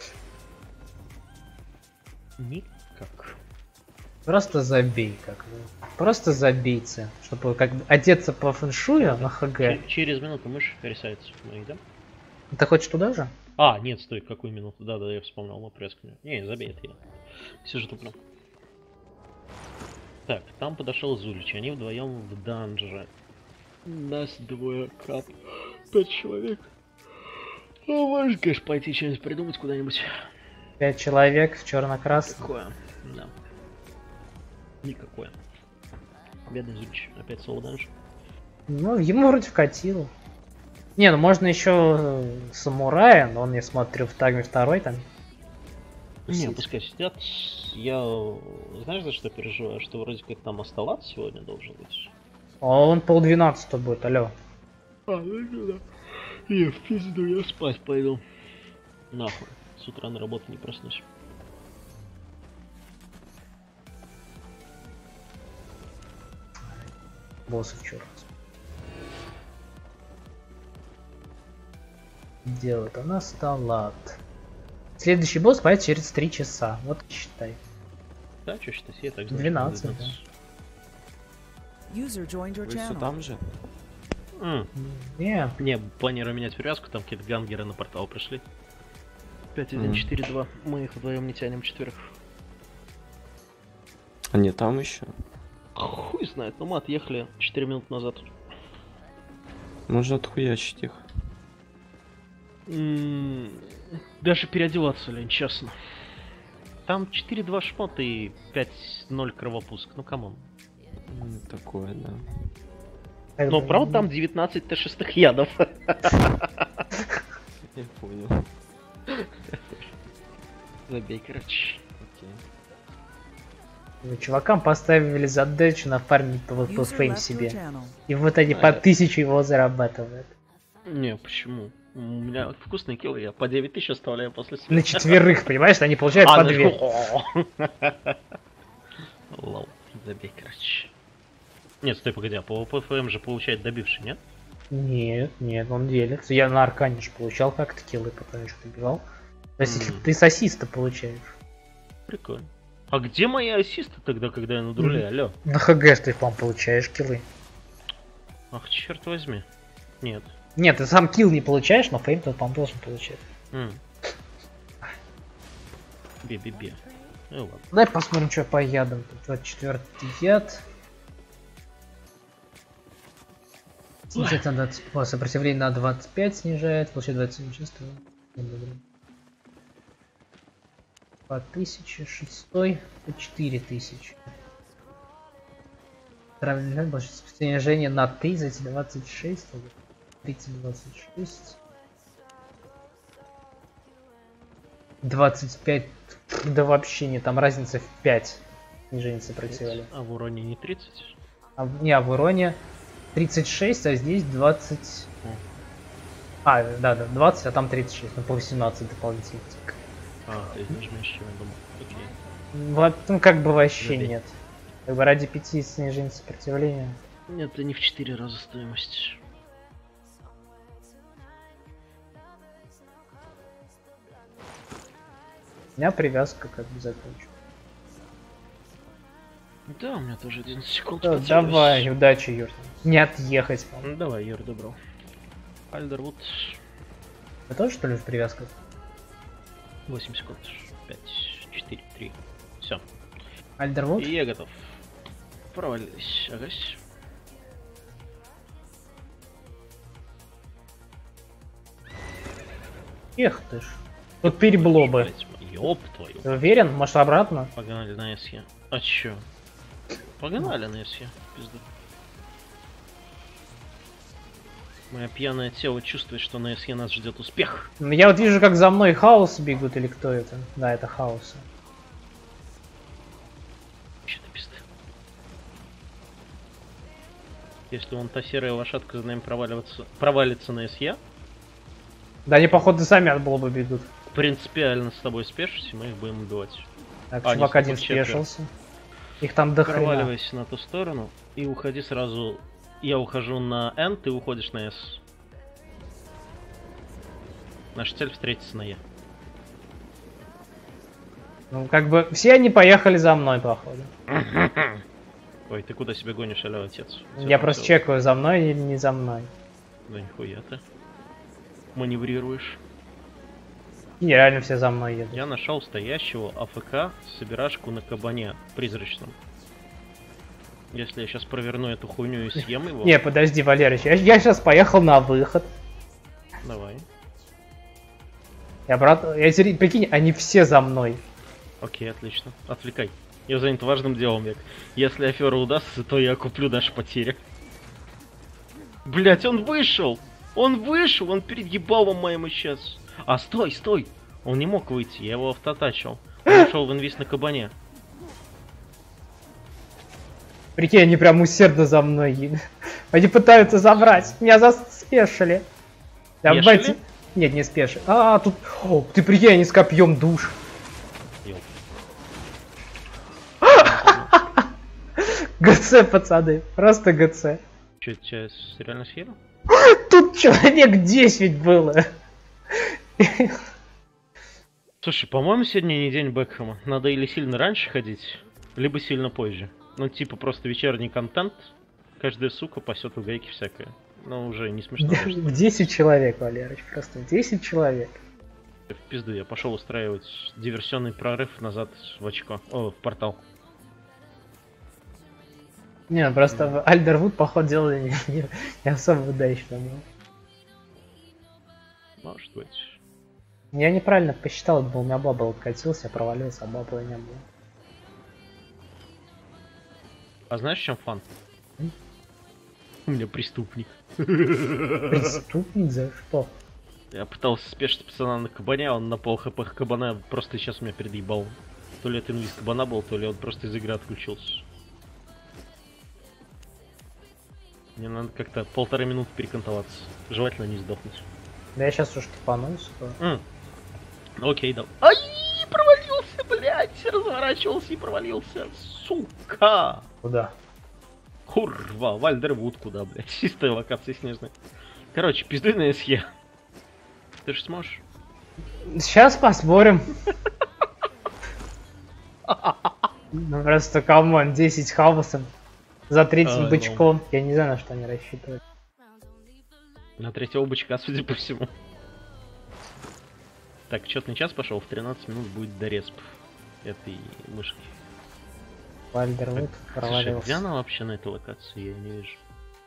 Никак. Просто забей, как бы. Просто забейте. Чтобы как бы одеться по фэншую на ХГ. Ч- через минуту мышь рисается моих, да? Ты хочешь туда же? А, нет, стой, какую минуту? Да, да, я вспомнил, мы прескали. Не, забей это я. Сижу туплю. Так, там подошел Зулич, они вдвоем в данже. Нас двое, кап. Пять человек. А можешь, конечно, пойти что-нибудь придумать куда-нибудь. Пять человек в черно-красном. Какое? Да. Никакое. Бедный Зулич, опять соло данж. Ну, ему вроде вкатило. Не, ну можно еще самурая, но он, я смотрю, в тагме второй там. Не, пускай сидят. Я, знаешь, за что переживаю? Что вроде как там Асталат сегодня должен быть. А он полдвенадцатого будет, алло. А, ну да. Не, в пизду, я спать пойду. Нахуй. С утра на работу не проснусь. Босс в черт. Делает она сталат. Следующий босс появится через три часа. Вот считай. Да, что считать, я так знаю. двенадцать, да. User joined your Вы все channel. там же? М, Не, Не, планирую менять привязку, там какие-то гангеры на портал пришли. пять один четыре два. Мы их вдвоем не тянем четверых. А не там еще? Хуй знает, но мы отъехали четыре минуты назад. Можно отхуячить их. М, Даже переодеваться, лень, честно. Там четыре два шмота и пять ноль кровопуск, ну камон. М, Такое, да. как Но бы, правда там девятнадцать Т шесть ядов. Я понял. Забей, короче. Окей. ну, чувакам поставили задачу нафармить по User фейм left your себе. channel. И вот они по тысяче его зарабатывают. Не, почему? У меня вкусные киллы, я по девять тысяч оставляю после себя. На четверых, понимаешь, они получают А, по ну, две. Лол, забей, короче. Нет, стой, погоди, а по ПФМ же получает добивший, нет? Нет, нет, он делится. Я на аркане же получал как-то киллы, потом что добивал. То есть, если М. ты с ассиста получаешь. Прикольно. А где мои ассисты тогда, когда я на друле, алло? На ХГ ты, по-моему, получаешь киллы. Ах, черт возьми. Нет. Нет, ты сам килл не получаешь, но фейм ты, по-моему, должен получать. М. Бе-бе-бе. Ну ладно. Дай посмотрим, что по ядам. Тут двадцать четвёртый яд. Снижает на двадцать, о, сопротивление на двадцать пять снижает, получает двадцать семь чувств. По тысяче, шестой, по четыре тысячи. Снижение на тридцать, двадцать шесть, тридцать, двадцать шесть. двадцать пять, да вообще не, там разница в пять снижение сопротивления. А в уроне не тридцать? А, в- не, а в уроне тридцать шесть, а здесь двадцать. А, да, да, двадцать, а там тридцать шесть, ну по восемнадцать дополнительно. А, то есть даже меньше, чем я думал. Окей. Вот, ну как бы вообще Забей. нет. Как бы ради пяти снижения сопротивления. Нет, это не в четыре раза стоимость. У меня привязка как бы закончена. Да, у меня тоже одиннадцать секунд. Да, потерялось. давай, удачи, Юр. Не отъехать. Ну, давай, Юр, добро. Альдервуд. Ты тоже что ли в привязках? восемь секунд. пять, четыре, три. Все. Альдервуд? И я готов. Провалились. Агась. Эх ты ж. Тут перебло бы. Блять, Ёб твою. Ты уверен? Может обратно? Погнали на СЕ. А чё? Погнали на СЕ. Пизду. Мое пьяное тело чувствует, что на СЕ нас ждет успех. Ну, я вот вижу, как за мной хаос бегут, или кто это? Да, это хаос. Что-то пизда. Если вон та серая лошадка за нами проваливаться, провалится на СЕ, Да они, походу, сами от Блоба бегут. принципиально с тобой спешишься, мы их будем убивать. Так, А, чувак не, один четверо. спешился. Их там до хрена. Проваливайся на ту сторону и уходи сразу. Я ухожу на N, ты уходишь на S. Наша цель встретиться на E. Ну, как бы, все они поехали за мной, походу. Ой, ты куда себя гонишь, алё, отец? Всё Я там просто всё. чекаю, за мной или не за мной. Да нихуя ты. Маневрируешь. И реально все за мной едут. Я нашел стоящего АФК собирашку на кабане призрачном. Если я сейчас проверну эту хуйню и съем его. Не, подожди, Валерич, я, я сейчас поехал на выход. Давай. Я брат, я теперь- прикинь, они все за мной. Окей, отлично. Отвлекай. Я занят важным делом, Век. Если афера удастся, то я куплю наши потери. Блять, он вышел! Он вышел! Он перед ебалом моим сейчас. А, стой, стой! Он не мог выйти, я его автотачил. Он ушел в инвиз на кабане. Прикинь, они прям усердно за мной едут. Они пытаются забрать. Меня заспешили. Давайте. Спешили? Нет, не спеши. А, тут... О, ты прикинь, они с копьем душ. Ёп. ГЦ, пацаны. Просто ГЦ. Че, тебя реально съели? Тут человек десять было. Слушай, по-моему, сегодня не день Бекхэма. Надо или сильно раньше ходить, либо сильно позже. Ну, типа, просто вечерний контент. Каждая сука пасет у гайки всякое. Но уже не смешно. даже. десять человек, Валерыч. Просто десять человек. В пизду, я пошел устраивать диверсионный прорыв назад в очко. О, в портал. Не, просто в Альдервуд, походу, делали не, не, не особо удачно. Но... Может быть. Я неправильно посчитал, это был у меня бабл откатился, провалился, а бабла не было. А знаешь, в чем фан? М? У меня преступник. Преступник за что? Я пытался спешить пацана на кабане, а он на пол хп кабана просто сейчас меня переебал. То ли это инвиз кабана был, то ли он просто из игры отключился. Мне надо как-то полторы минуты перекантоваться. Желательно не сдохнуть. Да я сейчас уж тупанусь. то- М. Окей, да. Ай, провалился, блядь! Разворачивался и провалился. Сука! Куда? Курва, Вальдервуд куда, блядь? Чистая локация снежная. Короче, пиздуй на СЕ. Ты же сможешь? Сейчас посмотрим. Ну просто, камон, десять хаусов за третьим Ай, бычком. Я не знаю, на что они рассчитывают. На третьего бычка, судя по всему. Так, четный час пошел, в тринадцать минут будет доресп этой мышки. Вальдервуд Слушай, провалился. где она вообще на этой локации? Я не вижу.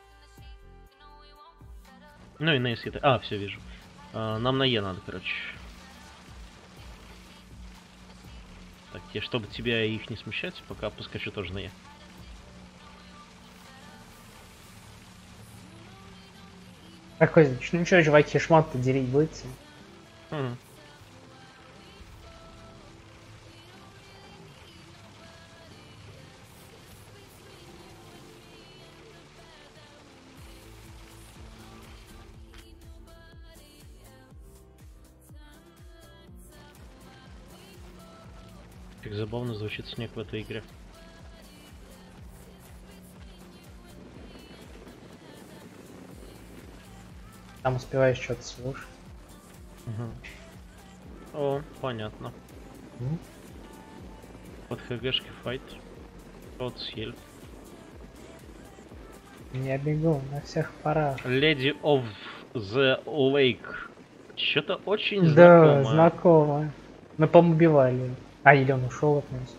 Ну и на СЕ. А, все вижу. А, нам на Е надо, короче. Так, я, чтобы тебя и их не смущать, пока поскочу тоже на Е. Такой, ну что, чуваки, шмат-то делить будете? Мгм. Как забавно звучит снег в этой игре. Там успеваешь что-то слушать. Мгм. О, понятно. М? Под ХГшки файт. Вот съели. Я бегу на всех парах. Lady of the Lake. Что-то очень Да, знакомое. знакомо. Мы, по-моему, убивали. А, или он ушел от нас.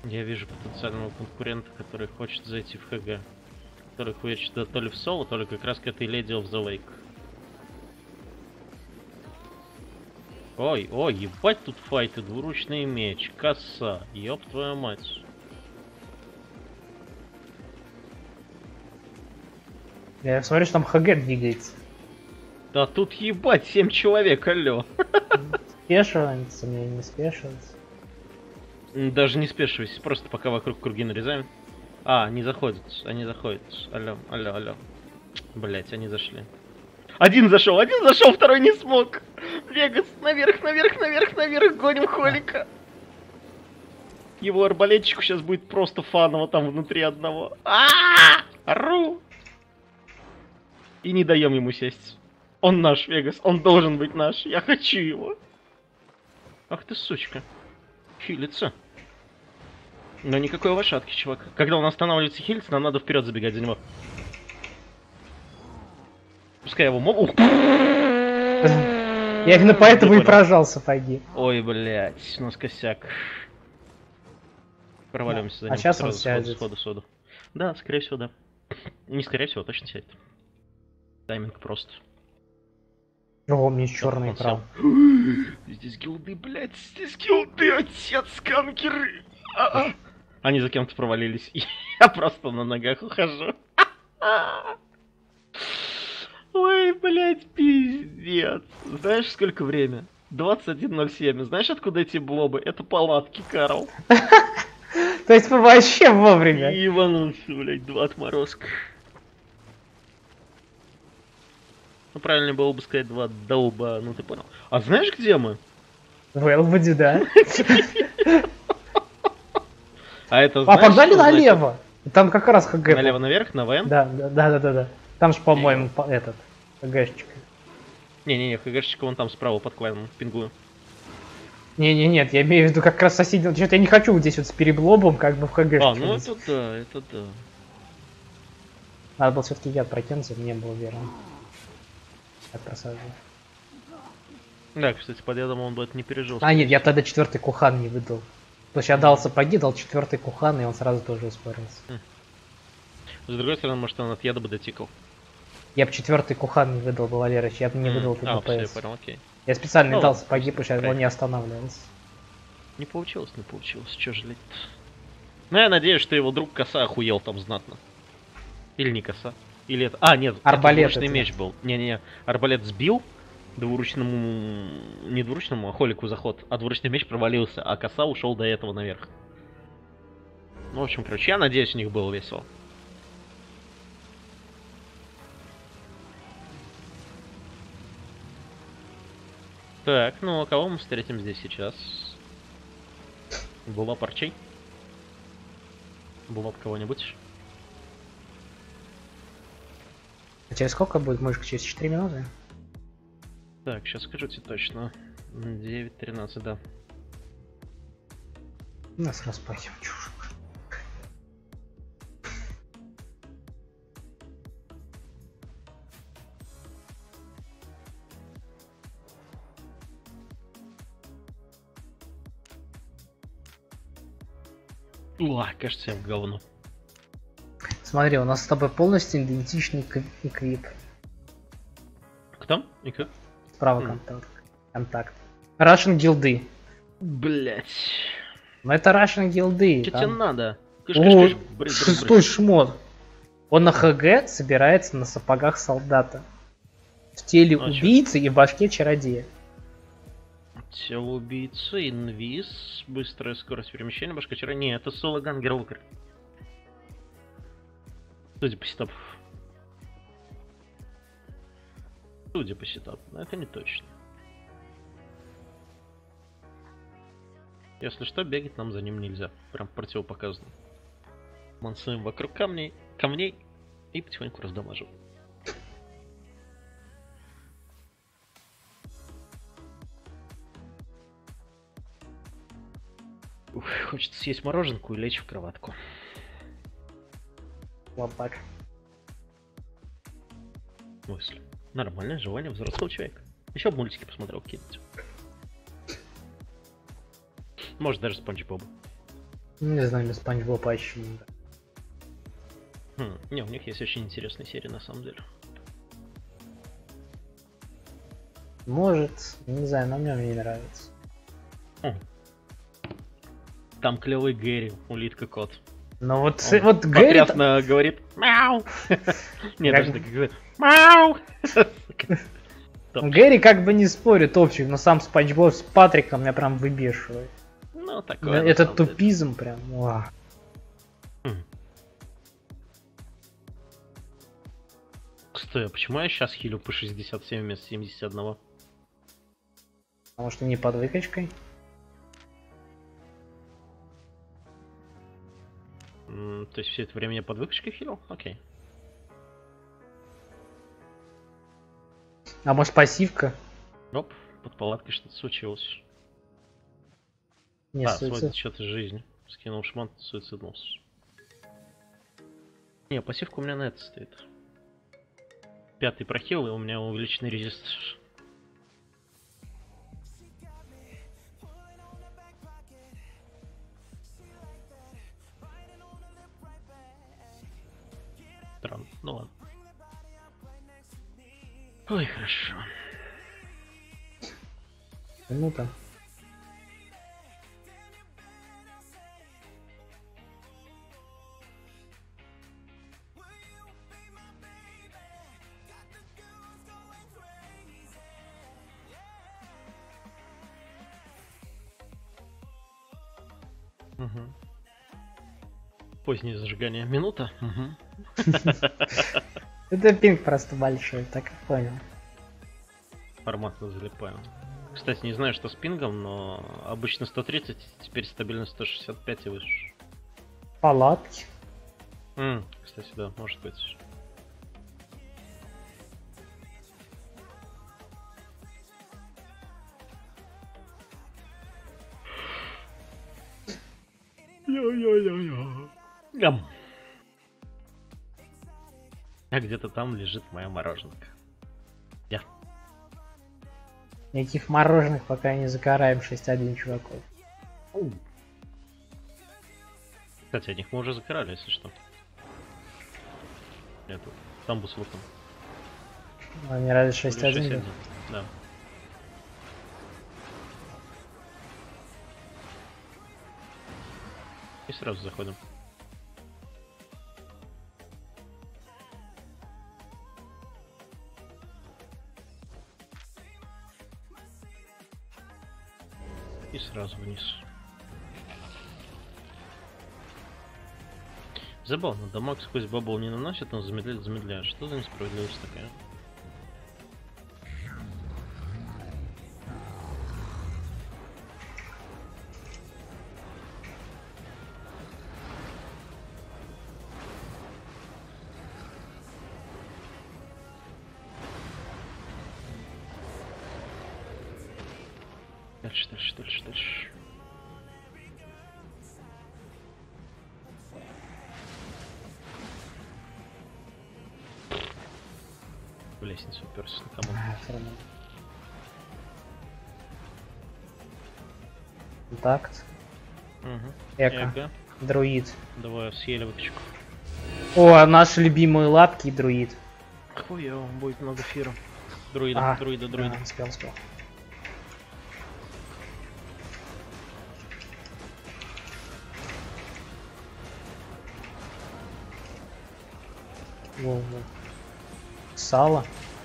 Я вижу потенциального конкурента, который хочет зайти в ХГ. Который хочет да, то ли в соло, то ли как раз к этой Lady of the Lake. Ой, ой, ебать тут файты, двуручный меч, коса, ёб твою мать. Я смотрю, что там ХГ двигается. Да тут ебать, семь человек, алло. Спешивается, мне не спешивается. Даже не спешивайся, просто пока вокруг круги нарезаем. А, они заходят, они заходят. Алло, алло, алло. Блять, они зашли. Один зашел, один зашел, второй не смог. Вегас, наверх, наверх, наверх, наверх, гоним Холика. Его арбалетчику сейчас будет просто фаново там внутри одного. А-а-а! Ору! И не даем ему сесть. Он наш, Вегас, он должен быть наш. Я хочу его. Ах ты сучка. Хилится. Но никакой лошадки, чувак. Когда он останавливается хилиться, нам надо вперед забегать за него. Пускай его мог. Я именно поэтому и прожал сапоги. Ой, блять, у нас косяк. Проваливаемся за ним. А сейчас он сразу, сядет. Сходу, сходу. Да, скорее всего, да. Не скорее всего, точно сядет. Тайминг просто. О, мне черный Он экран. сел. Здесь гилды, блять, здесь гилды, отец, сканкеры. А-а. Они за кем-то провалились. Я просто на ногах ухожу. Ой, блять, пиздец. Знаешь, сколько время? двадцать один ноль семь. Знаешь, откуда эти блобы? Это палатки, Карл. То есть мы вообще вовремя. Иванулся, блять, два отморозка. Ну, правильно было бы сказать два долба, ну ты понял. А знаешь, где мы? В Элвуде, да. А это А знаешь, погнали что значит? налево. Там как раз ХГ. Налево наверх, на ВМ? Да, да, да, да, да, да. Там же, по-моему, по- этот ХГшечка. Не-не-не, ХГшечка вон там справа под кланом, пингую. Не-не, нет, я имею в виду как раз соседний. Что-то я не хочу вот здесь вот с переблобом как бы в ХГшечке. А, ну это да, это да. Надо было все-таки яд прокинуться, мне было верно. Так просаживаю. Да, кстати, под ядом он бы это не пережил. А, нет, я тогда четвертый кухан не выдал. То есть я дал сапоги, дал четвертый кухан, и он сразу тоже ускорился. С другой стороны, может, он от яда бы дотикал. Я бы четвертый кухан не выдал бы, Валерыч, я бы не М, выдал А, все, я ТДПС. понял, окей. Я специально Ну дал ладно, сапоги, потому что он правильно. не останавливался. Не получилось, не получилось, чё жалеть. Ну, я надеюсь, что его друг коса охуел там знатно. Или не коса. Или это... А, нет, Арбалет это двуручный это. меч был. Не-не-не, арбалет сбил, двуручному... Не двуручному, а холику заход. А двуручный меч провалился, а коса ушел до этого наверх. Ну, в общем, короче, я надеюсь, у них было весело. Так, ну, а кого мы встретим здесь сейчас? Была парчей? Была кого-нибудь? А через сколько будет мышка? Через четыре минуты? Так, сейчас скажу тебе точно. девять тринадцать, да. Нас распахиваем, чушь. Уа, кажется, я в говно. Смотри, у нас с тобой полностью идентичный кв- эквип. Кто? И как? Справа М. контакт. Контакт. Russian гилды. Блять. Ну это Russian гилды. Что там- тебе надо? Кыш, О, кыш, кыш, брысь, брысь, шестой брысь. шмот. Он на ХГ собирается на сапогах солдата. В теле А, чё? убийцы и в башке чародея. Тело убийцы, инвиз, быстрая скорость перемещения, башка чара. Не, это соло гангер лукер. Судя по сетапу. Судя по сетапу, но это не точно. Если что, бегать нам за ним нельзя. Прям противопоказано. Мансуем вокруг камней, камней и потихоньку раздамажим. Ух, хочется съесть мороженку и лечь в кроватку. Лопак. Мысль. Нормальное желание взрослого человека. Еще бы мультики посмотрел какие-нибудь. Может даже Спанч Боба. Не знаю, без Спанч Боба почему. Хм, не, у них есть очень интересные серии на самом деле. Может, не знаю, но мне не нравится. О. Там клевый Гэри, улитка кот. Но вот, Он вот Гэри... потрясно говорит мяу. Не, Как- даже так и говорит мяу. Гэри как бы не спорит, топчик, но сам Спанч Боб с Патриком меня прям выбешивает. Ну, такое. на Этот самом деле. тупизм прям. Уа. Кстати, а почему я сейчас хилю по шестьдесят семь вместо семьдесят один? Потому что не под выкачкой. М, То есть все это время я под выкачкой хилил? Окей. А может пассивка? Оп, под палаткой что-то случилось. Не а, суицид. сводит что-то жизнь. Скинул шмат, суициднулся. Не, пассивка у меня на это стоит. Пятый прохил, и у меня увеличенный резист. Странно, ну ладно. Ой, хорошо. Минута. Угу. Позднее зажигание. Минута. Угу. Это пинг просто большой, так и понял. Форматно залипаю. Кстати, не знаю, что с пингом, но обычно сто тридцать, теперь стабильно сто шестьдесят пять и выше. Палатки. М, кстати, да, может быть. Гам. А где-то там лежит моя мороженка. Я. Никаких мороженых пока не закараем шесть один чуваков. Кстати, от них мы уже закрали, если что. Эту тамбу с луком. Они разве шесть Или один? шесть один, да. И сразу заходим. И сразу вниз. Забавно, дамаг сквозь бабл не наносит, но замедляет, замедляет. Что за несправедливость такая? Дальше, дальше, дальше, дальше. В лестницу уперся на кому. А, всё равно. Контакт. Угу. Эко. Друид. Давай съели выпечку. О, наши любимые лапки и друид. Хуя, будет много фира. Друида, А, друида, друида. да, успел, успел. Во, во. Сало.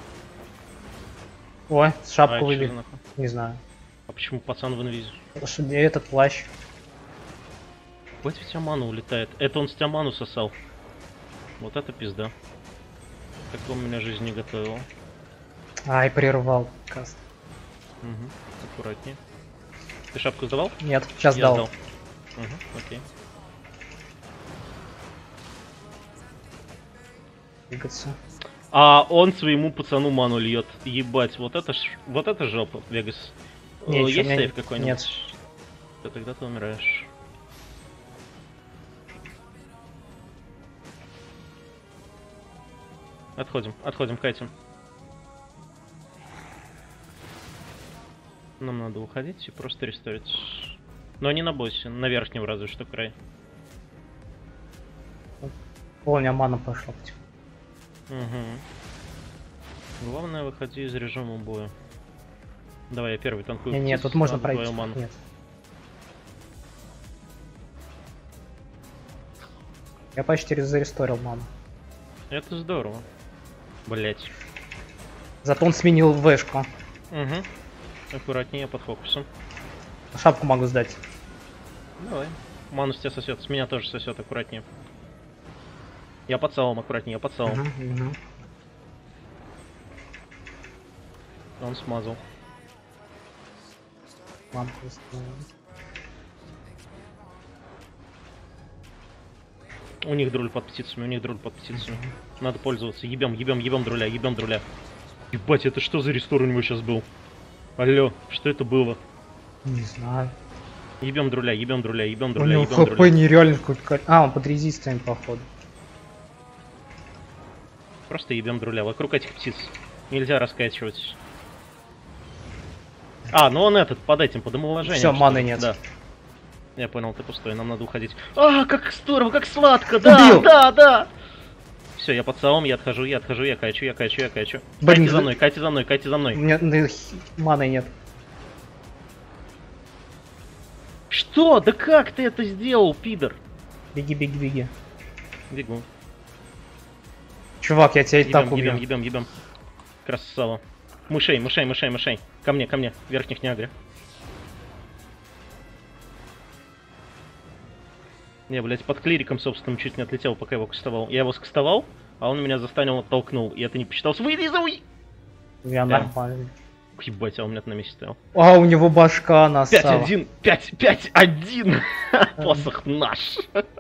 Ой, шапку А, чё выбили. за нахуй? Не знаю. А почему пацан в инвизе? Потому что мне этот плащ. Вот ведь Аману улетает. Это он с Тяману сосал. Вот это пизда. Как он меня жизнь не готовил. Ай, прервал каст. Угу. Аккуратнее. Ты шапку сдавал? Нет, сейчас Я дал. сдал. Угу, окей. Двигаться. А он своему пацану ману льет. Ебать, вот это ж, вот это жопа, Вегас. Не, Э, ещё Есть у меня сейф не- какой-нибудь? нет. Да тогда ты умираешь. Отходим, отходим, катим. Нам надо уходить и просто ресторить. Но не на боссе, на верхнем разве что край. О, у меня мана пошла. Угу. Главное, выходи из режима боя. Давай, я первый танкую. Не, нет, птицу, тут можно сразу пройти. твою ману. Нет. Я почти заресторил ману. Это здорово. Блять. Зато он сменил вэшку. Угу. Аккуратнее под фокусом. Шапку могу сдать. Давай. Ману с тебя сосет, с меня тоже сосет, аккуратнее. Я под салом, аккуратнее, я под салом. Угу, угу. Он смазал. Мамку восстановить. У них друль под птицами, у них друль под птицами. Надо пользоваться. Ебем, ебем, ебем друля, ебем друля. Ебать, это что за рестор у него сейчас был? Алло, что это было? Не знаю. Ебем друля, ебем друля, ебем У друля, него ебем хп друля. нереально какой-то. А, он под резистами, походу. Просто ебем друля. Вокруг этих птиц нельзя раскачивать. А, ну он этот, под этим, под омоложением. Все, что маны ли. нет. Да. Я понял, ты пустой, нам надо уходить. А, как здорово, как сладко, да, Убил. да, да. Все, я под салом, я отхожу, я отхожу, я качу, я качу, я качу. Блин, Кайте за за- мной, кайте за мной, кайте за У мной. меня ну, х- маны нет. Что? Да как ты это сделал, пидор? Беги, беги, беги. Бегу. Чувак, я тебя и так Ебем, убью. ебем, ебем, ебем. Красава. Мышей, мышей, мышей, мышей. Ко мне, ко мне. Верхних не агри. Не, блядь, под клириком, собственно, чуть не отлетел, пока его кастовал. Я его скастовал, а он меня застанил, оттолкнул. И это не посчиталось. Выйди из уй! Я Да. нормально. Ебать, а он у меня на месте стоял. А, у него башка насала. пять один, пять пять один! Посох наш!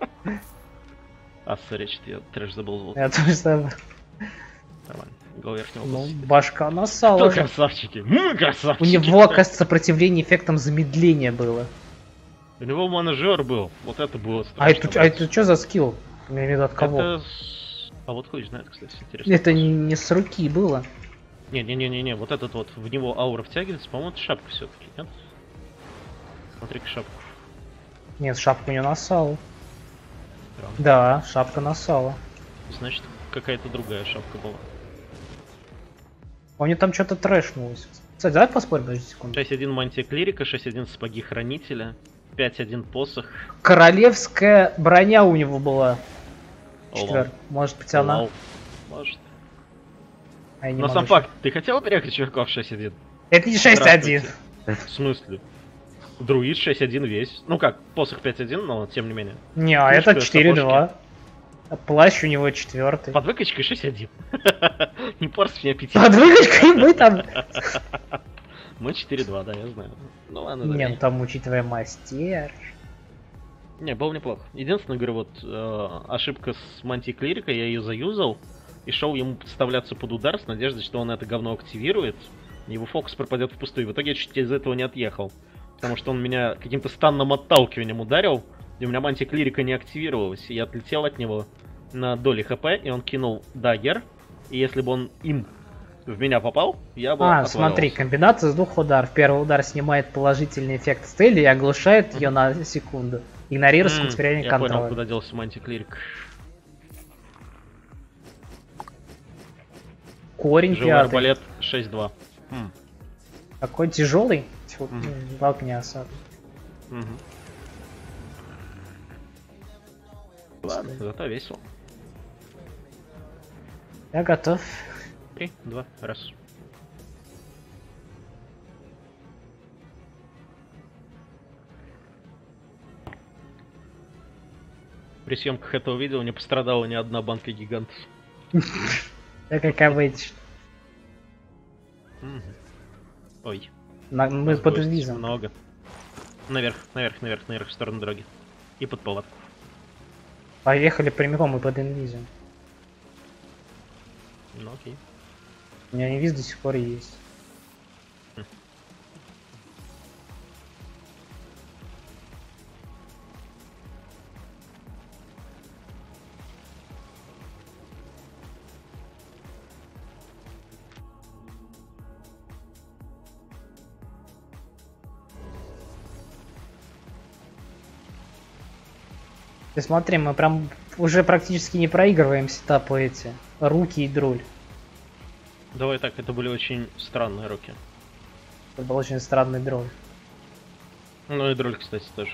А, сори, что я трэш забыл звук. Я тоже забыл. Нормально. Гол верхнего Ну, босса. башка Кто насала. красавчики? М, красавчики! У него, оказывается, сопротивление эффектом замедления было. У него манажер был. Вот это было страшно. А это, а это что за скилл? Я имею в виду, от кого? Это... с- А вот хуй знает, кстати, интересно. Это не, не с руки было. Не-не-не-не-не, вот этот вот, в него аура втягивается, по-моему, это шапка все-таки, нет? Смотри-ка шапку. Нет, шапку не насал. Странно. Да, шапка насала. Значит, какая-то другая шапка была. У него там что-то трэшнулось. Кстати, давай поспорим, подожди секунду. шесть один мантия клирика, шесть один сапоги хранителя, пять один посох. Королевская броня у него была. Олау. Четвер. Может быть она? Олау. Может. А я не Но могу сам щас. факт, ты хотел переехать чуваков шесть один? Это не шесть один. В смысле? Друид шесть один весь. Ну как, посох пять один, но тем не менее. Не, а Видишь, это какие четыре два. А плащ у него четвертый. Под выкачкой шесть один. Не порс меня пяти. Под выкачкой мы там. Мы четыре два, да, я знаю. Ну ладно, да. Не, ну там учитывая мастер. Не, было неплохо. Единственное, говорю, вот э, ошибка с мантией клирика, я ее заюзал и шел ему подставляться под удар с надеждой, что он это говно активирует, его фокус пропадет впустую. В итоге я чуть из этого не отъехал, потому что он меня каким-то станным отталкиванием ударил, и у меня мантия клирика не активировалась, и я отлетел от него на доли хп, и он кинул даггер, и если бы он им в меня попал, я бы А, отвалился. смотри, комбинация с двух ударов. Первый удар снимает положительный эффект цели и оглушает ее на секунду. Игнорируя М, сопротивление Я понял, контроля. куда делся мантия клирик. Корень Живой пятый. арбалет шесть два. М, Такой тяжелый. Тьфу, Мгм. жалко не осад. мгм. Ладно, зато весело. Я готов. Три, два, раз. При съемках этого видео не пострадала ни одна банка гигантов. Я как обычно. Мгм. Ой. На- Мы под гостей инвизом. много. Наверх, наверх, наверх, наверх, в сторону дороги. И под палатку. Поехали прямиком и под инвизом. Ну окей. У меня инвиз до сих пор есть. Ты смотри, мы прям уже практически не проигрываем сетапы эти. Руки и друль. Давай так, это были очень странные руки. Это был очень странный друль. Ну и дроль, кстати, тоже.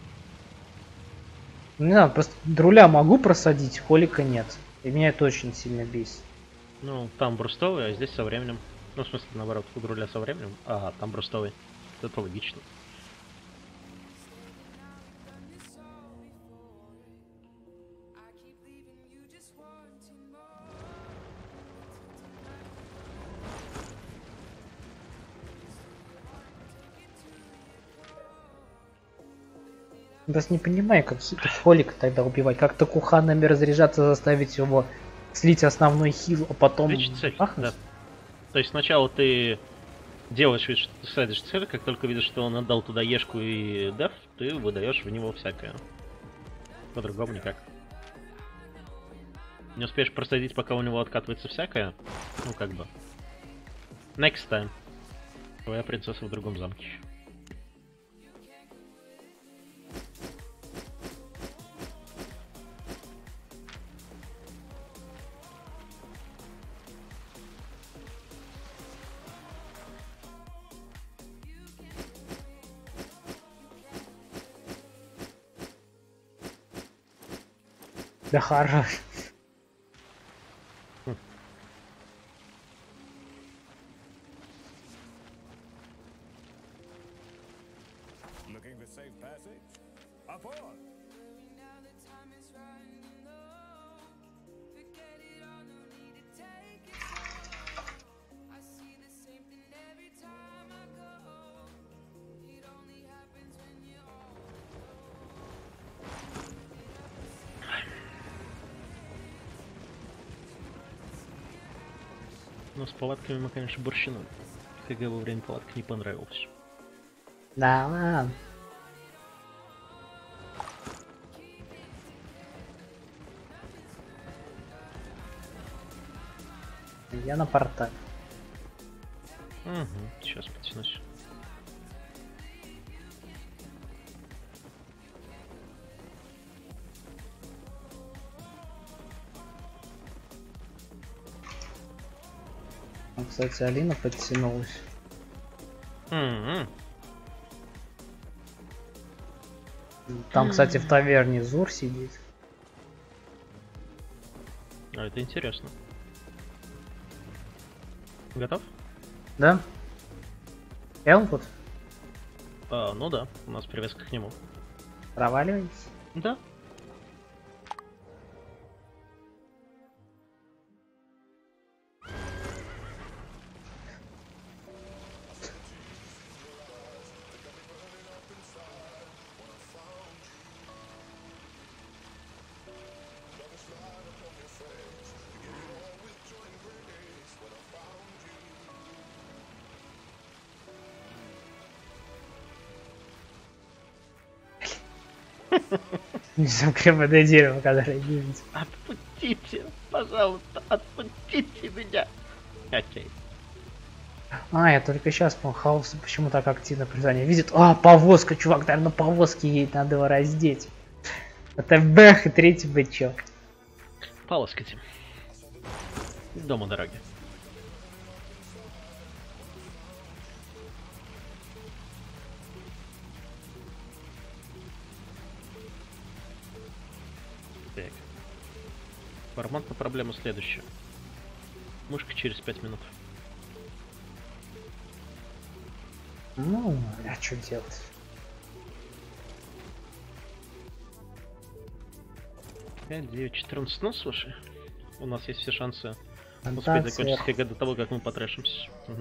Не знаю, просто друля могу просадить, холика нет. И меня это очень сильно бесит. Ну, там брустовый, а здесь со временем. Ну, в смысле, наоборот, у друля со временем, а там брустовый. Это логично. Я просто не понимаю, как хитов холика тогда убивать. Как Такуханами разряжаться, заставить его слить основной хил, а потом... Лечить цель, ахнуть? да. То есть сначала ты делаешь вид, что ты садишь цель, как только видишь, что он отдал туда ешку и деф, ты выдаешь в него всякое. По-другому никак. Не успеешь просадить, пока у него откатывается всякое, ну как бы. Next time. Твоя принцесса в другом замке. Да хорош. Looking for safe passage? Up on! Но с палатками мы, конечно, борщину. ХГ во время палатки не понравилось. Да ладно. Я на портале. Угу, сейчас потянусь. Там, кстати, Алина подтянулась. Угу. Там, кстати, в таверне Зур сидит. А это интересно. Готов? Да? Элмвуд? А, ну да, у нас привязка к нему. Проваливайтесь. Да. Не знаю, КМД дерево, которое видите. Отпустите, пожалуйста, отпустите меня. Окей. А, я только сейчас понял, Хаус почему так активно признание видит. А, повозка, чувак, наверное, повозке едет, надо его раздеть. Это бэх и третий бычок. Полоскайте. Дома, дороги. Так. Форматная проблема следующая. Мышка через пять минут. Ну, а что делать? пять, девять, четырнадцать. Ну, слушай, у нас есть все шансы успеть Контакт закончить сверху. ХГ до того, как мы потрэшимся. Угу.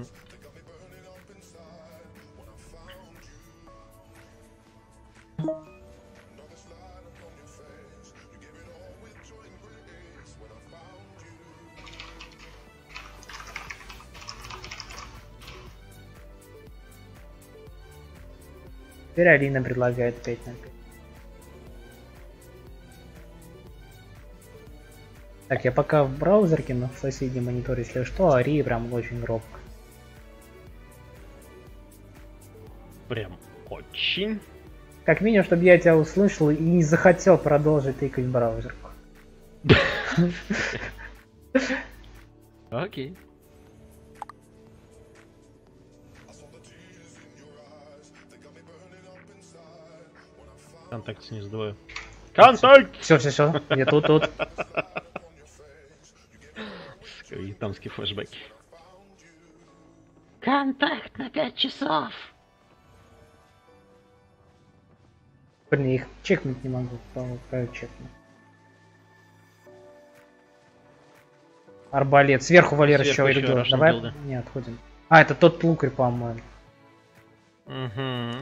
Теперь Алина предлагает пять на пять. Так, я пока в браузерке на соседнем мониторе, если что, Ари прям очень громко. Прям очень. Как минимум, чтобы я тебя услышал и не захотел продолжить тыкать в браузерку. Окей. Контакт снизу двое. Контакт! Все, все, все. Я тут, тут. Вьетнамские флешбеки. Контакт на пять часов. Блин, я их чекнуть не могу. Правильно чекнуть. Арбалет. Сверху Валера Сверху еще еще идет. Russian Давай. билды. Не, отходим. А, это тот лукарь, по-моему. Угу.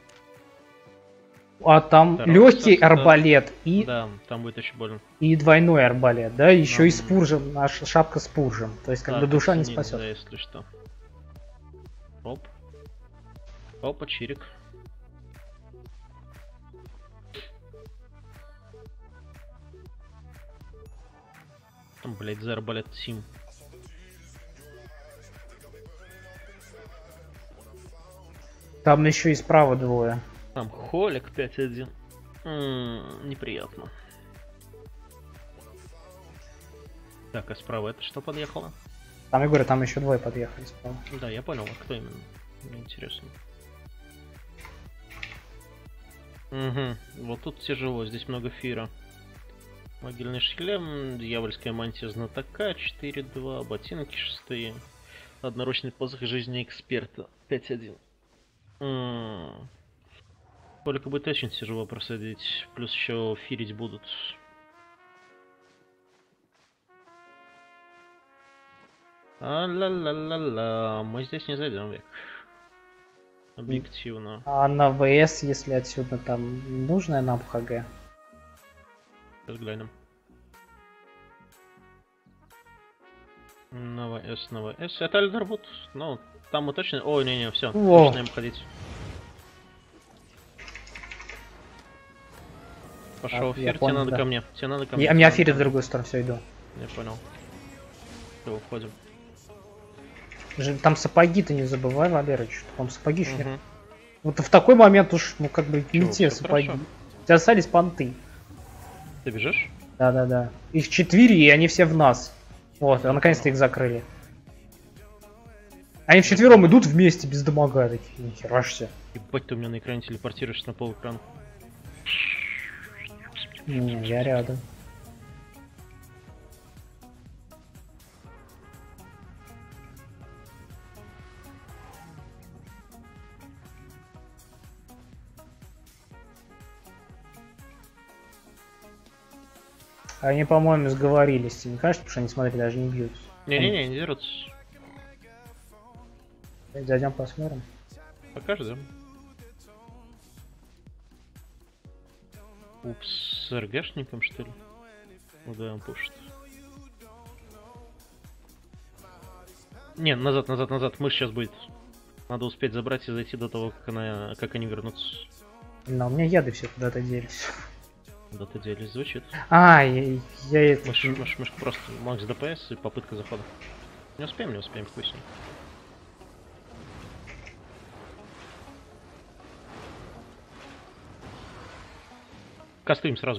А там Второй, легкий кстати, да. арбалет и, Да, там будет очень больно. и двойной арбалет, да, еще Нам- и с пуржем, наша шапка с пуржем. То есть как Так, бы душа не оценили, спасет. Да, если что. Оп. Опа, чирик. Там, блять, за арбалет Сим. Там еще и справа двое. Там Холик пять один. М, Неприятно. Так, а справа это что подъехало? Там, я говорю, там еще двое подъехали справа. Да, я понял, а кто именно? Мне интересно. Угу, вот тут тяжело, здесь много фира. Могильный шлем, дьявольская мантия знатока, четыре два, ботинки шестые. Одноручный посох жизни эксперта, пять один. М. Только будет очень тяжело просадить, плюс еще фирить будут. А-ла-ла-ла-ла, мы здесь не зайдем век. Объективно. А на ВС, если отсюда там нужная нам ХГ? Сейчас глянем. На ВС, на ВС. Это Альдервуд. Ну, там мы точно... Ой, не-не, все. Во. Начинаем ходить. Пошел Так, я эфир, тебе понял, надо да. ко мне. Тебе надо ко мне. Я, меня тебе надо фирит в ко мне. другую сторону, все, иду. Я понял. Все, уходим. Ж- Там сапоги-то не забывай, Валерыч, что там сапоги еще нет. Мгм. Вот в такой момент уж, ну как бы не Чего, те всё сапоги. хорошо. У тебя остались понты. Ты бежишь? Да-да-да. Их четыре, и они все в нас. Вот, а наконец-то их закрыли. Они вчетвером идут вместе без дамага, такие, нихера ж себе. Ебать, ты у меня на экране телепортируешься на пол экрана. Не, я рядом. Они, по-моему, сговорились, тебе не кажется, потому что они, смотри, даже не бьются. Не-не-не, не дерутся. Зайдем посмотрим. Покажи, да? Упс, с РГшником, что ли? Ну да, он пушит. Не, назад, назад, назад, мышь сейчас будет. Надо успеть забрать и зайти до того, как, она, как они вернутся. Но у меня яды все куда-то делись. Куда-то делись, звучит. А, я, я это... Мышь, мышь, мышь, просто макс ДПС и попытка захода. Не успеем, не успеем, хуй с ним. Кастуем сразу.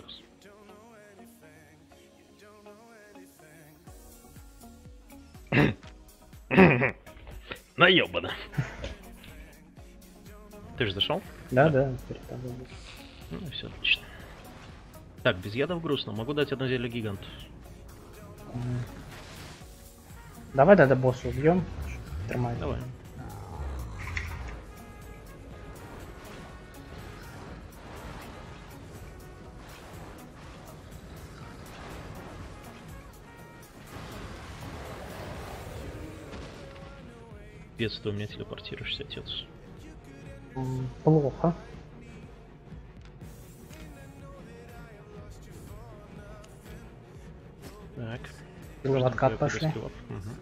Наебано. Ты же зашел? Да, да, теперь там будет. Ну все, отлично. Так, без ядов грустно. Могу дать одно зелье гигант. М. Давай, да, до босса убьем. Тормозим. Давай. Пец, ты у меня телепортируешься, отец. М, Плохо. Так. Силы в Ждем откат твоих пошли. скиллов. Мгм.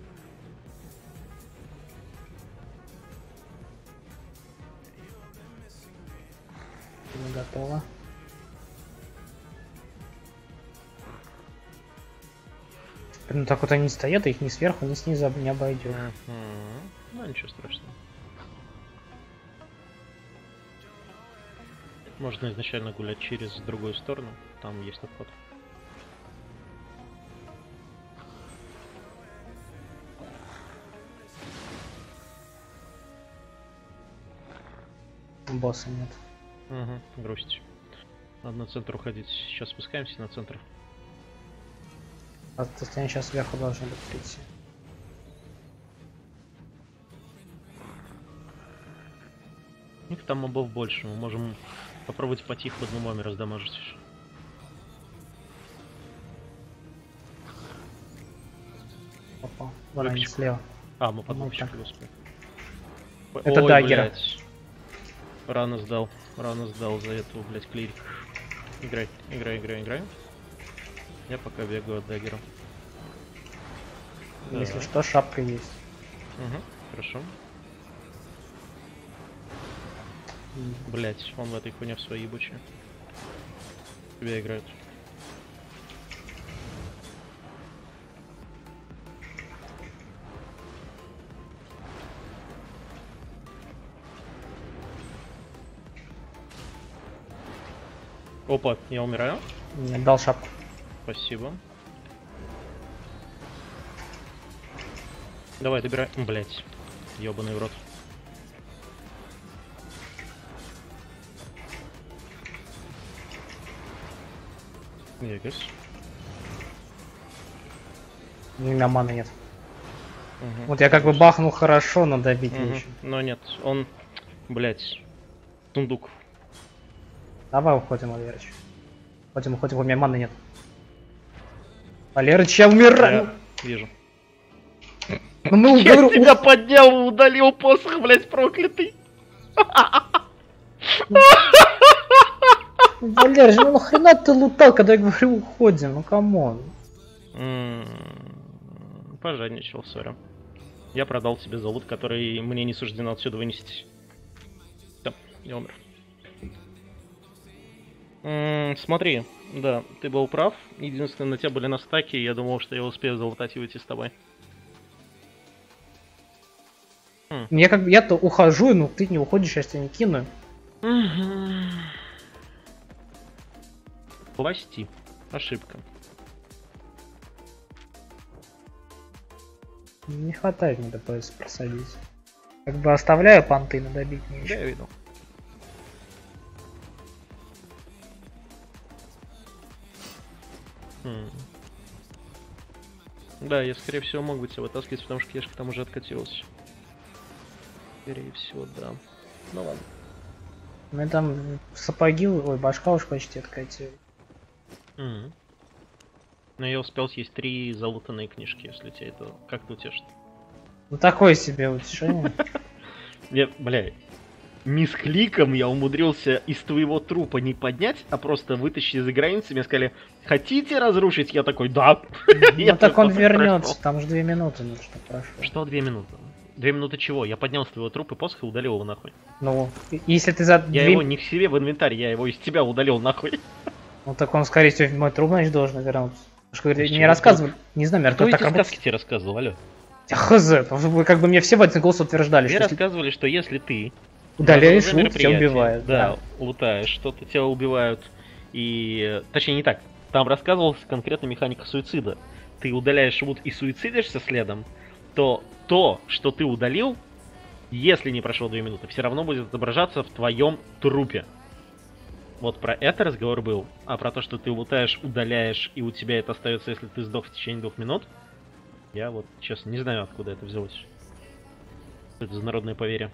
Не готово. Ну так вот они стоят, и их ни сверху, ни снизу об- не обойдет. Мгм. Ну ничего страшного. Можно изначально гулять через другую сторону, там есть обход. Босса нет. Угу, грусть. Надо на центр уходить. Сейчас спускаемся на центр. А то они сейчас сверху должны быть прийти. Их там мобов больше, мы можем попробовать потихо одну маме раздамажить. Опа, вон они Выпечку. слева. А, мы под Ну, выпечкой, так. господи. Это Ой, даггеры. блядь. Рано сдал, рано сдал за этого, блядь, клирик. Играй, играй, играй, играй. Я пока бегаю от даггера. Если Да. что, шапка есть. Угу, хорошо. Блять, он в этой хуйне в своей ебучей. Тебя играют. Опа, я умираю. Не дал шапку. Спасибо. Давай, добирай. Блять, ебаный в рот. Двигайся. У меня маны нет. Угу. Вот я как бы бахнул хорошо, но добить Угу. нечем. Но нет, он, блять, сундук. Давай уходим, Валерыч. Уходим, уходим, у меня маны нет. Валерыч, я умираю. Я вижу. Ну, ну, Я говорю, тебя поднял и удалил посох, блять, проклятый. Валерыч, ну нахрена ты лутал, когда я говорю уходим, ну камон. М, Пожадничал, соря. Я продал тебе за лут, который мне не суждено отсюда вынести. Все, я умер. М, Смотри, да, ты был прав. Единственное, на тебя были на стаке, и я думал, что я успею залутать и уйти с тобой. Я как бы, я-то ухожу, ну ты не уходишь, я тебя не кину. Прости. Ошибка. Не хватает мне ДПС просадить. Как бы оставляю понты, но добить не Да, еще. я видел. Хм. Да, я скорее всего мог бы тебя вытаскивать, потому что кешка там уже откатилась. Скорее всего, да. Ну ладно. У меня там сапоги, ой, башка уж почти откатила. Мгм. Но я успел съесть три залутанные книжки, если тебя это как-то утешит. Ну такое себе утешение. Я, бля, не с кликом я умудрился из твоего трупа не поднять, а просто вытащить из-за границы. Мне сказали, хотите разрушить? Я такой, да. Я Ну так он просто вернется, прошел. там же две минуты нужно, что прошло. Что две минуты? Две минуты чего? Я поднял с твоего трупа посох и удалил его нахуй. Ну, и- если ты за Я две... его не к себе в инвентарь, я его из тебя удалил нахуй. Ну так он, скорее всего, в мой труп, значит, должен вернуться. Потому что говорили, Из мне чего рассказывали, не знаю, Кто мертвый эти так работает. сказки тебе рассказывал, алё? Я хз, вы как бы мне все в один голос утверждали, Мне что если рассказывали, что если ты удаляешь за лут, тебя мероприятие, убивают. Да, лутаешь, что-то тебя убивают. И... Точнее, не так. Там рассказывалась конкретно механика суицида. Ты удаляешь лут и суицидишься следом, то то, что ты удалил, если не прошло две минуты, все равно будет отображаться в твоем трупе. Вот про это разговор был. А про то, что ты лутаешь, удаляешь, и у тебя это остается, если ты сдох в течение двух минут, я вот, честно, не знаю, откуда это взялось. Это за народное поверье.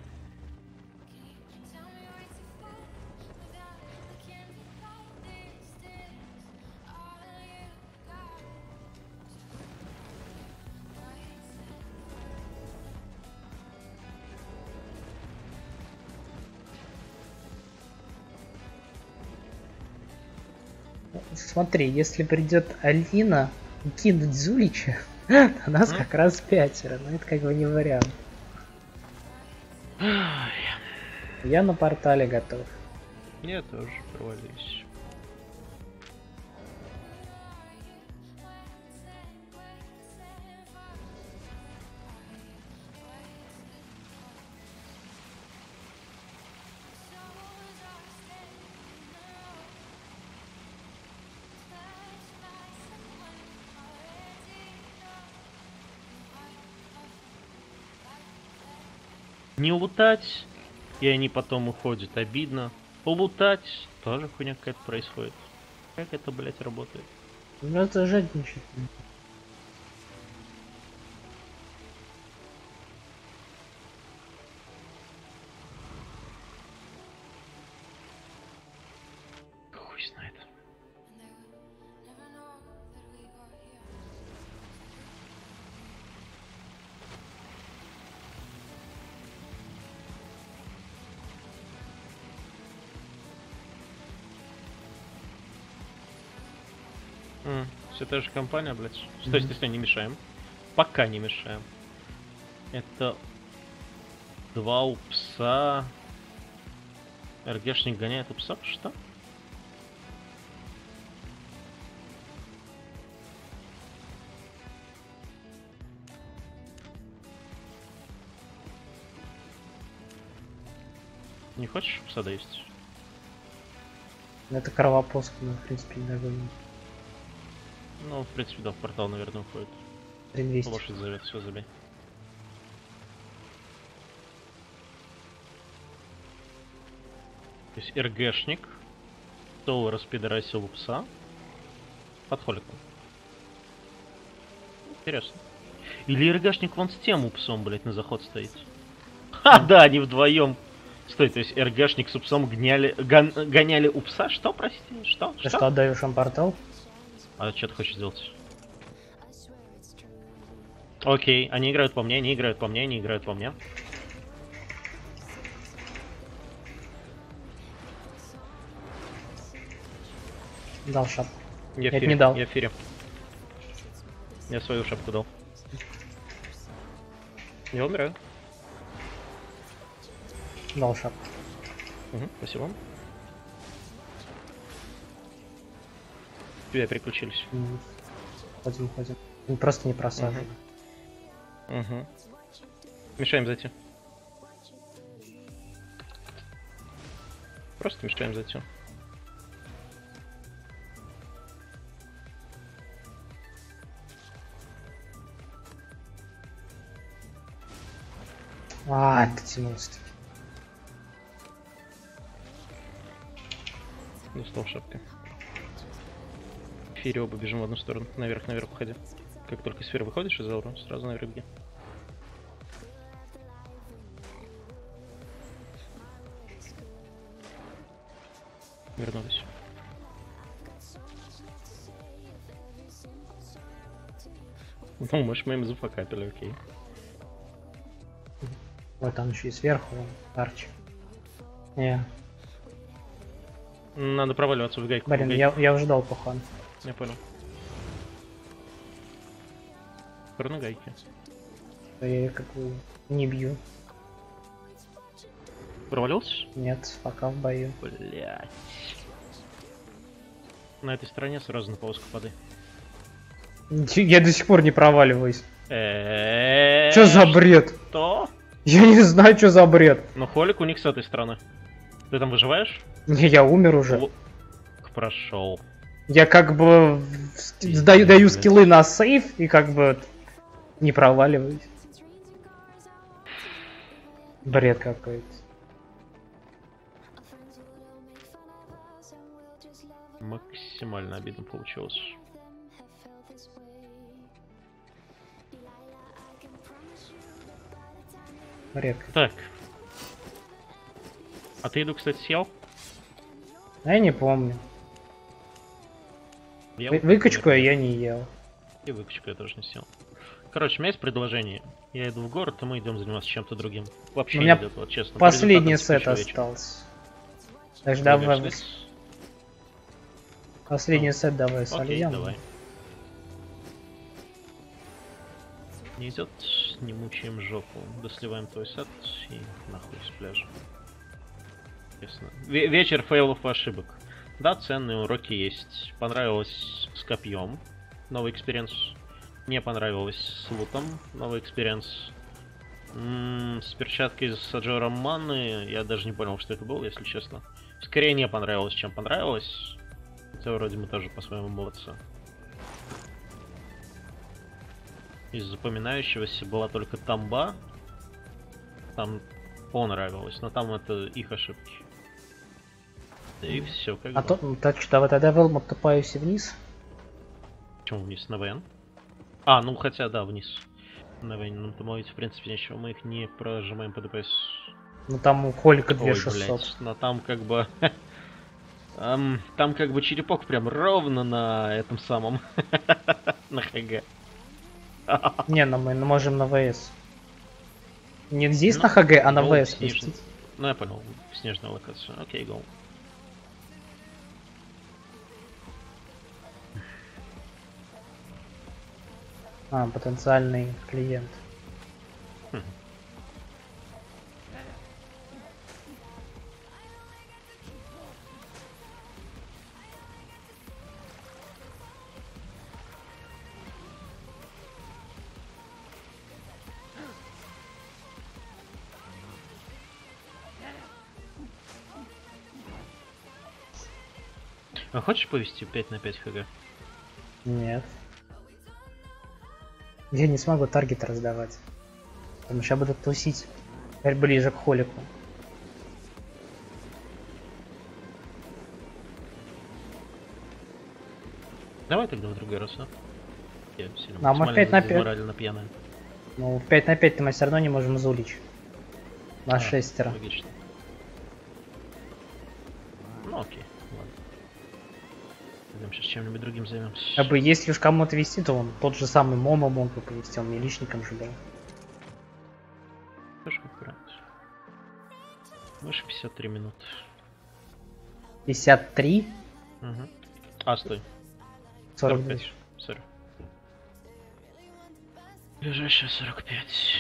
Смотри, если придет Алина и кинуть Зулича, то нас как раз пятеро, но это как бы не вариант. Я на портале готов. Я тоже провалюсь. Не лутать, и они потом уходят. Обидно. Полутать, тоже хуйня какая-то происходит. Как это, блять, работает? Ну это жадничать. Хуй знает. М, все та же компания, блядь. Стой, стой, стой, не мешаем. Пока не мешаем. Это два упса. РГшник гоняет упса, что? Не хочешь упса доесть? Это кровопоска, ну, в принципе, не догоним. Ну, в принципе, да, в портал, наверное, уходит. три двести. Лошадь зовет, все, забей. То есть РГшник, Сол распидорасил упса под холиком. Интересно. Или РГшник вон с тем упсом, блять, на заход стоит. Ха, да, они вдвоем. Стой, то есть РГшник с упсом гняли, гон, гоняли упса? Что, прости? Что? Ты что, отдаешь им портал? А что ты хочешь сделать? Окей, они играют по мне, они играют по мне, они играют по мне. Дал шапку. Я, Я в эфире, не дал. Я в эфире. Я свою шапку дал. Я умираю. Дал шапку. Угу, спасибо. Тебя переключились. М. Ходим, ходим. Мы просто не просаживаем. Угу. Мешаем зайти. Просто мешаем зайти. А, ты тянулся. Достал шапкой. В эфире оба бежим в одну сторону. Наверх, наверх уходи. Как только сфера выходишь из аура, сразу наверх беги. Вернулись. Ну, может, мы им зафакапили, окей. Вот там еще и сверху вон, Арчи. Не, Надо проваливаться в гайку. в блин, гайку. я, я уже дал пухан. Я понял. Сторону гайки. Я ее как бы не бью. Провалился? Нет, пока в бою. Блять. На этой стороне сразу на полоску воды. Я до сих пор не проваливаюсь. Что Что за бред? Что? Я не знаю, что за бред. Ну, холик у них с этой стороны. Ты там выживаешь? Не, я умер уже. Л- Прошел. Я как бы сдаю, даю скиллы на сейф и как бы не проваливаюсь. Бред какой-то. Максимально обидно получилось. Бред. Так. А ты еду, кстати, съел? А я не помню. Ел? Вы- Выкачку я не ел. И выкачку я тоже не съел. Короче, у меня есть предложение. Я иду в город, и мы идем заниматься чем-то другим. Вообще У меня не идет, вот честно. По Последний результатам сет текущего вечера. остался. Так что Предлагаешь давай. здесь? Последний Ну, сет давай Окей, сольем. давай. Не идет, не мучаем жопу. Досливаем твой сет и нахуй с пляжа. Честно. Ве- вечер фейлов и ошибок. Да, ценные уроки есть. Понравилось с копьем. Новый экспириенс. Не понравилось с лутом. Новый экспириенс. М, С перчаткой с Аджором Маны я даже не понял, что это было, если честно. Скорее не понравилось, чем понравилось. Хотя вроде мы тоже по-своему молодцы. Из запоминающегося была только тамба. Там понравилось, но там это их ошибки. И все, как А бы. то, ну, так что, вот тогда Велмот тупаюсь вниз. Почему вниз на ВН? А, ну хотя да, вниз. На ВН нам добавить в принципе ничего, мы их не прожимаем по ДПС. Ну там у Холика две Ой, шестьсот. блять, но там как бы... Ам, там как бы черепок прям ровно на этом самом. На ХГ. Не, ну мы можем на ВС. Не здесь Ну, на ХГ, а на гол ВС снежный. пустить. Ну я понял, снежная локация. Окей, гол. А, потенциальный клиент. Хм. А хочешь повести пять на пять ХГ? Нет. Я не смогу таргет раздавать. Потому что я буду тусить теперь ближе к Холику. Давай тогда в другой раз, а? Я сильно А мы максимально пять на пять. дезморально пьяная. Ну, в пять на пять мы все равно не можем зулить. На А, шестеро. Логично. Ну окей, ладно. Пойдем сейчас чем-нибудь другим займемся. Как бы если уж кому-то вести, то он тот же самый Момо мог бы повести, он мне личником же был. Тоже как вариант. Выше пятьдесят три минуты. пятьдесят три, Угу. А, стой. сорок сорок два. пять. Сори. Ближайшая сорок пять.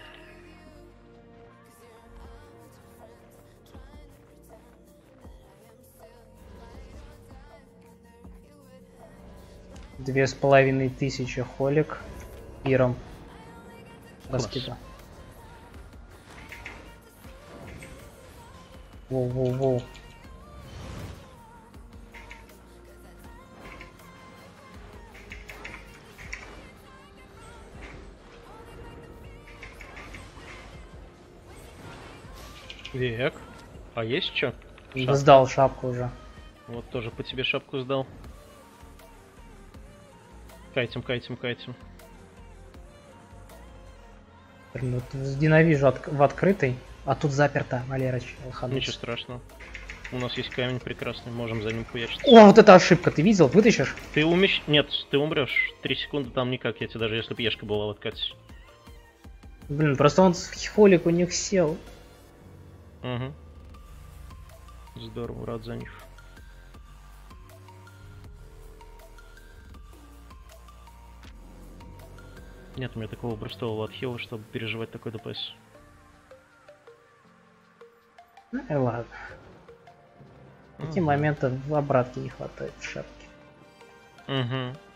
Две с половиной тысячи Холик пиром Класс. раскидал. Воу-воу-воу. Век. А есть чё? Да сдал шапку уже. Вот тоже по тебе шапку сдал. Кайтим, кайтим, кайтим. Блин, вот ненавижу от- в открытой, а тут заперто, Валерыч. Ничего страшного. У нас есть камень прекрасный, можем за ним хуячить. О, вот эта ошибка, ты видел? Вытащишь? Ты умещ... Нет, ты умрешь. Три секунды там никак, я тебе даже если бы ешка была в откате. Блин, просто он с Холик у них сел. Угу. Здорово, рад за них. Нет у меня такого брустового отхила, чтобы переживать такой ДПС. Ну и ладно. В такие Мгм. моменты в обратке не хватает в шапке. Угу.